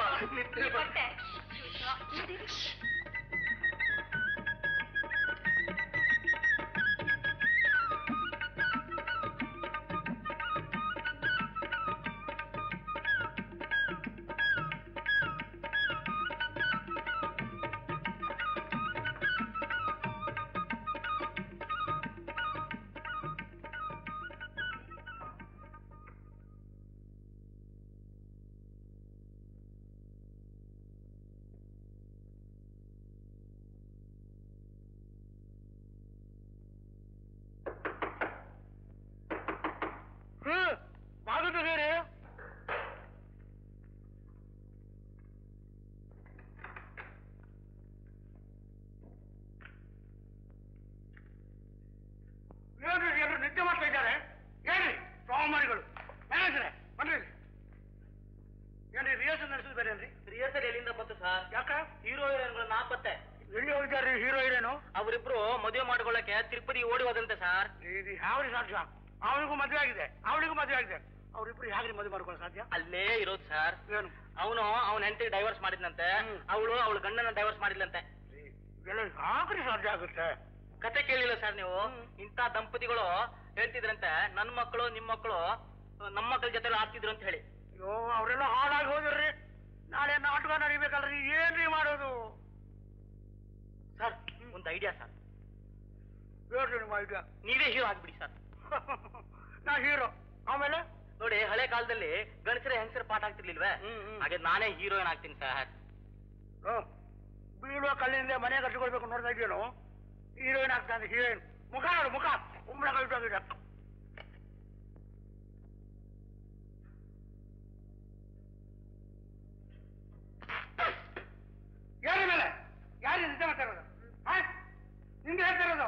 ನಿದ್ದೆ ಮಾಡ್ತಾ ಇದ್ದಾರೆ. ಹೇಳ್ರಿ ಸೋಮಾರಿಗಳು. ಮ್ಯಾನೇಜರೇ ಬನ್ರಿ. ಏನ್ರಿ ರಿಹರ್ಸಲ್ ನಡೆಸಿದ್ ಬೇರೆ ಏನ್ರಿ? ರಿಹರ್ಸಲ್ ಎಲ್ಲಿಂದ ಬಂತು ಸರ್? ಯಾಕ? ಹೀರೋ ಹೀರೋಯಿನ್ಗಳು ನಾಪತ್ತೆ. ಎಲ್ಲಿ ಹೋಗಿದ್ದಾರೆ ಹೀರೋ ಹೀರೋನು? ಅವರಿಬ್ರು ಮದುವೆ ಮಾಡ್ಕೊಳ್ಳಕ್ಕೆ ತಿರುಪತಿ ಓಡಿ ಹೋದಂತೆ ಸರ್. ಇದು ಯಾವ್ರಿ ಸಾಧ್ಯ? ಅವನಿಗೂ ಮದುವೆ ಆಗಿದೆ, ಅವಳಿಗೂ ಮದುವೆ ಆಗಿದೆ. ಅವ್ರಿಬ್ರು ಯಾಕ್ರಿ ಮದುವೆ ಮಾಡ್ಕೊಳ್ಳೋ ಸಾಧ್ಯ? ಅಲ್ಲೇ ಇರೋದು ಸರ್. ಏನು? ಅವನ ಹೆಂಡತಿ ಡೈವರ್ಸ್ ಮಾಡಿದ್ನಂತೆ, ಅವಳು ಅವಳ ಗಂಡನ ಡೈವರ್ಸ್ ಮಾಡಿದ್ಲಂತೆ. ಯಾಕ್ರಿ ಸಾಧ್ಯ ಆಗುತ್ತೆ? ಕತೆ ಕೇಳಿಲ್ಲ ಸರ್ ನೀವು? ಇಂಥ ದಂಪತಿಗಳು ಹೇಳ್ತಿದ್ರಂತೆ, ನನ್ನ ಮಕ್ಕಳು ನಿಮ್ ಮಕ್ಕಳು ನಮ್ಮ ಮಕ್ಕಳ ಜೊತೆ ಆಡ್ತಿದ್ರು ಅಂತ ಹೇಳಿ. ಅಯ್ಯೋ, ಅವರೆಲ್ಲ ಹಾಳಾಗಿ ಹೋದ್ರಿ. ನಾಳೆ ನಾಟಕ ನಡಿಬೇಕಲ್ರಿ, ಏನ್ರಿ ಮಾಡೋದು? ಸರ್ ಒಂದು ಐಡಿಯಾ ಸರ್. ಹೇಳ್ರಿ ನಿಮ್ಮ ಐಡಿಯಾ. ನೀವೇ ಹೀರೋ ಆಗ್ಬಿಡಿ ಸರ್. ನಾ ಹೀರೋ. ಆಮೇಲೆ ನೋಡಿ, ಹಳೆ ಕಾಲದಲ್ಲಿ ಗಣಸರೇ ಹೆಂಗಸರ ಪಾಠ ಆಗ್ತಿರ್ಲಿಲ್ವೇ? ಹಾಗೆ ನಾನೇ ಹೀರೋಯಿನ್ ಆಗ್ತೀನಿ ಸರ್. ಬೀಳುವ ಕಲ್ಲಿಂದ ಮನೆ ಕಟ್ಟಿಕೊಳ್ಬೇಕು ನೋಡ್ತಾ ಇದೆಯೇನು? ಹೀರೋಯಿನ್ ಆಗ್ತಾನೆ. ಹೀರೋಯಿನ್ ಮುಖ ನೋಡು, ಮುಖ ಉಂಬಳ ಕಲ್ಟಾಗಿದೆ. ಯಾರಿ ಮೇಲೆ ಯಾರು ನಿದ್ದೆ ಮಾಡ್ತಾ ಇರೋದು? ನಿಮ್ಗೆ ಹೇಳ್ತಾ ಇರೋದು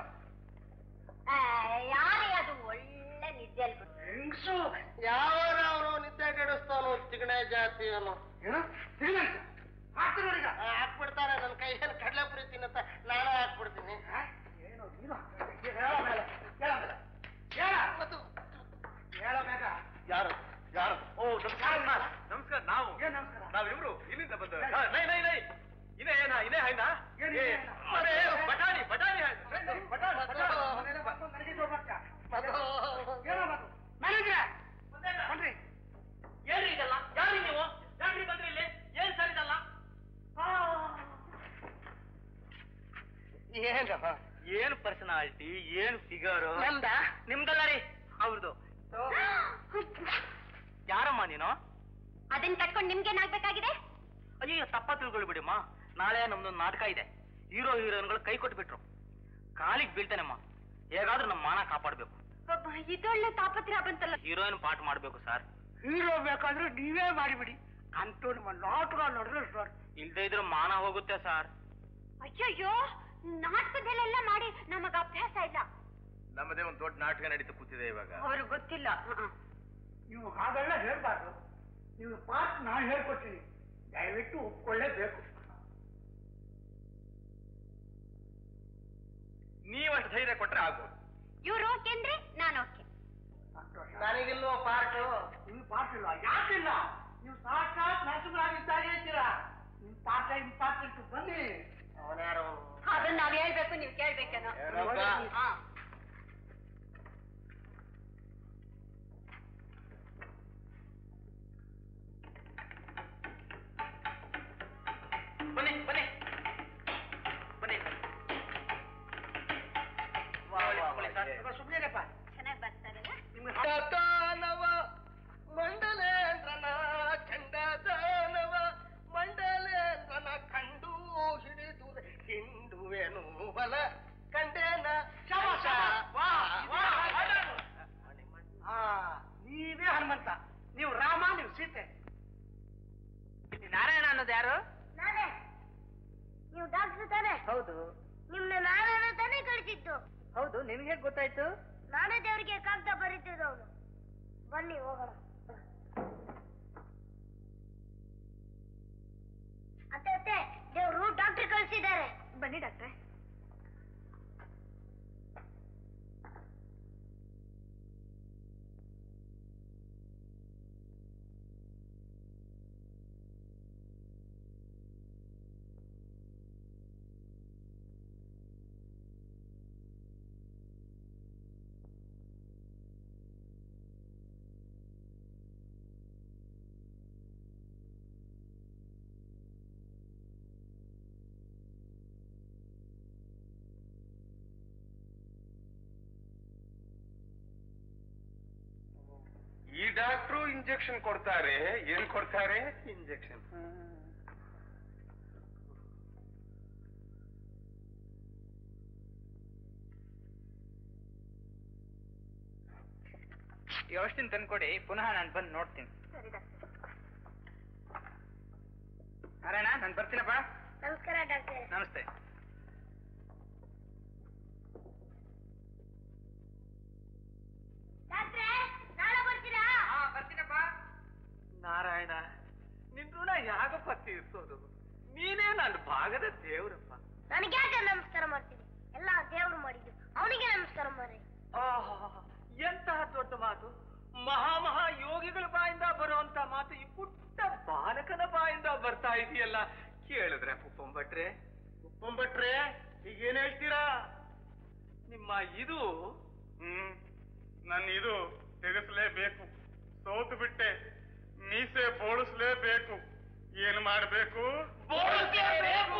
ಯಾರೇ ಅದು ಒಳ್ಳೆ ನಿದ್ದೆ ಅಲ್ಬಿಟ್ಟು. ಹೆಂಗ್ಸು ಯಾವ ಅವನು ನಿದ್ದೆ ಕೆಡಿಸ್ತಾನು ಚಿಗಣೆ ಜಾತಿ ಅವನು. ಏನು ಹಾಕ್ಬಿಡ್ತಾನೆ. ನನ್ನ ಕೈಯಲ್ಲಿ ಕಡಲೆಪುರಿ ತಿನ್ನತ್ತ ನಾನೇ ಹಾಕ್ಬಿಡ್ತೀನಿ. ಯಾರು ಯಾರು? ಓ ನಮಸ್ಕಾರ. ನಮಸ್ಕಾರ. ನಾವಿಬ್ರು ಇಲ್ಲಿಂದ ಬಂದ. ಇದೇ ಹೈನ ಬಟಾಣಿ ಬಟಾಣಿ ಏನ್ರಿ ಇದಲ್ಲ? ಯಾರಿ ನೀವು? ಯಾಕ್ರಿ ಬಂದ್ರಿ ಇಲ್ಲಿ? ಏನ್ ಸರ್ ಇದಲ್ಲ? ಏನು ಪರ್ಸನಾಲಿಟಿ, ಏನು ಫಿಗರು? ನಿಮ್ದಲ್ಲ ರೀ, ಅವ್ರದ್ದು. ಯಾರಮ್ಮ ನೀನು? ಅದನ್ನ ಕಟ್ಕೊಂಡು ನಿಮ್ಗೇನಾಗ್ಬೇಕಾಗಿದೆ? ಅಯ್ಯೋ, ತಪ್ಪ ತಿಳ್ಕೊಳ್ಬಿಡಿಮ್ಮ. ನಾಳೆ ನಮ್ದೊಂದು ನಾಟಕ ಇದೆ. ಹೀರೋ ಹೀರೋಯಿನ್ಗಳು ಕೈ ಕೊಟ್ಬಿಟ್ರು. ಕಾಲಿಗೆ ಬೀಳ್ತಾನಮ್ಮ. ಹೇಗಾದ್ರೂ ನಮ್ಮ ಮಾನ ಕಾಪಾಡ್ಬೇಕು. ಇದೊಳ್ಳೆ ತಾಪತ್ರ ಬಂತಲ್ಲ. ಹೀರೋಯಿನ್ ಪಾಠ ಮಾಡ್ಬೇಕು ಸರ್. ಹೀರೋ ಬೇಕಾದ್ರೆ ನೀವೇ ಮಾಡಿಬಿಡಿ ಅಂತೂ ನಿಮ್ಮ ನಾಟಕ ನೋಡಿದ್ರೆ ಸರ್. ಇಲ್ದೇ ಇದ್ರೆ ಮಾನ ಹೋಗುತ್ತೆ ಸರ್. ಅಯ್ಯಯ್ಯೋ, ನಾಟಕದಲ್ಲೆಲ್ಲ ಮಾಡಿ ನಮಗ ಅಭ್ಯಾಸ ಇಲ್ಲ. ನಮ್ಮದೇ ಒಂದು ದೊಡ್ಡ ನಾಟಕ ನಡೀತು ಕೂತಿದೆ ಇವಾಗ. ಅವ್ರಿಗೆ ಗೊತ್ತಿಲ್ಲ. ನೀವು ಹಾಗೆಲ್ಲ ಹೇಳ್ಬಾರ್ದು. ನೀವು ಪಾಠ ನಾನು ಹೇಳ್ಕೊಡ್ತೀನಿ, ದಯವಿಟ್ಟು ಒಪ್ಕೊಳ್ಳೇಬೇಕು. ನೀವಷ್ಟು ಧೈರ್ಯ ಕೊಟ್ರೆ ಆಗ್ಬೋದು. ಇವ್ರು ಓಕೆ ಅಂದ್ರೆ ನಾನು ಓಕೆ. ನನಗಿಲ್ವ ಪಾಠು? ನೀವು ಪಾಠ ಇಲ್ಲ. ಯಾಕಿಲ್ಲ? ನೀವು ಸಾಕ್ಷಾತ್ ನರಸಿಂಹರಾಗಿದ್ದಾಗೆ ಇರ್ತೀರಾ. ನಿಮ್ಮ ಪಾಠ ಇಂಪಾರ್ಟೆಂಟ್. ಬನ್ನಿ. ಬನ್ನಿ ಬನ್ನಿ ಬನ್ನಿ ಸುಮ್ಮನೆಪ್ಪ ಚೆನ್ನಾಗಿ ಬರ್ತಾರಲ್ಲ ದಾನವ ಮಂಡಲೇಂದ್ರನ ಚಂಡದಾನವ ಮಂಡಲೇಂದ್ರನ ಕಂಡು ಹಿಡಿದು ಹಿಂಡುವೆನು ಬಲ ಕಂಡೇನ ನೀವೇ ಹನುಮಂತ, ನೀವು ರಾಮ, ನೀವು ಸೀತೆ. ನಾರಾಯಣ ಅನ್ನೋದು ಯಾರು? ನಾನೇ. ನೀವು ಡಾಕ್ಟರ್ ತಾನೆ? ಹೌದು. ನಿಮ್ನ ನಾರಾಯಣ ತಾನೇ ಕಳಿಸಿದ್ದು? ಹೌದು. ನಿನ್ಗೆ ಹೇಗೆ ಗೊತ್ತಾಯ್ತು? ನಾನೇ ದೇವರಿಗೆ ಕಾಗದ ಬರೀತಿದ್ದವನು. ಬನ್ನಿ ಹೋಗೋಣ. ಅತ್ತೆ ಅತ್ತೆ, ದೇವ್ರು ಡಾಕ್ಟರ್ ಕಳಿಸಿದ್ದಾರೆ. ಬನ್ನಿ ಡಾಕ್ಟ್ರೆ. ಈ ಡಾಕ್ಟ್ರು ಇಂಜೆಕ್ಷನ್ ಕೊಡ್ತಾರೆ. ಏನ್ ಕೊಡ್ತಾರೆ? ಇಂಜೆಕ್ಷನ್. ಈ ಔಷಧಿನ ತಂದ್ಕೊಡಿ, ಪುನಃ ನಾನು ಬಂದು ನೋಡ್ತೀನಿ. ಸರಿ ಡಾಕ್ಟರ್. ನಾರಾಯಣ, ನಾನು ಬರ್ತೀನಪ್ಪ. ನಮಸ್ಕಾರ ಡಾಕ್ಟರ್. ನಮಸ್ತೆ. ಡಾಕ್ಟ್ರೇ, ನಾಳೆ ಬರ್ತೀರಾ? ಬರ್ತೀನಪ್ಪ. ನಾರಾಯಣ, ನಿನ್ ಋಣ ಯಾಗಪ್ಪ ತೀರ್ಸೋದು? ನೀನೇ ನನ್ನ ಭಾಗದ ದೇವ್ರಪ್ಪ. ನನಗೆ ಯಾಕೆ ನಮಸ್ಕಾರ ಮಾಡ್ತೀನಿ? ಎಲ್ಲ ದೇವ್ರು ಮಾಡಿದ್ದು, ಅವನಿಗೆ ನಮಸ್ಕಾರ ಮಾಡ್ರಿ. ಎಂತಹ ದೊಡ್ಡ ಮಾತು! ಮಹಾ ಯೋಗಿಗಳ ಬಾಯಿಂದ ಬರುವಂತ ಮಾತು ಈ ಪುಟ್ಟ ಬಾಲಕನ ಬಾಯಿಂದ ಬರ್ತಾ ಇದೆಯಲ್ಲ. ಕೇಳಿದ್ರೆ ಉಪ್ಪಂಬಟ್ರೆ, ಉಪ್ಪಂಬಟ್ರೆ ಈಗೇನ್ ಹೇಳ್ತೀರಾ? ನಿಮ್ಮ ಇದು ನನ್ನ ಇದು ತೆಗೆಸಲೇಬೇಕು. ಸೋತು ಬಿಟ್ಟೆ, ಮೀಸೆ ಬೋಳಿಸ್ಲೇಬೇಕು. ಏನು ಮಾಡಬೇಕು? ಬೋಳಿಸ್ಲೇಬೇಕು.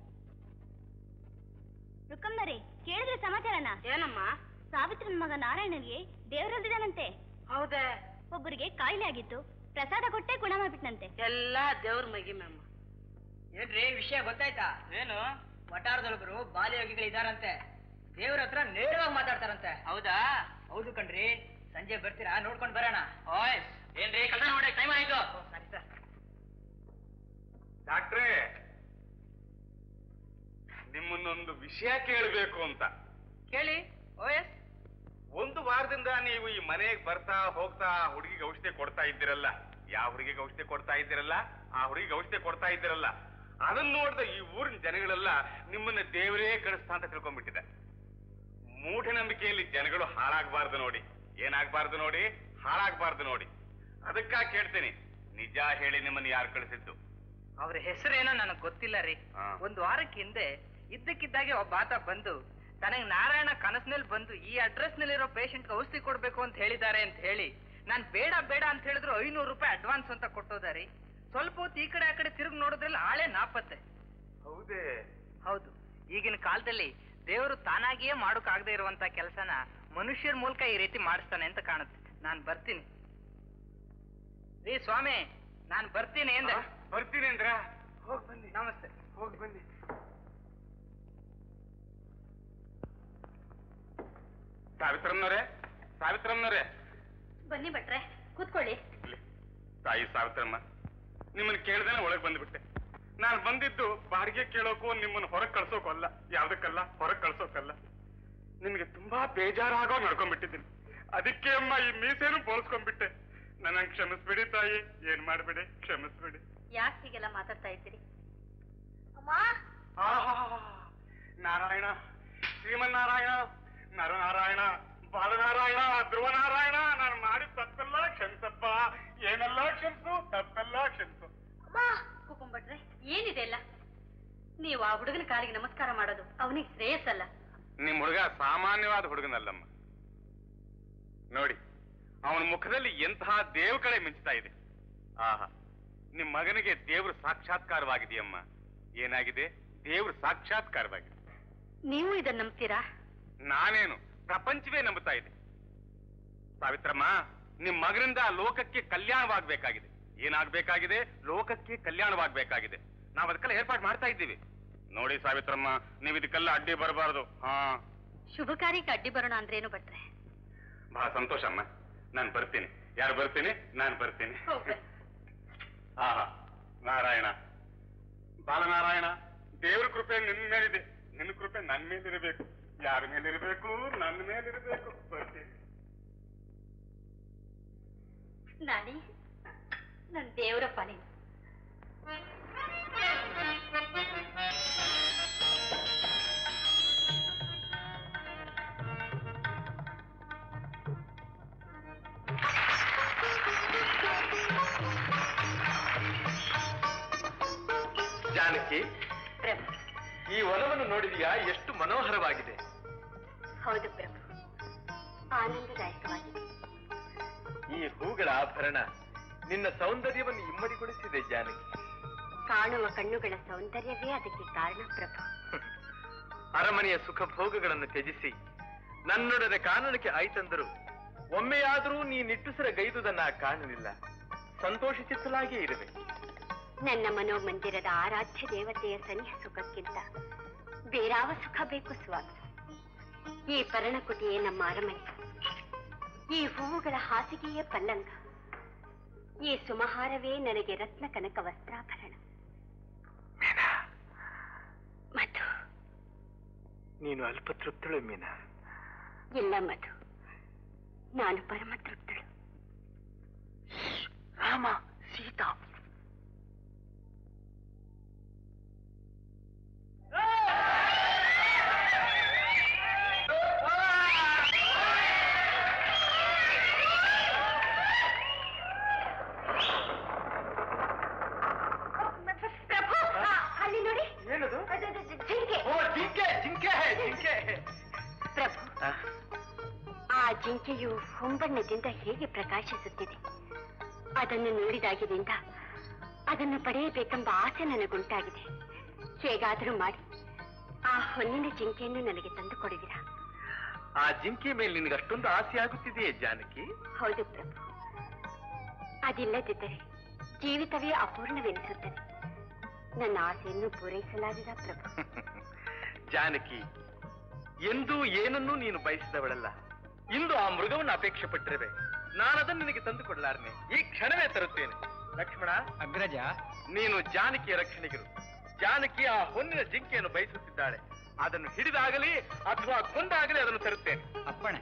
ರುಕ್ಕಮ್ಮನರಿ, ಕೇಳಿದ್ರೆ ಸಮಾಚಾರನ? ಏನಮ್ಮ? ಸಾವಿತ್ರನ ಮಗ ನಾರಾಯಣನಿಗೆ ದೇವರಲ್ದಿದಾನಂತೆ. ಹೌದಾ? ಒಬ್ಬರಿಗೆ ಕಾಯಿಲೆ ಆಗಿತ್ತು, ಪ್ರಸಾದ ಕೊಟ್ಟೆ ಗುಣ ಮಾಡ್ಬಿಟ್ನಂತೆ. ಎಲ್ಲಾ ದೇವ್ರ ಮಗಿಮಮ್ಮ. ಏನ್ರಿ ವಿಷಯ ಗೊತ್ತಾಯ್ತಾ? ಏನು? ವಟಾರದೊಳಗರು ಬಾಲ್ಯಯೋಗಿಗಳಿದಾರಂತೆ, ದೇವ್ರ ಹತ್ರ ನೇರವಾಗಿ ಮಾತಾಡ್ತಾರಂತೆ. ಹೌದಾ? ಹೌದು ಕಣ್ರಿ. ಸಂಜೆ ಬರ್ತೀರಾ? ನೋಡ್ಕೊಂಡ್ ಬರೋಣ. ಓಯ್ ಏನ್ರಿ ಕಳ್ಳ ನೋಡಿ, ಟೈಮ್ ಆಯ್ತು. ಸರಿ ಸರ್. ಡಾಕ್ಟ್ರೇ, ನಿಮ್ಮನ್ನೊಂದು ವಿಷಯ ಕೇಳಬೇಕು ಅಂತ. ಕೇಳಿ. ಓಎಸ್. ಒಂದು ವಾರದಿಂದ ನೀವು ಈ ಮನೆಗೆ ಬರ್ತಾ ಹೋಗ್ತಾ ಹುಡುಗಿಗೆ ಔಷಧಿ ಕೊಡ್ತಾ ಇದ್ದೀರಲ್ಲ, ಯಾವ ಹುಡುಗಿಗೆ ಔಷಧಿ ಕೊಡ್ತಾ ಇದ್ದೀರಲ್ಲ, ಆ ಹುಡುಗಿಗೆ ಔಷಧಿ ಕೊಡ್ತಾ ಇದ್ದೀರಲ್ಲ, ಅದನ್ನ ನೋಡಿದ ಈ ಊರಿನ ಜನಗಳೆಲ್ಲ ನಿಮ್ಮನ್ನ ದೇವರೇ ಕಳಿಸ್ತಾ ಅಂತ ತಿಳ್ಕೊಂಡ್ಬಿಟ್ಟಿದೆ. ಮೂಢನಂಬಿಕೆಯಲ್ಲಿ ಜನಗಳು ಹಾಳಾಗಬಾರ್ದು ನೋಡಿ. ಏನಾಗಬಾರ್ದು ನೋಡಿ? ಹಾಳಾಗಬಾರ್ದು ನೋಡಿ. ಅದಕ್ಕಾಗಿ ಕೇಳ್ತೀನಿ, ನಿಜ ಹೇಳಿ ನಿಮ್ಮನ್ನ ಯಾರು ಕಳಿಸಿದ್ದು? ಅವ್ರ ಹೆಸರೇನೋ ನನಗ್ ಗೊತ್ತಿಲ್ಲ ರೀ. ಒಂದು ವಾರಕ್ಕೆ ಹಿಂದೆ ಇದ್ದಕ್ಕಿದ್ದಾಗೆ ಒಬ್ಬ ಆತ ಬಂದು ತನಗ್ ನಾರಾಯಣ ಕನಸಿನಲ್ಲಿ ಬಂದು ಈ ಅಡ್ರೆಸ್ ನಲ್ಲಿರೋ ಪೇಷಂಟ್ಗೆ ಔಷಧಿ ಕೊಡ್ಬೇಕು ಅಂತ ಹೇಳಿದ್ದಾರೆ ಅಂತ ಹೇಳಿ, ನಾನ್ ಬೇಡ ಬೇಡ ಅಂತ ಹೇಳಿದ್ರು 500 ರೂಪಾಯಿ ಅಡ್ವಾನ್ಸ್ ಅಂತ ಕೊಟ್ಟೋದಾರಿ. ಸ್ವಲ್ಪ ಹೊತ್ತು ಈ ಕಡೆ ಆ ಕಡೆ ತಿರುಗಿ ನೋಡಿದ್ರಲ್ಲಿ ಆಳೆ ನಾಪತ್ತೆ. ಹೌದೇ? ಹೌದು. ಈಗಿನ ಕಾಲದಲ್ಲಿ ದೇವರು ತಾನಾಗಿಯೇ ಮಾಡೋಕಾಗದೇ ಇರುವಂತ ಕೆಲಸನ ಮನುಷ್ಯರ ಮೂಲಕ ಈ ರೀತಿ ಮಾಡಿಸ್ತಾನೆ ಅಂತ ಕಾಣುತ್ತೆ. ನಾನ್ ಬರ್ತೀನಿ ರೀ ಸ್ವಾಮಿ, ನಾನ್ ಬರ್ತೀನಿ ಅಂದೆ. ಬರ್ತೀನಿ ಅಂದ್ರ? ಹೋಗ್ ಬನ್ನಿ. ನಮಸ್ತೆ. ಹೋಗಿ ಬನ್ನಿ. ಸಾವಿತ್ರಮ್ಮನವರೇ, ಸಾವಿತ್ರಮ್ಮನವರೇ, ಬನ್ನಿ ಭಟ್ರೆ, ಕೂತ್ಕೊಳ್ಳಿ. ತಾಯಿ ಸಾವಿತ್ರಮ್ಮ, ನಿಮ್ಮನ್ನ ಕೇಳ್ದೇನೆ ಒಳಗೆ ಬಂದ್ಬಿಟ್ಟೆ. ನಾನು ಬಂದಿದ್ದು ಬಾಡಿಗೆ ಕೇಳೋಕು ನಿಮ್ಮನ್ನ ಹೊರಗೆ ಕಳ್ಸೋಕು ಅಲ್ಲ. ಯಾವ್ದಕ್ಕಲ್ಲ, ಹೊರಗೆ ಕಳ್ಸೋಕಲ್ಲ. ನಿಮ್ಗೆ ತುಂಬಾ ಬೇಜಾರಾಗೋ ನಡ್ಕೊಂಡ್ಬಿಟ್ಟಿದ್ದೀನಿ. ಅದಕ್ಕೆ ಅಮ್ಮ ಈ ಮೀಸೇನು ಬೋಳ್ಸ್ಕೊಂಡ್ಬಿಟ್ಟೆ. ನನ್ನ ಕ್ಷಮಿಸ್ಬಿಡಿ ತಾಯಿ, ಏನ್ ಮಾಡ್ಬಿಡಿ, ಕ್ಷಮಿಸ್ಬಿಡಿ. ಯಾಕೆ ಹೀಗೆಲ್ಲ ಮಾತಾಡ್ತಾ ಇದ್ದೀರಿ? ಅಮ್ಮ, ನಾರಾಯಣ, ಶ್ರೀಮನ್ನಾರಾಯಣ, ನರನಾರಾಯಣ, ಬಾಲನಾರಾಯಣ, ಧ್ರುವನಾರಾಯಣ, ನಾನು ಮಾಡಿದ ತಪ್ಪೆಲ್ಲ ಕ್ಷಮಿಸಪ್ಪ. ಏನೆಲ್ಲ ಕ್ಷಮಿಸು, ತಪ್ಪೆಲ್ಲ ಕ್ಷಮಿಸು. ಕುಕುಂಬಟ್ರೆ, ಏನಿದೆ ಎಲ್ಲ? ನೀವು ಆ ಹುಡುಗನ ಕಾಲಿಗೆ ನಮಸ್ಕಾರ ಮಾಡೋದು ಅವನಿಗೆ ಶ್ರೇಯಸ್ಸಲ್ಲ. ನಿಮ್ ಹುಡುಗ ಸಾಮಾನ್ಯವಾದ ಹುಡುಗನಲ್ಲಮ್ಮ. ನೋಡಿ, ಅವನ ಮುಖದಲ್ಲಿ ಎಂತಹ ದೇವ್ ಕಳೆ ಮಿಂಚ್ತಾ ಇದೆ. ಆಹಾ, ನಿಮ್ ಮಗನಿಗೆ ದೇವ್ರ ಸಾಕ್ಷಾತ್ಕಾರವಾಗಿದೆಯಮ್ಮ. ಏನಾಗಿದೆ? ದೇವ್ರ ಸಾಕ್ಷಾತ್ಕಾರವಾಗಿದೆ. ನೀವು ಇದನ್ನ ನಂಬ್ತೀರಾ? ನಾನೇನು, ಪ್ರಪಂಚವೇ ನಂಬುತ್ತಾ ಇದೆ. ಸಾವಿತ್ರಮ್ಮ, ನಿಮ್ ಮಗನಿಂದ ಲೋಕಕ್ಕೆ ಕಲ್ಯಾಣವಾಗಬೇಕಾಗಿದೆ. ಏನಾಗಬೇಕಾಗಿದೆ? ಲೋಕಕ್ಕೆ ಕಲ್ಯಾಣವಾಗಬೇಕಾಗಿದೆ. ನಾವು ಅದಕ್ಕೆಲ್ಲ ಏರ್ಪಾಡು ಮಾಡ್ತಾ ಇದ್ದೀವಿ. ನೋಡಿ ಸಾವಿತ್ರಮ್ಮ, ನೀವು ಇದಕ್ಕೆಲ್ಲ ಅಡ್ಡಿ ಬರಬಾರದು. ಹಾ, ಶುಭ ಕಾರ್ಯಕ್ಕೆ ಅಡ್ಡಿ ಬರೋಣ ಅಂದ್ರೇನು ಭಟ್ರೆ? ಬಹಳ ಸಂತೋಷ ಅಮ್ಮ. ನಾನು ಬರ್ತೀನಿ. ಯಾರು ಬರ್ತೀನಿ? ನಾನು ಬರ್ತೀನಿ. ಆಹಾ, ನಾರಾಯಣ, ಬಾಲನಾರಾಯಣ, ದೇವ್ರ ಕೃಪೆ ನಿನ್ನ ಮೇಲಿದೆ. ನಿನ್ನ ಕೃಪೆ ನನ್ನ ಮೇಲಿರಬೇಕು. ಯಾರ ಮೇಲಿರಬೇಕು? ನನ್ನ ಮೇಲಿರಬೇಕು. ಬರ್ತೀನಿ. ನಾನಿ, ನನ್ನ ದೇವರ ಪಾಲಿ. ಜಾನಕಿ, ಈ ವನವನ್ನು ನೋಡಿದೆಯಾ? ಎಷ್ಟು ಮನೋಹರವಾಗಿದೆ. ಹೌದು ಪ್ರಭು, ಆನಂದದಾಯಕವಾಗಿದೆ. ಈ ಹೂಗಳ ಆಭರಣ ನಿನ್ನ ಸೌಂದರ್ಯವನ್ನು ಇಮ್ಮಡಿಗೊಳಿಸಿದೆ ಜಾನಕಿ. ಕಾಣುವ ಕಣ್ಣುಗಳ ಸೌಂದರ್ಯವೇ ಅದಕ್ಕೆ ಕಾರಣ ಪ್ರಭು. ಅರಮನೆಯ ಸುಖ ಭೋಗಗಳನ್ನು ತ್ಯಜಿಸಿ ನನ್ನೊಡನೆ ಕಾನನಕ್ಕೆ ಆಯ್ತಂದರು ಒಮ್ಮೆಯಾದರೂ ನೀ ನಿಟ್ಟುಸಿರ ಗೈದುದನ್ನ ಕಾಣಲಿಲ್ಲ. ಸಂತೋಷಿಸಲಾಗೇ ಇರುವೆ. ನನ್ನ ಮನೋಮಂದಿರದ ಆರಾಧ್ಯ ದೇವತೆಯ ಸನಿಹ ಸುಖಕ್ಕಿಂತ ಬೇರಾವ ಸುಖ ಬೇಕು ಸ್ವಾಮಿ? ಈ ಪರ್ಣಕುಟಿಯೇ ನಮ್ಮ ಅರಮನೆ, ಈ ಹೂವುಗಳ ಹಾಸಿಗೆಯೇ ಪಲ್ಲಂಗ, ಈ ಸುಮಹಾರವೇ ನನಗೆ ರತ್ನ ಕನಕ ವಸ್ತ್ರಾಭರಣ. ಮಧು, ನೀನು ಅಲ್ಪ ತೃಪ್ತಳು ಮೀನಾ? ಇಲ್ಲ ಮಧು, ನಾನು ಪರಮ ತೃಪ್ತಳು. ರಾಮ, ಸೀತಾ, ಪ್ರಭು, ಆ ಜಿಂಕೆಯು ಹೊಂಬಣ್ಣದಿಂದ ಹೇಗೆ ಪ್ರಕಾಶಿಸುತ್ತಿದೆ. ಅದನ್ನು ನೋಡಿದಾಗಿನಿಂದ ಅದನ್ನು ಪಡೆಯಬೇಕೆಂಬ ಆಸೆ ನನಗುಂಟಾಗಿದೆ. ಹೇಗಾದರೂ ಮಾಡಿ ಆ ಹೊನ್ನಿನ ಜಿಂಕೆಯನ್ನು ನನಗೆ ತಂದು ಕೊಡುವಿರಾ? ಆ ಜಿಂಕೆ ಮೇಲೆ ನಿನಗೆ ಅಷ್ಟೊಂದು ಆಸೆ ಆಗುತ್ತಿದೆಯೇ ಜಾನಕಿ? ಹೌದು ಪ್ರಭು, ಅದಿಲ್ಲದಿದ್ದರೆ ಜೀವಿತವೇ ಅಪೂರ್ಣವೆನಿಸುತ್ತದೆ. ನನ್ನ ಆಸೆಯನ್ನು ಪೂರೈಸಲಾಗಿದ ಪ್ರಭು. ಜಾನಕಿ, ಎಂದೂ ಏನನ್ನೂ ನೀನು ಬಯಸಿದವಳಲ್ಲ. ಇಂದು ಆ ಮೃಗವನ್ನು ಅಪೇಕ್ಷೆ ಪಟ್ಟಿರುವೆ. ನಾನದನ್ನು ನಿನಗೆ ತಂದು ಕೊಡಲಾರನೆ. ಈ ಕ್ಷಣವೇ ತರುತ್ತೇನೆ. ಲಕ್ಷ್ಮಣ, ಅಗ್ರಜ, ನೀನು ಜಾನಕಿಯ ರಕ್ಷಣೆಗಿರು. ಜಾನಕಿ ಆ ಹೊನ್ನಿನ ಜಿಂಕೆಯನ್ನು ಬಯಸುತ್ತಿದ್ದಾಳೆ. ಅದನ್ನು ಹಿಡಿದಾಗಲಿ ಅಥವಾ ಕೊಂದಾಗಲಿ ಅದನ್ನು ತರುತ್ತೇನೆ. ಅಪ್ಪಣೆ.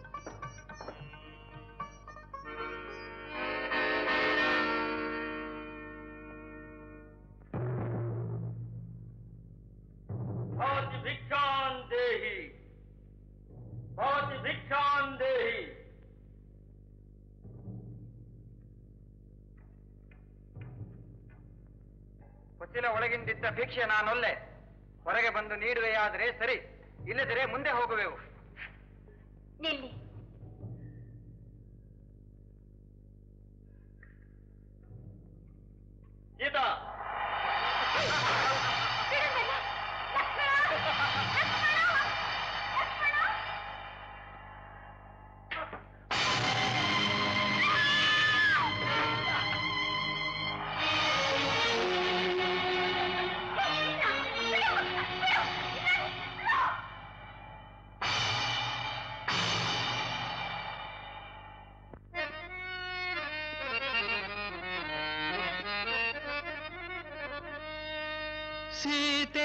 भवति भिक्षां देहि, भवति भिक्षां देहि. ಕೊಚ್ಚಿಲ ಒಳಗಿಂದಿದ್ದ ಭಿಕ್ಷೆ ನಾನೊಲ್ಲೆ. ಹೊರಗೆ ಬಂದು ನೀಡುವೆಯಾದರೆ ಸರಿ, ಇಲ್ಲದಿರೆ ಮುಂದೆ ಹೋಗುವೆವು. ನಿಲ್ಲಿ. ಸೀತಾ, ಸೀತೆ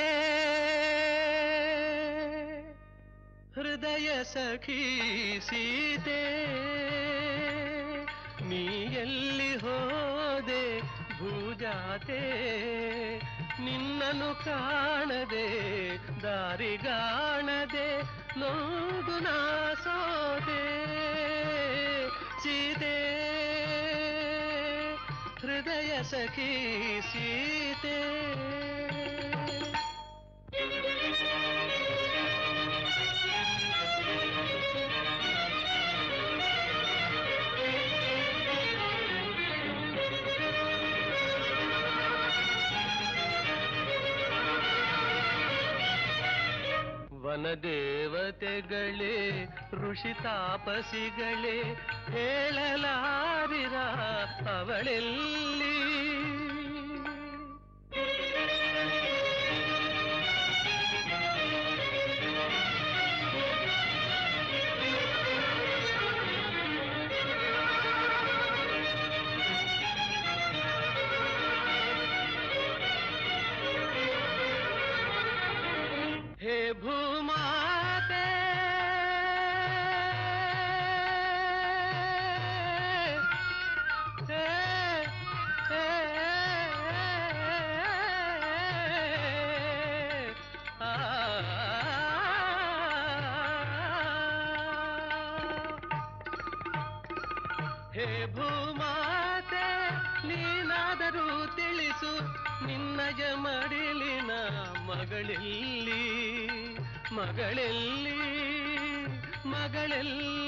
ಹೃದಯ ಸಖಿ ಸೀತೆ, ನೀ ಎಲ್ಲಿ ಹೋದೆ ಭೂಜಾತೆ? ನಿನ್ನನ್ನು ಕಾಣದೆ ದಾರಿಗಾಣದೆ ನೊಂದು ನಾ ಸೋದೆ. ಸೀತೆ ಹೃದಯ ಸಖಿ ಸೀತೆ. ವನದೇವತೆಗಳೇ ಋಷಿ ತಾಪಸಿಗಳೇ ಹೇಳಲಾರಿರ ಅವಳೆಲ್ಲಿ. हे भूमाते हे भूमाते ನೀನಾದರೂ ತಿಳಿಸು ನಿನ್ನಯ ಮಡಿಲಿನ ಮಗಳೆಲ್ಲಿ ಮಗಳೆಲ್ಲಿ ಮಗಳೆಲ್ಲಿ.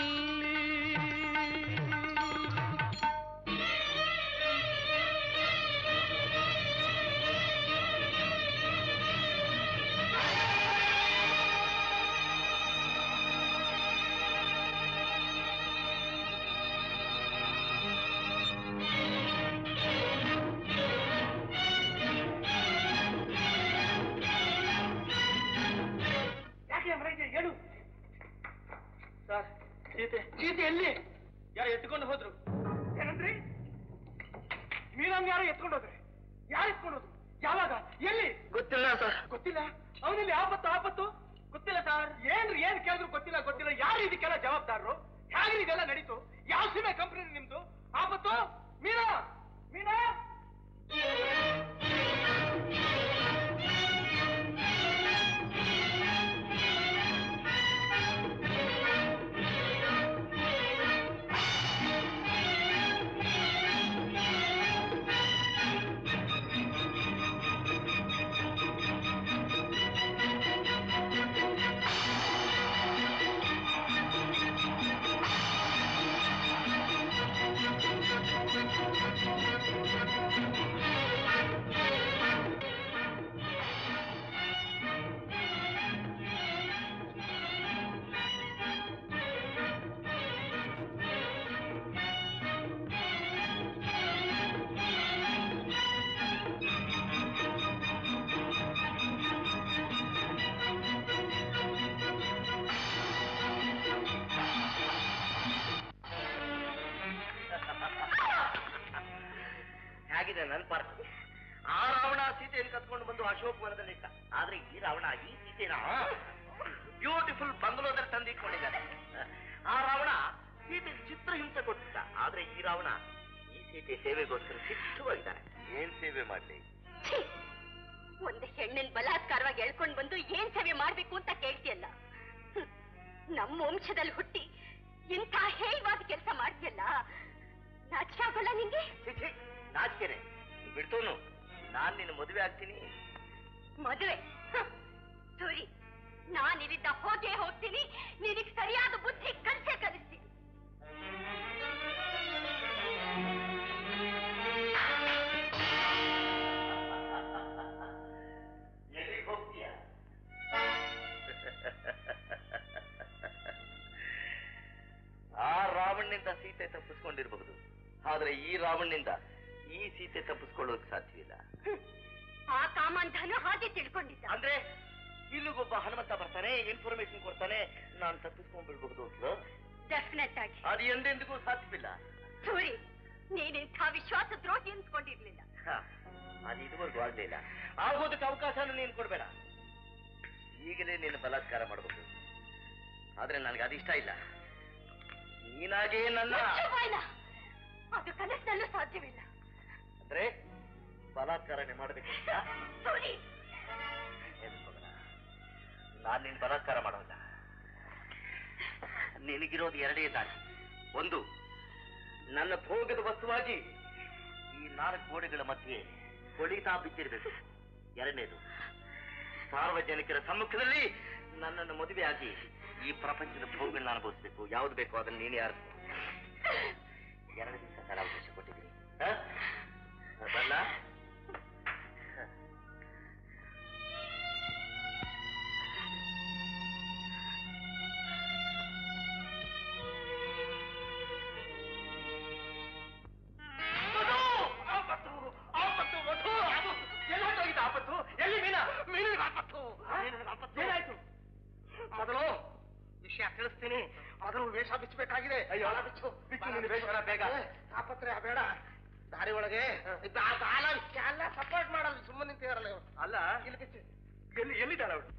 ಹೇಳು ಸರ್. ಸೀತೆ ಸೀತೆ ಎಲ್ಲಿ? ಯಾರು ಎತ್ಕೊಂಡು ಹೋದ್ರು? ಏನಂದ್ರಿ? ಮೀನಮ್ ಯಾರು ಎತ್ಕೊಂಡು ಹೋದ್ರೆ? ಯಾರು ಎತ್ಕೊಂಡು ಹೋದ್ರು? ಯಾವಾಗ? ಎಲ್ಲಿ? ಗೊತ್ತಿಲ್ಲ ಸರ್. ಗೊತ್ತಿಲ್ಲ? ಅವನಲ್ಲಿ ಆಪತ್ತು ಗೊತ್ತಿಲ್ಲ ಸರ್. ಏನ್ರಿ ಏನ್ ಕೇಳಿದ್ರು ಗೊತ್ತಿಲ್ಲ. ಯಾರು ಇದಕ್ಕೆಲ್ಲ ಜವಾಬ್ದಾರರು? ಹೇಗೆ ಇದೆಲ್ಲ ನಡೀತು? ಯಾವ ಸೀಮೆ ಕಂಪನಿ ನಿಮ್ದು? ಆಪತ್ತು ಮೀನಾ ಮೀನಾ ಹೇಗಿದೆ ನನ್ನ ಪಾರ್ಕ್? ಆ ರಾವಣ ಸೀತೆಯನ್ನು ಕತ್ಕೊಂಡು ಬಂದು ಅಶೋಕ್ ವನದಲ್ಲಿಟ್ಟ. ಆದ್ರೆ ಈ ರಾವಣ ಈ ಸೀತೆನ ಬ್ಯೂಟಿಫುಲ್ ಬಂಗ್ಲೋದಲ್ಲಿ ತಂದಿಟ್ಕೊಂಡಿದ್ದಾನೆ. ಆ ರಾವಣ ಸೀತೆ ಚಿತ್ರಹಿಂಸೆ ಕೊಟ್ಟಿದ್ದ. ಆದ್ರೆ ಈ ರಾವಣ ಈ ಸೀತೆ ಸೇವೆಗೋಸ್ಕರ ಸಿದ್ಧವಾಗಿದ್ದಾನೆ. ಏನ್ ಸೇವೆ ಮಾಡ್ಲಿ? ಒಂದು ಹೆಣ್ಣಿನ ಬಲಾತ್ಕಾರವಾಗಿ ಎಳ್ಕೊಂಡು ಬಂದು ಏನ್ ಸೇವೆ ಮಾಡ್ಬೇಕು ಅಂತ ಕೇಳ್ತಿಯಲ್ಲ. ನಮ್ಮ ವಂಶದಲ್ಲಿ ಹುಟ್ಟಿ ಇಂಥ ಹೇಯವಾದ ಕೆಲಸ ಮಾಡ್ತಿಯಲ್ಲ, ನಾಚಿಕೆ ಆಗೋಲ್ಲ ನಿಂಗೆ? ನಾಚಿಕೆನೆ ಬಿಡ್ತೋನು. ನಾನ್ ನಿನ್ನ ಮದುವೆ ಆಗ್ತೀನಿ. ಮದುವೆ? ಸೂರಿ, ನಾನಿಲ್ಲಿದ್ದ ಹೋಗ್ತೀನಿ. ನಿನಗೆ ಸರಿಯಾದ ಬುದ್ಧಿ ಕಲಿಸ್ತೀನಿ. ಎಲ್ಲಿಗೆ ಹೋಗ್ತೀಯ? ಆ ರಾವಣನಿಂದ ಸೀತೆ ತಪ್ಪಿಸ್ಕೊಂಡಿರಬಹುದು, ಆದ್ರೆ ಈ ರಾವಣನಿಂದ ಈ ಸೀತೆ ತಪ್ಪಿಸ್ಕೊಳ್ಳೋಕೆ ಸಾಧ್ಯವಿಲ್ಲ. ಆ ಕಾಮಾಂಧನು ಹಾಗೆ ತಿಳ್ಕೊಂಡಿದ್ದ. ಅಂದ್ರೆ ಇಲ್ಲಿಗೊಬ್ಬ ಹನುಮಂತ ಬರ್ತಾನೆ, ಇನ್ಫಾರ್ಮೇಶನ್ ಕೊಡ್ತಾನೆ, ನಾನು ತಪ್ಪಿಸ್ಕೊಂಡ್ಬಿಡ್ಬಹುದು ಅಂತ. ಡೆಫಿನೆಟ್ ಆಗಿ ಅದು ಎಂದೆಂದಿಗೂ ಸಾಧ್ಯವಿಲ್ಲ. ಸೂರಿ, ನೀನಿಂಥ ವಿಶ್ವಾಸ ದ್ರೋಹಿ ಅನ್ಸ್ಕೊಂಡಿರ್ಲಿಲ್ಲ. ಅದು ಇದುವರೆಗೂ ಆಗ್ಲಿಲ್ಲ. ಆಗೋದಕ್ಕೆ ಅವಕಾಶನ ನೀನು ಕೊಡ್ಬೇಡ. ಈಗಲೇ ನೀನು ಬಲಾತ್ಕಾರ ಮಾಡಬಹುದು. ಆದ್ರೆ ನನಗೆ ಅದಿಷ್ಟ ಇಲ್ಲ. ನೀನಾಗೇ ನನ್ನ ಅದು ಕನಸಿನಲ್ಲೂ ಸಾಧ್ಯವಿಲ್ಲ. ಅಂದ್ರೆ ಬಲಾತ್ಕಾರನೆ ಮಾಡ್ಬೇಕಂತ? ನಾನು ನಿನ್ ಬಲಾತ್ಕಾರ ಮಾಡೋಲ್ಲ. ನಿನಗಿರೋದು ಎರಡೇ ದಾರಿ. ಒಂದು, ನನ್ನ ಭೋಗದ ವಸ್ತುವಾಗಿ ಈ 4 ಗೋಡೆಗಳ ಮಧ್ಯೆ ಹೊಳಿತಾ ಬಿದ್ದಿರಬೇಕು. ಎರಡನೇದು, ಸಾರ್ವಜನಿಕರ ಸಮ್ಮುಖದಲ್ಲಿ ನನ್ನನ್ನು ಮದುವೆಯಾಗಿ ಈ ಪ್ರಪಂಚದ ಭೋಗಗಳನ್ನ ಅನುಭವಿಸ್ಬೇಕು. ಯಾವ್ದು ಬೇಕೋ ಅದನ್ನು ನೀನೇ ಯಾರು 2 ದಿವಸ ಕಾಲಾವಕಾಶ ಕೊಟ್ಟಿದ್ದೀನಿ. ಬಲ್ಲ? ತಿಳಿಸ್ತೀನಿ. ಮೊದಲು ವೇಷ ಬಿಚ್ಚಬೇಕಾಗಿದೆ. ಅಯ್ಯೋ, ಬಿಚ್ಚು ಬಿಚ್ಚು ನಿನ್ನ ವೇಷನ ಬೇಗ. ತಾಪತ್ರೆ ಬೇಡ. ದಾರಿ ಒಳಗೆ ಎಲ್ಲ ಸಪೋರ್ಟ್ ಮಾಡಲ್ಲ, ಸುಮ್ಮನೆ ನಿಂತಿರಲ್ಲ ಇವ್ರು. ಅಲ್ಲ, ಇಲ್ಲಿ ಬಿಚ್ಚು. ಎಲ್ಲಿದ್ದಾಳೆ ಅವಳು?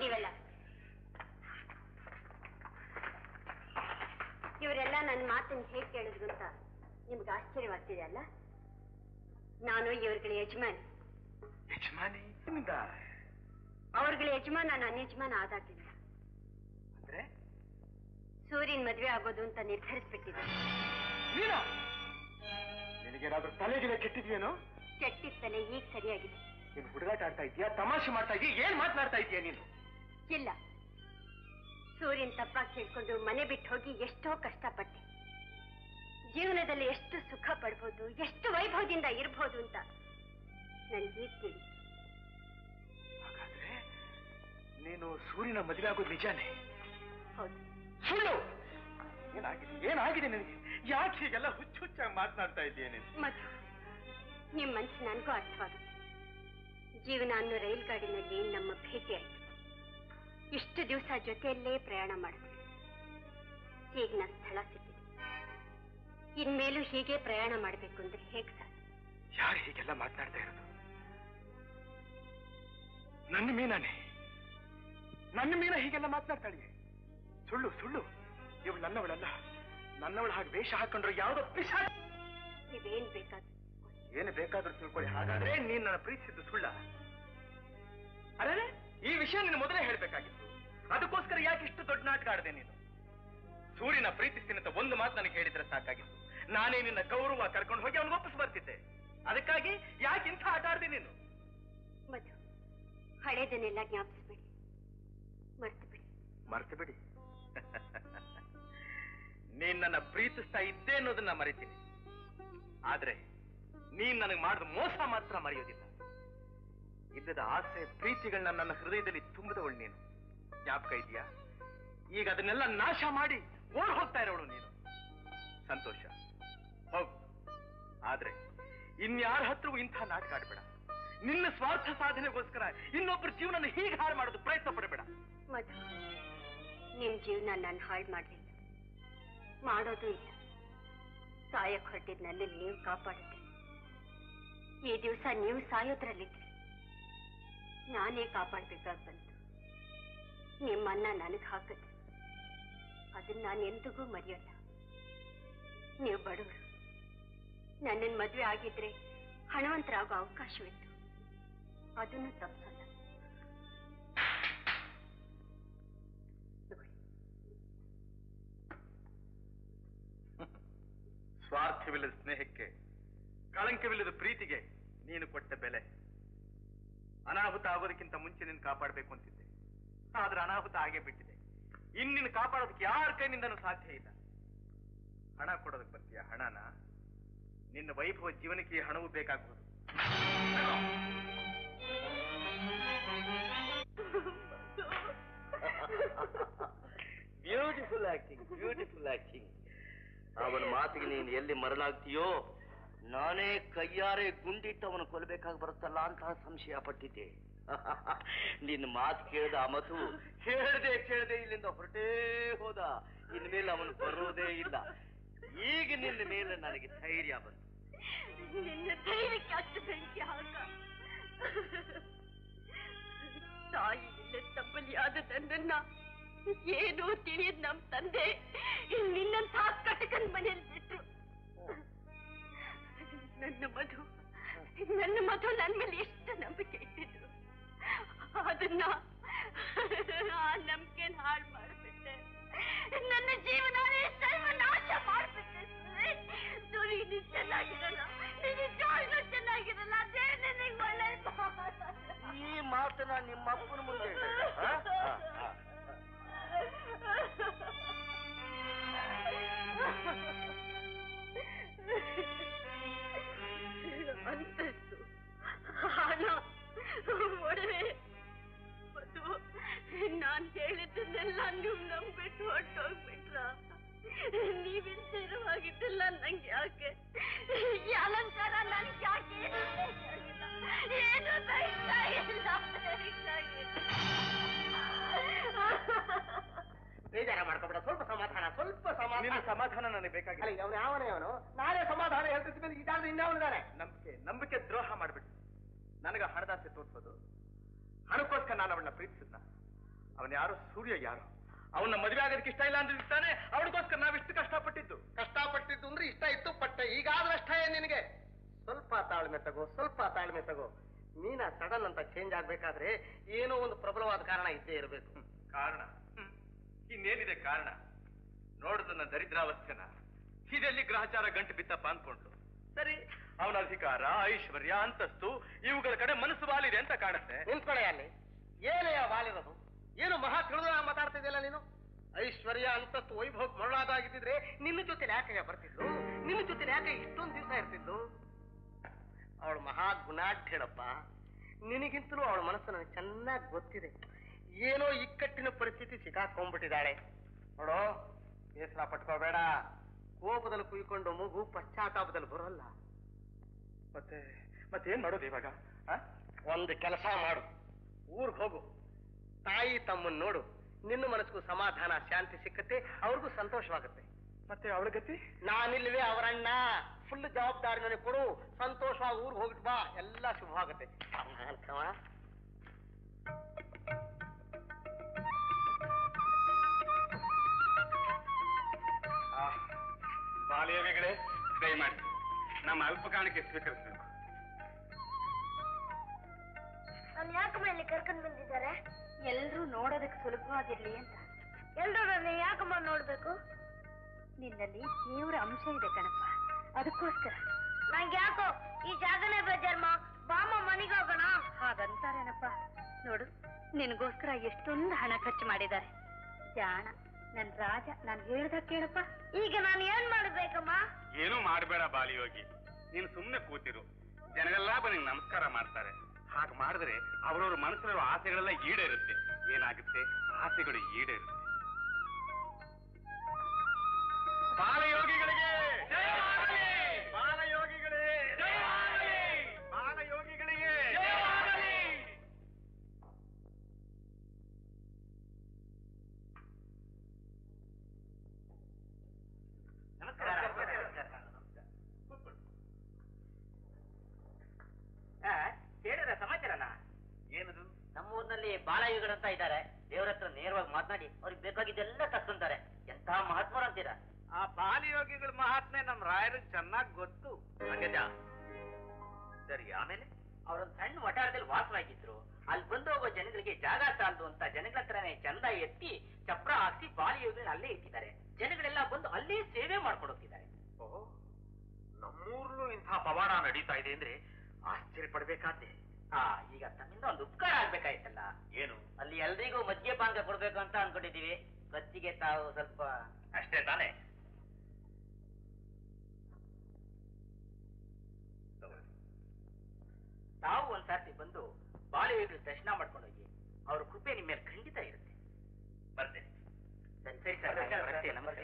ನೀವೆಲ್ಲ? ಇವರೆಲ್ಲ ನನ್ನ ಮಾತನ್ನು ಹೇಗೆ ಕೇಳಿದ್ರು ಅಂತ ನಿಮ್ಗೆ ಆಶ್ಚರ್ಯವಾಗ್ತಿದೆ ಅಲ್ಲ? ನಾನು ಇವ್ರಗಳ ಯಜಮಾನಿ. ಯಜಮಾನಿ? ಅವ್ರಗಳ ಯಜಮಾನ ನನ್ನ ಯಜಮಾನ ಆದಾಗಿಲ್ಲ. ಅಂದ್ರೆ ಸೂರ್ಯನ್ ಮದ್ವೆ ಆಗೋದು ಅಂತ ನಿರ್ಧರಿಸ್ಬಿಟ್ಟಿದೆ. ನಿನಗೇನಾದ್ರೂ ತಲೆಗಿಲೆ ಕೆಟ್ಟಿದ್ಯೇನೋ? ಕೆಟ್ಟಿದ ತಲೆ ಈಗ ಸರಿಯಾಗಿದೆ. ನೀನು ಹುಡುಗಾಟ ಆಡ್ತಾ ಇದೀಯಾ? ತಮಾಷೆ ಮಾಡ್ತಾ ಇದೀಯಾ? ಏನ್ ಮಾತನಾಡ್ತಾ ಇದೀಯಾ ನೀನು? ಇಲ್ಲ, ಸೂರ್ಯನ್ ತಪ್ಪಾಗಿ ತಿಳ್ಕೊಂಡು ಮನೆ ಬಿಟ್ಟು ಹೋಗಿ ಎಷ್ಟೋ ಕಷ್ಟಪಟ್ಟೆ. ಜೀವನದಲ್ಲಿ ಎಷ್ಟು ಸುಖ ಪಡ್ಬೋದು, ಎಷ್ಟು ವೈಭವದಿಂದ ಇರ್ಬೋದು ಅಂತ ನನ್ಗೀಗ ತಿಳಿತು. ಹಾಗಾದ್ರೆ ನೀನು ಸೂರ್ಯನ ಮದುವೆ ಆಗೋದು ನಿಜಾನೇ? ಹೌದು. ಸುಳ್ಳು! ಏನಾಗಿದೆ ನಿನಗೆ? ಯಾಕೆ ಹೀಗೆಲ್ಲ ಹುಚ್ಚಾಗಿ ಮಾತನಾಡ್ತಾ ಇದ್ದೀಯ ನೀನು? ಮಧು, ನಿಮ್ ಮನ್ಸು ನನಗೂ ಅರ್ಥವಾಗುತ್ತೆ. ಜೀವನ ಅನ್ನೋ ರೈಲ್ ಗಾಡಿನಲ್ಲಿ ನಮ್ಮ ಭೇಟಿ ಆಯ್ತು. ಇಷ್ಟು ದಿವಸ ಜೊತೆಯಲ್ಲೇ ಪ್ರಯಾಣ ಮಾಡಿದ್ವಿ. ಈಗ ನನ್ನ ಸ್ಥಳ ಸಿಕ್ಕಿದೆ. ಇನ್ಮೇಲೂ ಹೀಗೆ ಪ್ರಯಾಣ ಮಾಡಬೇಕು ಅಂದ್ರೆ ಹೇಗ್ ಸರ್? ಯಾರು ಹೀಗೆಲ್ಲ ಮಾತನಾಡ್ತಾ ಇರೋದು? ನನ್ನ ಮೀನ ಹೀಗೆಲ್ಲ ಮಾತನಾಡ್ತಾಳೆ? ಸುಳ್ಳು ಸುಳ್ಳು. ಇವಳು ನನ್ನವಳಲ್ಲ. ನನ್ನವಳು ಹಾಗೆ ವೇಷ ಹಾಕೊಂಡ್ರು ಯಾವುದೋ ಪಿಶಾಚ. ನೀವೇನ್ ಬೇಕಾದ್ರು ಏನು ಬೇಕಾದ್ರೂ ತಿಳ್ಕೊಳ್ಳಿ. ಹಾಗಾದ್ರೆ ನೀನ್ ನನ್ನ ಪ್ರೀತಿಸಿದ್ದು ಸುಳ್ಳ? ಅರೆ, ಈ ವಿಷಯ ನೀನು ಮೊದಲೇ ಹೇಳ್ಬೇಕಾಗಿತ್ತು. ಅದಕ್ಕೋಸ್ಕರ ಯಾಕೆ ಇಷ್ಟು ದೊಡ್ಡ ನಾಟಕ ಆಡದೆ ನೀನು? ಸೂರ್ಯನ ಪ್ರೀತಿಸ್ತೀನಿ ಅಂತ ಒಂದು ಮಾತು ನನಗೆ ಹೇಳಿದ್ರೆ ಸಾಕಾಗಿತ್ತು. ನಾನೇ ನಿನ್ನ ಗೌರವ ಕರ್ಕೊಂಡು ಹೋಗಿ ಅವನು ವಾಪಸ್ ಬರ್ತಿದ್ದೆ. ಅದಕ್ಕಾಗಿ ಯಾಕೆ ಇಂಥ ಆಟ ಆಡ್ದೆ ನೀನು? ಮಧು, ಹಳೇದನ್ನೆಲ್ಲ ಜ್ಞಾಪಿಸ್ಬೇಡಿ, ಮರ್ತು ಬಿಡಿ. ನೀನ್ ನನ್ನ ಪ್ರೀತಿಸ್ತಾ ಇದ್ದೆ ಅನ್ನೋದನ್ನ ಮರಿತೀನಿ. ಆದ್ರೆ ನೀನ್ ನನಗೆ ಮಾಡಿದ ಮೋಸ ಮಾತ್ರ ಮರೆಯೋದಿಲ್ಲ. ಇಲ್ಲದ ಆಸೆ ಪ್ರೀತಿಗಳನ್ನ ನನ್ನ ಹೃದಯದಲ್ಲಿ ತುಂಬಿದವಳು ನೀನು. ಜ್ಞಾಪಕ ಇದೆಯಾ? ಈಗ ಅದನ್ನೆಲ್ಲ ನಾಶ ಮಾಡಿ ಓಡ್ ಹೋಗ್ತಾ ಇರೋಳು ನೀನು. ಸಂತೋಷ, ಹೋಗು. ಆದ್ರೆ ಇನ್ಯಾರ ಹತ್ರವೂ ಇಂಥ ನಾಟಕ ಆಡ್ಬೇಡ. ನಿನ್ನ ಸ್ವಾರ್ಥ ಸಾಧನೆಗೋಸ್ಕರ ಇನ್ನೊಬ್ಬರ ಜೀವನ ಹೀಗೆ ಹಾಳು ಮಾಡೋದು ಪ್ರಯತ್ನ ಪಡಬೇಡ. ಮಧು, ನಿಮ್ ಜೀವನ ನಾನು ಹಾಳು ಮಾಡ್ಲಿಲ್ಲ, ಮಾಡೋದು ಇಲ್ಲ. ಸಾಯಕ್ ಹೊರಟಿದ್ನಲ್ಲಿ ನೀವು ಕಾಪಾಡಿದ್ರಿ. ಈ ದಿವಸ ನೀವು ಸಾಯೋದ್ರಲ್ಲಿದ್ರಿ. ನಾನೇ ಕಾಪಾಡ್ಬೇಕಾಗಿ ಬಂತು. ನಿಮ್ಮನ್ನ ನನಗೆ ಹಾಕಿದ್ರಿ. ಅದನ್ನ ನಾನು ಎಂದಿಗೂ ಮರೆಯಲ್ಲ. ನೀವು ಬಡವರು. ನನ್ನನ್ನು ಮದುವೆ ಆಗಿದ್ರೆ ಹಣವಂತರಾಗೋ ಅವಕಾಶವಿತ್ತು. ಅದನ್ನು ತಪ್ಪಿಸಲ್ಲ. ಸ್ವಾರ್ಥವಿಲ್ಲದ ಸ್ನೇಹಕ್ಕೆ, ಕಳಂಕವಿಲ್ಲದ ಪ್ರೀತಿಗೆ ನೀನು ಕೊಟ್ಟ ಬೆಲೆ. ಅನಾಹುತ ಆಗೋದಕ್ಕಿಂತ ಮುಂಚೆ ನಿನ್ನ ಕಾಪಾಡಬೇಕು ಅಂತಿದ್ದೆ. ಆದ್ರೆ ಅನಾಹುತ ಆಗೇ ಬಿಟ್ಟಿದೆ. ಇನ್ನಿನ್ನ ಕಾಪಾಡೋದಕ್ಕೆ ಯಾರ ಕೈನಿಂದನೂ ಸಾಧ್ಯ ಇಲ್ಲ. ಹಣ ಕೊಡೋದಕ್ಕೆ ಬರ್ತೀಯ? ಹಣನ? ನಿನ್ನ ವೈಭವ ಜೀವನಕ್ಕೆ ಈ ಹಣವು ಬೇಕಾಗಬಹುದು. Beautiful acting, beautiful acting. ಅವನ ಮಾತಿಗೆ ನೀನು ಎಲ್ಲಿ ಮರಳಾಗ್ತೀಯೋ, ನಾನೇ ಕೈಯಾರೆ ಗುಂಡಿಟ್ಟು ಅವನು ಕೊಲ್ಲಬೇಕಾಗಿ ಬರುತ್ತಲ್ಲ ಅಂತ ಸಂಶಯ ಪಟ್ಟಿದ್ದೆ. ನಿನ್ನ ಮಾತು ಕೇಳ್ದ ಆ ಮಧು ಕೇಳದೆ ಇಲ್ಲಿಂದ ಹೊರಟೇ ಹೋದ. ಇನ್ಮೇಲೆ ಅವನು ಬರೋದೇ ಇಲ್ಲ. ಈಗ ನಿನ್ನ ಮೇಲೆ ನನಗೆ ಧೈರ್ಯ ಬಂತು. ನಿನ್ನ ಧೈರ್ಯಕ್ಕೆ ಅಷ್ಟು ಬೆಂಕಿ ಹಾಕ. ತಾಯಿ ಇಲ್ಲದ ಬಲಿಯಾದ ನನ್ನನ್ನ ಏನೂ ತಿಳಿಯದ ನಮ್ ತಂದೆ ನಿನ್ನಂತ ಕಟಕನ್ ಮನೇಲಿ ಬಿಟ್ರು. ನನ್ನ ಮಧು ನನ್ನ ಮೇಲೆ ಎಷ್ಟು ನಂಬಿಕೆ ಇಟ್ಟಿದ್ರು. ಅದನ್ನ ಆ ನಂಬಿಕೆನ ಹಾಳು ಮಾಡ್ಬಿಟ್ಟೆ. ನನ್ನ ಜೀವನನೇ ಸರ್ವನಾಶ ಮಾಡ್ಬಿಟ್ಟೆ. ಸೂರಿ, ನೀನ್ ಚೆನ್ನಾಗಿರಲ್ಲ, ನಿಜವಾಗ್ಲೂ ಚೆನ್ನಾಗಿರಲ್ಲ. ಅದೇ ನಿನಗೆ ಒಳ್ಳೆ. ಈ ಮಾತನ್ನ ನಿಮ್ಮ ಅಪ್ಪನ ಮುಂದೆ ಅಂತಸ್ತು, ಹಣ, ಒಡವೆ, ಮತ್ತು ನಾನ್ ಹೇಳಿದ್ದನ್ನೆಲ್ಲ ನೀವು ನಂಬಿಟ್ಟು ಹೊರಟೋಗ್ಬಿಟ್ರ. ನೀವಿಂತ ಇರುವಾಗಿದ್ದಲ್ಲ ನಂಗೆ ಯಾಕೆ? ಈ ಅಲಂಕಾರ ನನ್ಗೆ ಯಾಕೆ? ಏನು ಸಹಿಸ್ತಾ ಇಲ್ಲ. ಬೇಜಾರ ಮಾಡ್ಕೊಬೇಡ. ಸ್ವಲ್ಪ ಸಮಾಧಾನ ನನಗೆ ಬೇಕಾಗಿಲ್ಲ. ಅವನು ಯಾವನೇ? ಅವನು ನಾನೇ ಸಮಾಧಾನ ಹೇಳ್ತಿದ್ದ. ಇದಾದ್ರೆ ಇನ್ಯಾವನಿದ್ದಾನೆ? ನಂಬಿಕೆ ದ್ರೋಹ ಮಾಡ್ಬಿಟ್ಟು ನನಗ ಹಣದಾಸೆ ತೋರಿಸೋದು. ಹಣಕ್ಕೋಸ್ಕರ ನಾನು ಅವಳನ್ನ ಪ್ರೀತಿಸಿದ್ನ. ಅವನ್ ಯಾರು? ಸೂರ್ಯ ಯಾರು? ಅವನ ಮದುವೆ ಆಗೋದಕ್ಕೆ ಇಷ್ಟ ಇಲ್ಲ ಅಂದ್ರೆ ತಾನೆ ಅವಳಿಗೋಸ್ಕರ ನಾವಿಷ್ಟು ಕಷ್ಟಪಟ್ಟಿದ್ದು. ಕಷ್ಟಪಟ್ಟಿದ್ದು ಅಂದ್ರೆ ಇಷ್ಟ ಇತ್ತು ಪಟ್ಟೆ. ಈಗಾದ್ರೂ ಅಷ್ಟ ನಿನಗೆ. ಸ್ವಲ್ಪ ತಾಳ್ಮೆ ತಗೋ, ಸ್ವಲ್ಪ ತಾಳ್ಮೆ ತಗೋ. ಮೀನಾ ಸಡನ್ ಅಂತ ಚೇಂಜ್ ಆಗ್ಬೇಕಾದ್ರೆ ಏನೋ ಒಂದು ಪ್ರಬಲವಾದ ಕಾರಣ ಇದ್ದೇ ಇರಬೇಕು. ಕಾರಣ? ಇನ್ನೇನಿದೆ ಕಾರಣ? ನೋಡುದನ್ನ ದರಿದ್ರಾವಸ್ಥೆನ ಇದೆಲ್ಲಿ ಗ್ರಹಚಾರ ಗಂಟು ಬಿತ್ತಪ್ಪ ಅಂದ್ಕೊಂಡ್ರು. ಸರಿ, ಅವನ ಅಧಿಕಾರ, ಐಶ್ವರ್ಯ, ಅಂತಸ್ತು ಇವುಗಳ ಕಡೆ ಮನಸ್ಸು ವಾಲಿದೆ ಅಂತ ಕಾಣುತ್ತೆ. ನಿಂತ್ಕೊಳೆ ಅಲ್ಲಿ. ಏನಯ್ಯ ವಾಲಿರೋದು? ಏನು ಮಹಾ ತಿಳಿದ ಮಾತಾಡ್ತಿದ್ಯಲ್ಲ ನೀನು? ಐಶ್ವರ್ಯ, ಅಂತಸ್ತು, ವೈಭೋಗ ಮರಳಾದಾಗಿದ್ದಿದ್ರೆ ನಿನ್ನ ಜೊತೆ ಯಾಕೆ ಬರ್ತಿದ್ಲು? ನಿನ್ನ ಜೊತೆ ಯಾಕೆ ಇಷ್ಟೊಂದು ದಿವಸ ಇರ್ತಿದ್ಲು? ಅವಳು ಮಹಾ ಗುಣಾಢ್ಯಳಪ್ಪ. ನಿನಗಿಂತಲೂ ಅವಳ ಮನಸ್ಸು ನನಗೆ ಚೆನ್ನಾಗಿ ಗೊತ್ತಿದೆ. ಏನೋ ಇಕ್ಕಟ್ಟಿನ ಪರಿಸ್ಥಿತಿ ಸಿಕ್ಕಾಕೊಂಡ್ಬಿಟ್ಟಿದ್ದಾಳೆ. ನೋಡೋ, ಬೇಸರ ಪಟ್ಕೋಬೇಡ. ಕೋಪದಲ್ಲಿ ಕುಯ್ಕೊಂಡು ಮೂಗು ಪಶ್ಚಾತ್ತಾಪದಲ್ಲಿ ಬರೋಲ್ಲ. ಮತ್ತೇನ್ ಮಾಡೋದು ಇವಾಗ? ಒಂದು ಕೆಲಸ ಮಾಡು, ಊರ್ಗ್ ಹೋಗು, ತಾಯಿ ತಮ್ಮನ್ ನೋಡು. ನಿನ್ನ ಮನಸ್ಸಿಗೂ ಸಮಾಧಾನ, ಶಾಂತಿ ಸಿಕ್ಕತ್ತೆ, ಅವ್ರಿಗೂ ಸಂತೋಷವಾಗುತ್ತೆ. ಮತ್ತೆ ಅವಳ ಗತಿ? ನಾನಿಲ್ವೇ ಅವರಣ್ಣ. ಫುಲ್ ಜವಾಬ್ದಾರಿ ನನಗೆ ಕೊಡು. ಸಂತೋಷವಾಗಿ ಊರ್ಗ್ ಹೋಗ್ಬಿಟ್ಟು ಬಾ, ಎಲ್ಲ ಶುಭವಾಗುತ್ತೆ. ಬಾಲಯೋಗಿಗಳೇ, ದಯಮಾಡಿ ನಮ್ಮ ಅಲ್ಪ ಕಾರಣಕ್ಕೆ ಸ್ವೀಕರಿಸಬೇಕು. ನಾನು ಯಾಕಮ್ಮ ಇಲ್ಲಿ ಕರ್ಕೊಂಡ್ ಬಂದಿದ್ದಾರೆ? ಎಲ್ರೂ ನೋಡೋದಕ್ಕೆ ಸುಲಭವಾಗಿರ್ಲಿ ಅಂತ. ಎಲ್ರೂ ನನ್ನ ಯಾಕಮ್ಮ ನೋಡ್ಬೇಕು? ನಿನ್ನಲ್ಲಿ ದೇವರ ಅಂಶ ಇದೆ ಕಣಪ್ಪ, ಅದಕ್ಕೋಸ್ಕರ. ನಂಗೆ ಯಾಕೋ ಈ ಜಾಗನೇ ಬೇಜಾರಮ್ಮ. ಬಾಮ ಮನೆಗೆ ಹೋಗೋಣ. ಹಾಗಂತಾರೇನಪ್ಪ. ನೋಡು, ನಿನಗೋಸ್ಕರ ಎಷ್ಟೊಂದು ಹಣ ಖರ್ಚು ಮಾಡಿದ್ದಾರೆ. ಜಾಣ ನನ್ ರಾಜ, ನಾನು ಹೇಳ್ದಾಗ ಕೇಳಪ್ಪ. ಈಗ ನಾನು ಏನ್ ಮಾಡ್ಬೇಕಮ್ಮ? ಏನೂ ಮಾಡಬೇಡ ಬಾಲಯೋಗಿ, ನೀನು ಸುಮ್ಮನೆ ಕೂತಿರು. ಜನರೆಲ್ಲ ಬಂದು ನಮಸ್ಕಾರ ಮಾಡ್ತಾರೆ. ಹಾಗೆ ಮಾಡಿದ್ರೆ ಅವರವ್ರ ಮನಸ್ಸಲ್ಲಿರೋ ಆಸೆಗಳೆಲ್ಲ ಈಡೇರುತ್ತೆ. ಏನಾಗುತ್ತೆ? ಆಸೆಗಳು ಈಡೇರುತ್ತೆ. ಬಾಲಯೋಗಿಗಳಿಗೆ ಬಾಲಯೋಗಿಗಳೇ ಬಾಲಯೋಗಿಗಳಿಗೆ ಹೇಳಿದ್ರ ಸಮಾಚಾರನ? ಏನದು? ನಮ್ಮೂರಿನಲ್ಲಿ ಬಾಲಯುಗಳಂತ ಇದ್ದಾರೆ. ದೇವ್ರ ಹತ್ರ ನೇರವಾಗಿ ಮಾತನಾಡಿ ಅವ್ರಿಗೆ ಬೇಕಾಗಿದ್ದೆಲ್ಲ ತಕ್ಕೊಂತಾರೆ. ಎಂತಹ ಮಹಾತ್ಮರು ಅಂತೀರಾ? ಆ ಬಾಲಯೋಗಿಗಳ ಮಹಾತ್ಮೆ ನಮ್ ರಾಯರಿಗೆ ಚೆನ್ನಾಗಿ ಗೊತ್ತು. ಸರಿ, ಆಮೇಲೆ? ಅವರೊಂದು ಸಣ್ಣ ವಟಾರದಲ್ಲಿ ವಾಸವಾಗಿದ್ರು. ಅಲ್ಲಿ ಬಂದು ಹೋಗೋ ಜನಗಳಿಗೆ ಜಾಗ ಸಾಲದು ಅಂತ ಜನಗಳ ಹತ್ರನೇ ಚಂದ ಎತ್ತಿ ಚಪ್ರ ಹಾಕಿ ಬಾಲಯೋಗಿಗಳನ್ನ ಅಲ್ಲೇ ಇಟ್ಟಿದ್ದಾರೆ. ಜನಗಳೆಲ್ಲ ಬಂದು ಅಲ್ಲೇ ಸೇವೆ ಮಾಡ್ಕೊಂಡು ಹೋಗ್ತಿದ್ದಾರೆ. ಓಹ್, ನಮ್ಮೂರ್ಲೂ ಇಂತಹ ಪವಾಡ ನಡೀತಾ ಇದೆ ಅಂದ್ರೆ ಆಶ್ಚರ್ಯ ಪಡ್ಬೇಕಾದ್ದೆ. ಈಗ ತಮ್ಮಿಂದ ಒಂದು ಉಪಕಾರ ಆಗ್ಬೇಕಾಯ್ತಲ್ಲ. ಏನು? ಅಲ್ಲಿ ಎಲ್ರಿಗೂ ಮದ್ಯಪಾನ ಕೊಡ್ಬೇಕು ಅಂತ ಅನ್ಕೊಂಡಿದೀವಿ. ಖರ್ಚಿಗೆ ತಾವು ಸ್ವಲ್ಪ ಅಷ್ಟೇ ತಾನೆ? ತಾವು ಒಂದ್ಸಾರ್ತಿ ಬಂದು ಬಾಲಯೋಗಿಗಳು ದರ್ಶನ ಮಾಡ್ಕೊಂಡು ಹೋಗಿ. ಅವ್ರ ಕೃಪೆ ನಿಮ್ಮ ಮೇಲೆ ಖಂಡಿತ ಇರುತ್ತೆ. ಬರ್ತೇನೆ. ಸರಿ ಸರ್, ನಮಸ್ತೆ.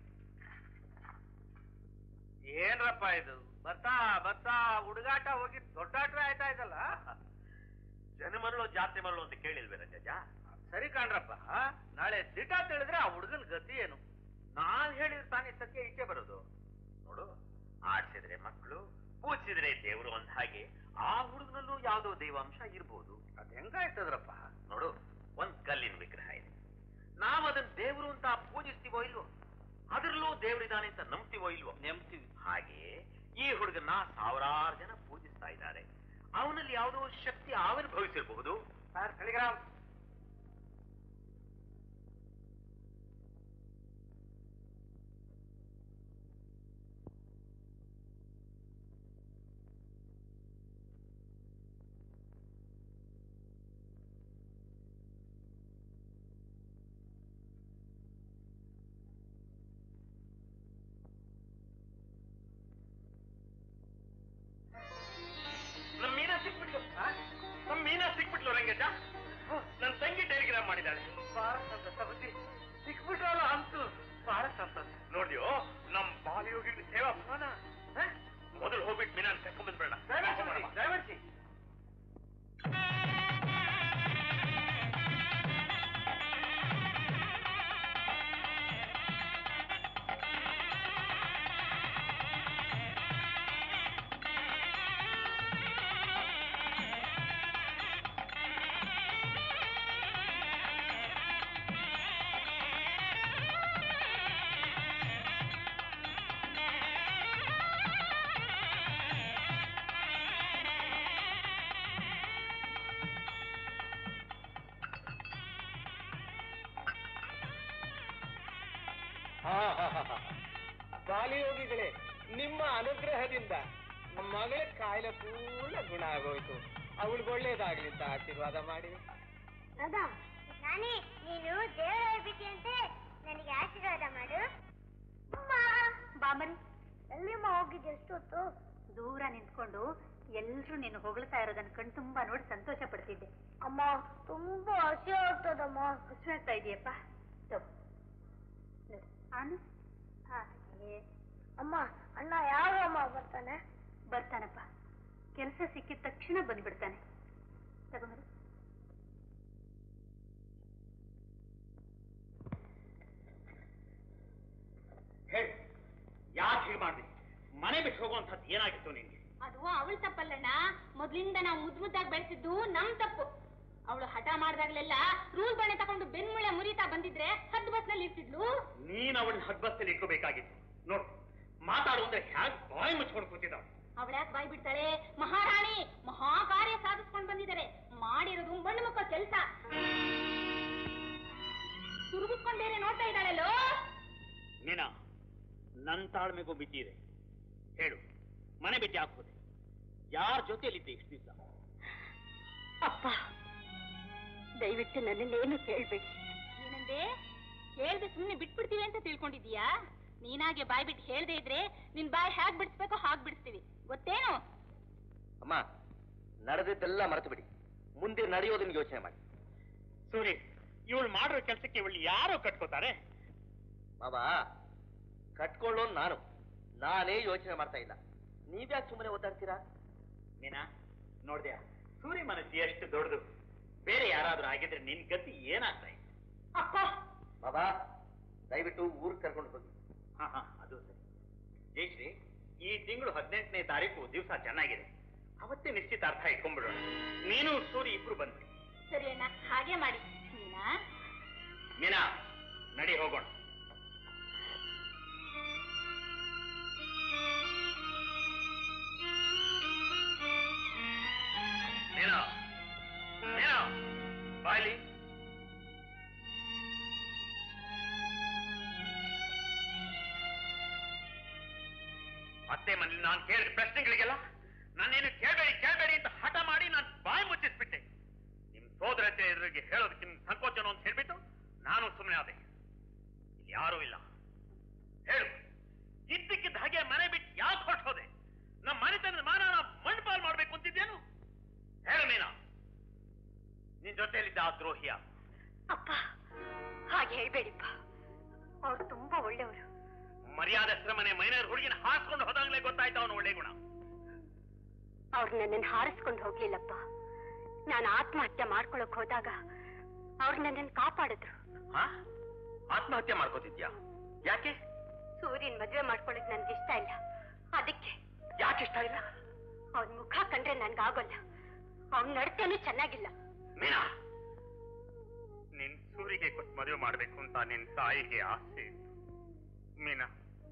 ಏನ್ರಪ್ಪ ಇದು? ಬರ್ತಾ ಬರ್ತಾ ಹುಡುಗಾಟ ಹೋಗಿ ದೊಡ್ಡಾಟ ಆಯ್ತಾ ಇದಲ್ಲ. ಜನ ಮರಳು ಜಾತಿ ಮರಳು ಅಂತ ಕೇಳಿಲ್ವೇ ರಜಾ? ಸರಿ ಕಾಣ್ರಪ್ಪ, ನಾಳೆ ಸಿಟ ತಿಳಿದ್ರೆ ಆ ಹುಡುಗನ ಗತಿ ಏನು? ನಾನ್ ಹೇಳಿದ್ರೆ ತಾನೇ ಸತ್ಯ ಈಚೆ ಬರೋದು. ನೋಡು, ಆಡ್ಸಿದ್ರೆ ಮಕ್ಕಳು, ಪೂಜಿಸಿದ್ರೆ ದೇವರು ಅಂದ ಹಾಗೆ ಆ ಹುಡುಗನಲ್ಲೂ ಯಾವ್ದೋ ದೈವಾಂಶ ಇರ್ಬೋದು. ಅದ್ ಹೆಂಗಾಯ್ತದ್ರಪ್ಪ? ನೋಡು, ಒಂದ್ ಕಲ್ಲಿನ ವಿಗ್ರಹ ಇದೆ. ನಾವ್ ಅದನ್ನ ದೇವರು ಅಂತ ಪೂಜಿಸ್ತೀವೋ ಇಲ್ವೋ, ಅದ್ರಲ್ಲೂ ದೇವರಿದ್ದಾನೆ ಅಂತ ನಂಬ್ತೀವೋ ಇಲ್ವೋ? ನೆಮ್ತೀವಿ. ಹಾಗೆ ಈ ಹುಡುಗನ ಸಾವಿರಾರು ಜನ ಪೂಜಿಸ್ತಾ ಇದ್ದಾರೆ. ಅವನಲ್ಲಿ ಯಾವುದೋ ಶಕ್ತಿ ಆವಿರ್ಭವಿಸಿರಬಹುದು. Sir Telegram. ನಮ್ ಮೀನಾ ಸಿಕ್ಬಿಟ್ಲು ರಂಗಜ್ಜ. ನನ್ ತಂಗಿ ಟೆಲಿಗ್ರಾಮ್ ಮಾಡಿದ್ದಾಳೆ. ಬಹಳ ಸಂತೋಷ ಬುದ್ಧಿ. ಸಿಕ್ಬಿಟ್ರಲ್ಲ ಅಂತೂ ಬಹಳ ಸಂತೋಷ. ನೋಡ್ಯೋ, ನಮ್ ಬಾಲಯೋಗಿ ಸೇವಾ ಭವನ. ಮೊದಲು ಹೋಗ್ಬಿಟ್ಟು ಮೀನಾನ್ ಕರ್ಕೊಂಡ್ಬಂದ್ಬೇಡ. ದಯವಿಟ್ಟು ಬಾಲಿಯೋಗಿಗಳೇ, ನಿಮ್ಮ ಅನುಗ್ರಹದಿಂದ ನಮ್ಮ ಮಗಳ ಕಾಯಿಲೆ ಪೂರ್ಣ ಗುಣ ಆಗೋಯ್ತು. ಅವಳಿಗೆ ಒಳ್ಳೇದಾಗ್ಲಿ ಅಂತ ಆಶೀರ್ವಾದ ಮಾಡಿ. ಹೌದಾ ನಾನೇ, ನೀನು ದೇವರ ಹೇಳ್ಬೇಕಂತೆ ನನಗೆ ಆಶೀರ್ವಾದ ಮಾಡು. ಬಾಮರಿ, ಎಲ್ಲಿಮ್ಮ ಹೋಗಿದ್ದೆ ಎಷ್ಟೊತ್ತು? ದೂರ ನಿಂತ್ಕೊಂಡು ಎಲ್ರೂ ನೀನು ಹೊಗಳ್ತಾ ಇರೋದನ್ನ ಕಣ್ ತುಂಬಾ ನೋಡಿ ಸಂತೋಷ ಪಡ್ತಿದ್ದೆ. ಅಮ್ಮ ತುಂಬಾ ಹಸಿ ಆಗ್ತದಮ್ಮ. ಹಸು ಆಗ್ತಾ ಇದೆಯಪ್ಪ. ಅಮ್ಮ ಅಣ್ಣ ಯಾವಮ್ಮ ಬರ್ತಾನೆ? ಬರ್ತಾನಪ್ಪ, ಕೆಲಸ ಸಿಕ್ಕಿದ ತಕ್ಷಣ ಬಂದ್ಬಿಡ್ತಾನೆ. ತಗೊಂಡ್ರಿ. ಹೇಳಿ, ಯಾಕೆ ಹೀಗೆ ಮಾಡ್ದೆ? ಮನೆ ಬಿಟ್ಟು ಹೋಗುವಂಥದ್ದು ಏನಾಗಿತ್ತು ನಿನ್ಗೆ? ಅದು ಅವಳ ತಪ್ಪಲ್ಲಣ್ಣ. ಮೊದ್ಲಿಂದ ನಾವು ಮುದ್ದು ಮುದ್ದಾಗಿ ಬೆಳೆಸಿದ್ದು ನಮ್ ತಪ್ಪು. ಅವಳು ಹಠ ಮಾಡಿದಾಗ್ಲೆಲ್ಲ ರೂಲ್ ಬಣ್ಣೆ ತಗೊಂಡು ಬೆನ್ಮೂಳೆ ಮುರಿತಾ ಬಂದಿದ್ರೆ ಹದ್ದು ಬಸ್ನಲ್ಲಿ ಇರ್ತಿದ್ಲು. ನೀನ್ ಅವಳನ್ನ ಹದ್ ಬಸ್ಸಲ್ಲಿ ಇಟ್ಕೋಬೇಕಾಗಿತ್ತು. ನೋಡು, ಮಾತಾಡು ಅಂದ್ರೆ ಹ್ಯಾಗ್ ಬಾಯಿ ಮುಚ್ಕೊಂಡು ಕೂತಿದ್ದಾಳೆ. ಅವಳ್ಯಾಕೆ ಬಾಯ್ ಬಿಡ್ತಾಳೆ? ಮಹಾರಾಣಿ ಮಹಾ ಕಾರ್ಯ ಸಾಧಿಸ್ಕೊಂಡು ಬಂದಿದ್ದಾರೆ. ಮಾಡಿರೋದು ಮಣ್ಣು ಮುಕ್ಕ ಕೆಲಸ. ತುರುಗಿಸ್ಕೊಂಡು ಬೇರೆ ನೋಡ್ತಾ ಇದ್ದಾಳಲ್ಲೋ. ಮೀನಾ, ನನ್ ತಾಳ್ಮೆಗೂ ಬಿಟ್ಟಿದೆ. ಹೇಳು, ಮನೆ ಬಿಟ್ಟು ಯಾಕೆ ಹೋದೆ? ಯಾರ ಜೊತೆಯಲ್ಲಿದ್ದೆ ಇಷ್ಟು ದಿವಸ? ಅಪ್ಪ, ದಯವಿಟ್ಟು ನನ್ನನ್ನೇನು ಕೇಳ್ಬೇಡಿ. ಏನಂದೆ? ಹೇಳ್ದೆ ಸುಮ್ಮನೆ ಬಿಟ್ಬಿಡ್ತೀವಿ ಅಂತ ತಿಳ್ಕೊಂಡಿದೀಯಾ? ನೀನಾಗೆ ಬಾಯ್ ಬಿಟ್ಟು ಹೇಳ್ದೆ ಇದ್ರೆ ನಿನ್ ಬಾಯ್ ಹ್ಯಾಗ್ ಬಿಡಿಸ್ಬೇಕೋ ಹಾಗೆ ಬಿಡಿಸ್ತೀವಿ, ಗೊತ್ತೇನು? ಅಮ್ಮ, ನಡೆದಿದ್ದೆಲ್ಲ ಮರೆತು ಬಿಡಿ. ಮುಂದೆ ನಡೆಯೋದನ್ನ ಯೋಚನೆ ಮಾಡಿ. ಸೂರಿ, ಇವಳು ಮಾಡಿರೋ ಕೆಲಸಕ್ಕೆ ಇವಳು ಯಾರೋ ಕಟ್ಕೋತಾರೆ? ಬಾಬಾ, ಕಟ್ಕೊಳ್ಳೋನ್ ನಾನೇ ಯೋಚನೆ ಮಾಡ್ತಾ ಇಲ್ಲ. ನೀವ್ಯಾಕೆ ಸುಮ್ಮನೆ ಓದಾಡ್ತೀರಾ? ಮೀನಾ, ನೋಡ್ದ್ಯಾ ಸೂರಿ ಮನಸ್ಸು ಎಷ್ಟು ದೊಡ್ಡದು. ಬೇರೆ ಯಾರಾದ್ರೂ ಆಗಿದ್ರೆ ನಿನ್ ಗತಿ ಏನಾಗ್ತಾ ಇದೆ? ಅಪ್ಪ, ಬಾಬಾ, ದಯವಿಟ್ಟು ಊರಿಗೆ ಕರ್ಕೊಂಡು ಹೋಗಿ. ಅದು ಸರಿ. ಜಯಶ್ರೀ, ಈ ತಿಂಗಳು 18ನೇ ತಾರೀಕು ದಿವಸ ಚೆನ್ನಾಗಿದೆ. ಅವತ್ತೇ ನಿಶ್ಚಿತಾರ್ಥ ಇಟ್ಕೊಂಡ್ಬಿಡೋಣ. ನೀನು ಸೂರಿ ಇಬ್ರು ಬಂದ್ರಿ. ಸರಿ ಅಣ್ಣ, ಹಾಗೆ ಮಾಡಿ. ಮೀನಾ, ನಡಿ ಹೋಗೋಣ. ಮೀನಾ, ಮೀನಾ, ಬಾಯ್ಲಿ. ಅತ್ತೆ ಮನೇಲಿ ನಾನು ಕೇಳಿದ ಪ್ರಶ್ನೆಗಳಿಗೆಲ್ಲ ನಾನೇನು ಕೇಳಬೇಡಿ ಅಂತ ಹಠ ಮಾಡಿ ನಾನು ಬಾಯಿ ಮುಚ್ಚಿಸ್ಬಿಟ್ಟೆ. ನಿಮ್ ಸೋದರತೆ ಎದುರಿಗೆ ಹೇಳೋದಕ್ಕೆ ಸಂಕೋಚನ ಅಂತ ಹೇಳ್ಬಿಟ್ಟು ನಾನು ಸುಮ್ಮನೆ ಆದೆ. ಇಲ್ಲಿ ಯಾರೂ ಇಲ್ಲ. ಹೇಳು, ಇದ್ದಕ್ಕಿದ್ದ ಹಾಗೆ ಮನೆ ಬಿಟ್ಟು ಯಾಕೆ ಹೊರಟೋದೆ? ನಮ್ಮ ಮನೆತನದ ಮಾನನ ಮಣ್ಪಾಲ್ ಮಾಡ್ಬೇಕು ಅಂತಿದ್ದೇನು? ಹೇಳು ಮೀನಾ, ನಿನ್ ಜೊತೆಯಲ್ಲಿದ್ದ ಆ ದ್ರೋಹಿಯ? ಅಪ್ಪ, ಹಾಗೆ ಹೇಳ್ಬೇಡಿಪ್ಪ. ಅವ್ರು ತುಂಬಾ ಒಳ್ಳೆಯವರು. ಮರ್ಯಾದಸ್ತ್ರ ಮನೆ ಮೈನರ್ ಹುಡುಗಿನ ಹಾರಿಸ್ಕೊಂಡು ಹೋದಾಗ್ಲೇ ಗೊತ್ತಾಯ್ತು ಅವನು ಒಳ್ಳೆ ಗುಣ. ಅವ್ರು ನನ್ನನ್ನು ಹಾರಿಸ್ಕೊಂಡು ಹೋಗ್ಲಿಲ್ಲಪ್ಪ. ನಾನು ಆತ್ಮಹತ್ಯೆ ಮಾಡ್ಕೊಳಕ್ ಹೋದಾಗ ಅವ್ರು ನನ್ನನ್ನು ಕಾಪಾಡಿದ್ರು. ಆತ್ಮಹತ್ಯೆ ಮಾಡ್ಕೋತಿದ್ಯಾ? ಯಾಕೆ? ಸೂರ್ಯನ್ ಮದ್ವೆ ಮಾಡ್ಕೊಳ್ಳೋದು ನನ್ಗೆ ಇಷ್ಟ ಇಲ್ಲ. ಅದಕ್ಕೆ. ಯಾಕೆ ಇಷ್ಟ ಇಲ್ಲ? ಅವನ್ ಮುಖ ಕಂಡ್ರೆ ನನ್ಗಾಗೋಲ್ಲ. ಅವ್ನ ನಡತೆನೂ ಚೆನ್ನಾಗಿಲ್ಲ. ಮೀನಾ, ನಿನ್ ಸೂರಿಗೆ ಕೊಟ್ಟು ಮದುವೆ ಮಾಡ್ಬೇಕು ಅಂತ ನಿನ್ ತಾಯಿಗೆ ಆಸೆ ಇತ್ತು. ಮೀನಾ,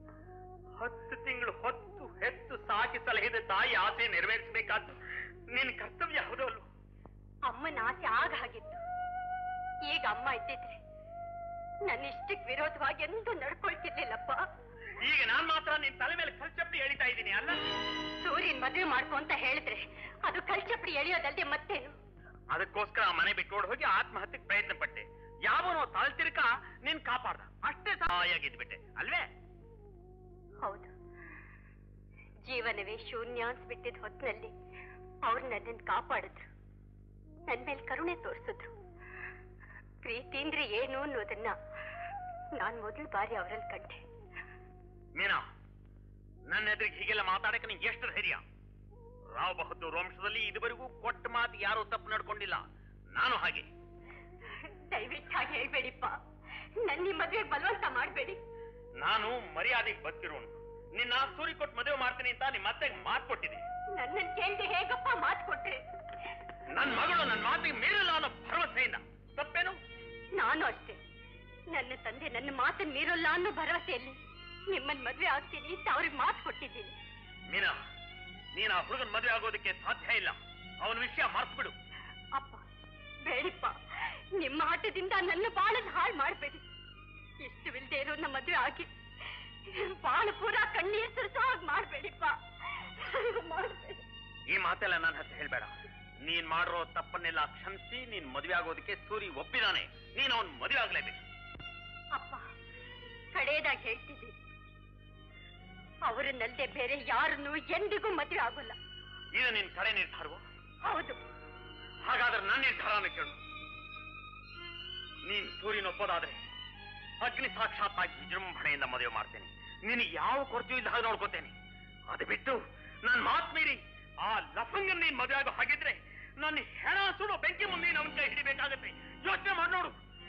10 ತಿಂಗಳು ಹೊತ್ತು ಹೆತ್ತು ಸಾಕಿ ಸಲಹಿದ ತಾಯಿ ಆಸೆ ನೆರವೇರಿಸಬೇಕಾದ್ದು ನಿನ್ ಕರ್ತವ್ಯ ಹೌದಲ್ವ? ಅಮ್ಮನ ಆಸೆ ಆಗ ಹಾಗಿತ್ತು. ಈಗ ಅಮ್ಮ ಇದ್ದಿದ್ರೆ ನನ್ನ ಇಷ್ಟಕ್ಕೆ ವಿರೋಧವಾಗಿ ಎಂದೂ ನಡ್ಕೊಳ್ತಿರ್ಲಿಲ್ಲಪ್ಪ. ಈಗ ನಾನ್ ಮಾತ್ರ ನಿನ್ ತಲೆ ಮೇಲೆ ಕಲ್ಚಪ್ಪಡಿ ಎಳಿತಾ ಇದ್ದೀನಿ ಅಲ್ಲ? ಸೂರ್ಯನ್ ಮದುವೆ ಮಾಡ್ಕೊ ಅಂತ ಹೇಳಿದ್ರೆ ಅದು ಕಲ್ಚಪ್ಪಡಿ ಎಳಿಯೋದಲ್ದೆ ಮತ್ತೇನು? ಅದಕ್ಕೋಸ್ಕರ ಮನೆ ಬಿಟ್ಟೋಡ್ ಹೋಗಿ ಆತ್ಮಹತ್ಯೆಗೆ ಪ್ರಯತ್ನ ಪಟ್ಟೆ. ಯಾವನೋ ತಾಳ್ತಿರ್ಕ ನೀನ್ ಕಾಪಾಡ್ದ, ಅಷ್ಟೇ ಸಹಾಯಾಗಿದ್ಬಿಟ್ಟೆ ಅಲ್ವೇ? ಹೌದು. ಜೀವನವೇ ಶೂನ್ಯ ಅನ್ಸ್ಬಿಟ್ಟಿದ್ ಹೊತ್ತಿನಲ್ಲಿ ಅವ್ರು ನನ್ನನ್ನು ಕಾಪಾಡಿದ್ರು. ನನ್ ಮೇಲೆ ಕರುಣೆ ತೋರಿಸಿದ್ರು. ಪ್ರೀತಿ ಅಂದ್ರೆ ಏನು ಅನ್ನೋದನ್ನ ನಾನ್ ಮೊದಲ ಬಾರಿ ಅವರಲ್ಲಿ ಕಂಡೆ. ಮೀನಾ, ನನ್ನ ಎದುರಿಗೆ ಹೀಗೆಲ್ಲ ಮಾತಾಡಕ್ಕೆ ನಿಂಗೆ ಎಷ್ಟು ಧೈರ್ಯ? ರಾವ್ ಬಹದ್ದೂರ್ ವಂಶದಲ್ಲಿ ಇದುವರೆಗೂ ಕೊಟ್ಟ ಮಾತು ಯಾರೂ ತಪ್ಪು ನಡ್ಕೊಂಡಿಲ್ಲ. ನಾನು ಹಾಗೆ. ದಯವಿಟ್ಟು ಹಾಗೆ ಹೇಳ್ಬೇಡಿಪ್ಪ. ನನ್ನ ಮದುವೆ ಬಲವಂತ ಮಾಡ್ಬೇಡಿ. ನಾನು ಮರ್ಯಾದೆಗೆ ಬದುಕಿರೋನು. ನಿನ್ನ ಸೂರಿ ಕೊಟ್ಟು ಮದುವೆ ಮಾಡ್ತೀನಿ ಅಂತ ನಿಮ್ಮ ಅತ್ತೆಗೆ ಮಾತು ಕೊಟ್ಟಿದೆ. ನನ್ನನ್ನು ಕೇಳ್ದೆ ಹೇಗಪ್ಪ ಮಾತು ಕೊಟ್ರೆ? ನನ್ನ ಮಗಳು ನನ್ನ ಮಾತಿಗೆ ಮೀರಲ್ಲ ಅನ್ನೋ ಭರವಸೆಯಿಂದ. ತಪ್ಪೇನು? ನಾನು ಅಷ್ಟೇ. ನನ್ನ ತಂದೆ ನನ್ನ ಮಾತನ್ನು ಮೀರಲ್ಲ ಅನ್ನೋ ಭರವಸೆಯಲ್ಲಿ ನಿಮ್ಮನ್ನ ಮದುವೆ ಆಗ್ತೀನಿ ಅಂತ ಅವ್ರಿಗೆ ಮಾತು ಕೊಟ್ಟಿದ್ದೀನಿ. ಮೀನಾ, ನೀನ್ ಆ ಹುಡುಗನ ಮದುವೆ ಆಗೋದಕ್ಕೆ ಸಾಧ್ಯ ಇಲ್ಲ. ಅವನ ವಿಷಯ ಮರ್ಸ್ಬಿಡು. ಅಪ್ಪ ಬೇಡಿಪ್ಪ, ನಿಮ್ಮ ಆಟದಿಂದ ನನ್ನ ಬಾಳನ್ನು ಹಾಳು ಮಾಡಬೇಡಿ. ಇಷ್ಟವಿಲ್ದೇ ಇರೋ ನಮ್ಮ ಮದುವೆ ಆಗಿ ಬಾಳು ಪೂರ ಕಣ್ಣೀರ್ ಸುರಿಸೋ ಹಾಗೆ ಮಾಡ್ಬೇಡಿಪ್ಪ, ಮಾಡ್ಬೇಡಿ. ಈ ಮಾತೆಲ್ಲ ನನ್ನ ಹತ್ರ ಹೇಳ್ಬೇಡ. ನೀನ್ ಮಾಡಿರೋ ತಪ್ಪನ್ನೆಲ್ಲ ಕ್ಷಮಿಸಿ ನೀನ್ ಮದುವೆ ಆಗೋದಕ್ಕೆ ಸೂರಿ ಒಪ್ಪಿದಾನೆ. ನೀನ್ ಅವನ್ ಮದುವೆ ಆಗ್ಲೇಬೇಕು. ಅಪ್ಪ, ಕಡೆಯದಾಗಿ ಹೇಳ್ತಿದ್ದೀನಿ, ಅವರನ್ನಲ್ಲದೆ ಬೇರೆ ಯಾರನ್ನು ಎಂದಿಗೂ ಮದುವೆ ಆಗೋಲ್ಲ. ಇದು ನಿನ್ ಕಡೆ ನಿರ್ಧಾರವೋ? ಹೌದು. ಹಾಗಾದ್ರೆ ನನ್ನ ನಿರ್ಧಾರನ ಕೇಳು. ನೀನ್ ಸೂರ್ಯನ ಒಪ್ಪೋದಾದ್ರೆ ಅಗ್ನಿ ಸಾಕ್ಷಾತ್ತಾಗಿ ವಿಜೃಂಭಣೆಯಿಂದ ಮದುವೆ ಮಾಡ್ತೇನೆ. ನಿನಗೆ ಯಾವ ಕೊರತೆಯೂ ಇಲ್ಲ ಹಾಗೆ ನೋಡ್ಕೋತೇನೆ. ಅದು ಬಿಟ್ಟು ನನ್ನ ಮಾತು ಮೀರಿ ಆ ಲಫಂಗನ್ ನೀನ್ ಮದುವೆ ಆಗೋ ಹಾಗಿದ್ರೆ ನನ್ನ ಹೆಣ ಸುಡೋ ಬೆಂಕಿ ಮುಂದೆ ಅವನ ಕೈ ಹಿಡಿಬೇಕಾಗತ್ತೆ. ಯೋಚನೆ ಮಾಡಿ ನೋಡು.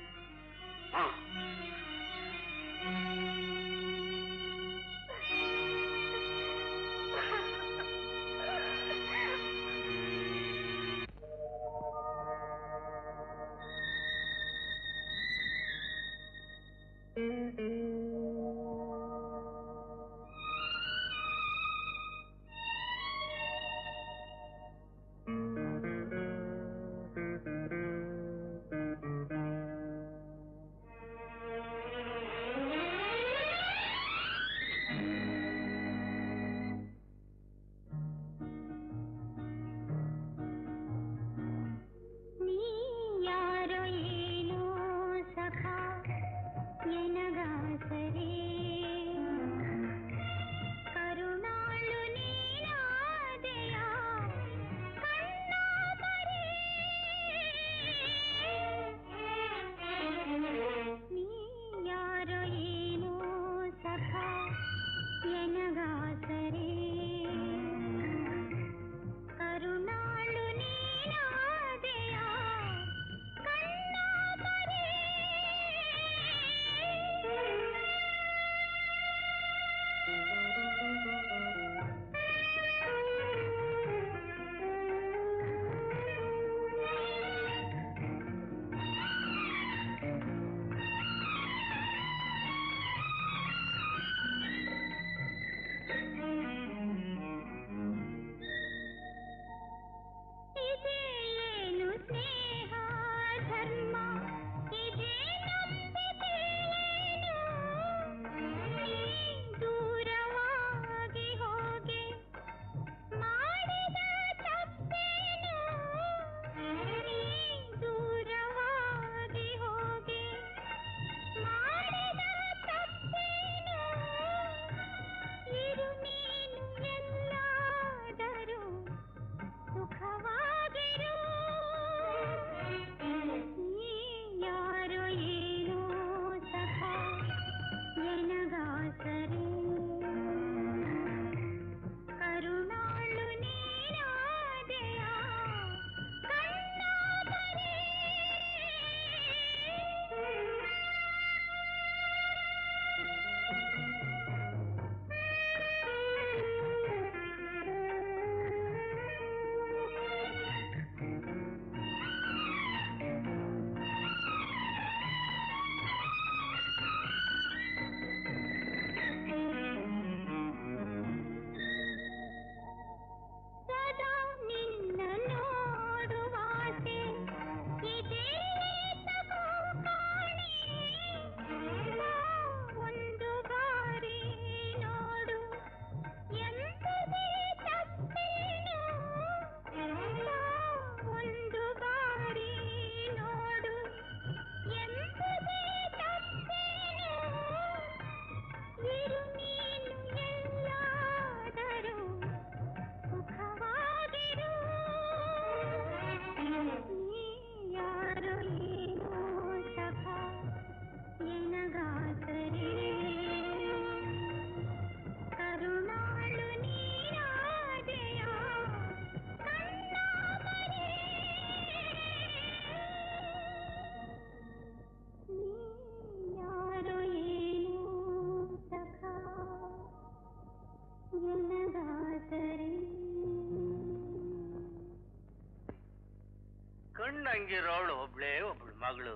ಕಣ್ಣಂಗಿರೋಳು ಒಬ್ಳು ಮಗಳು.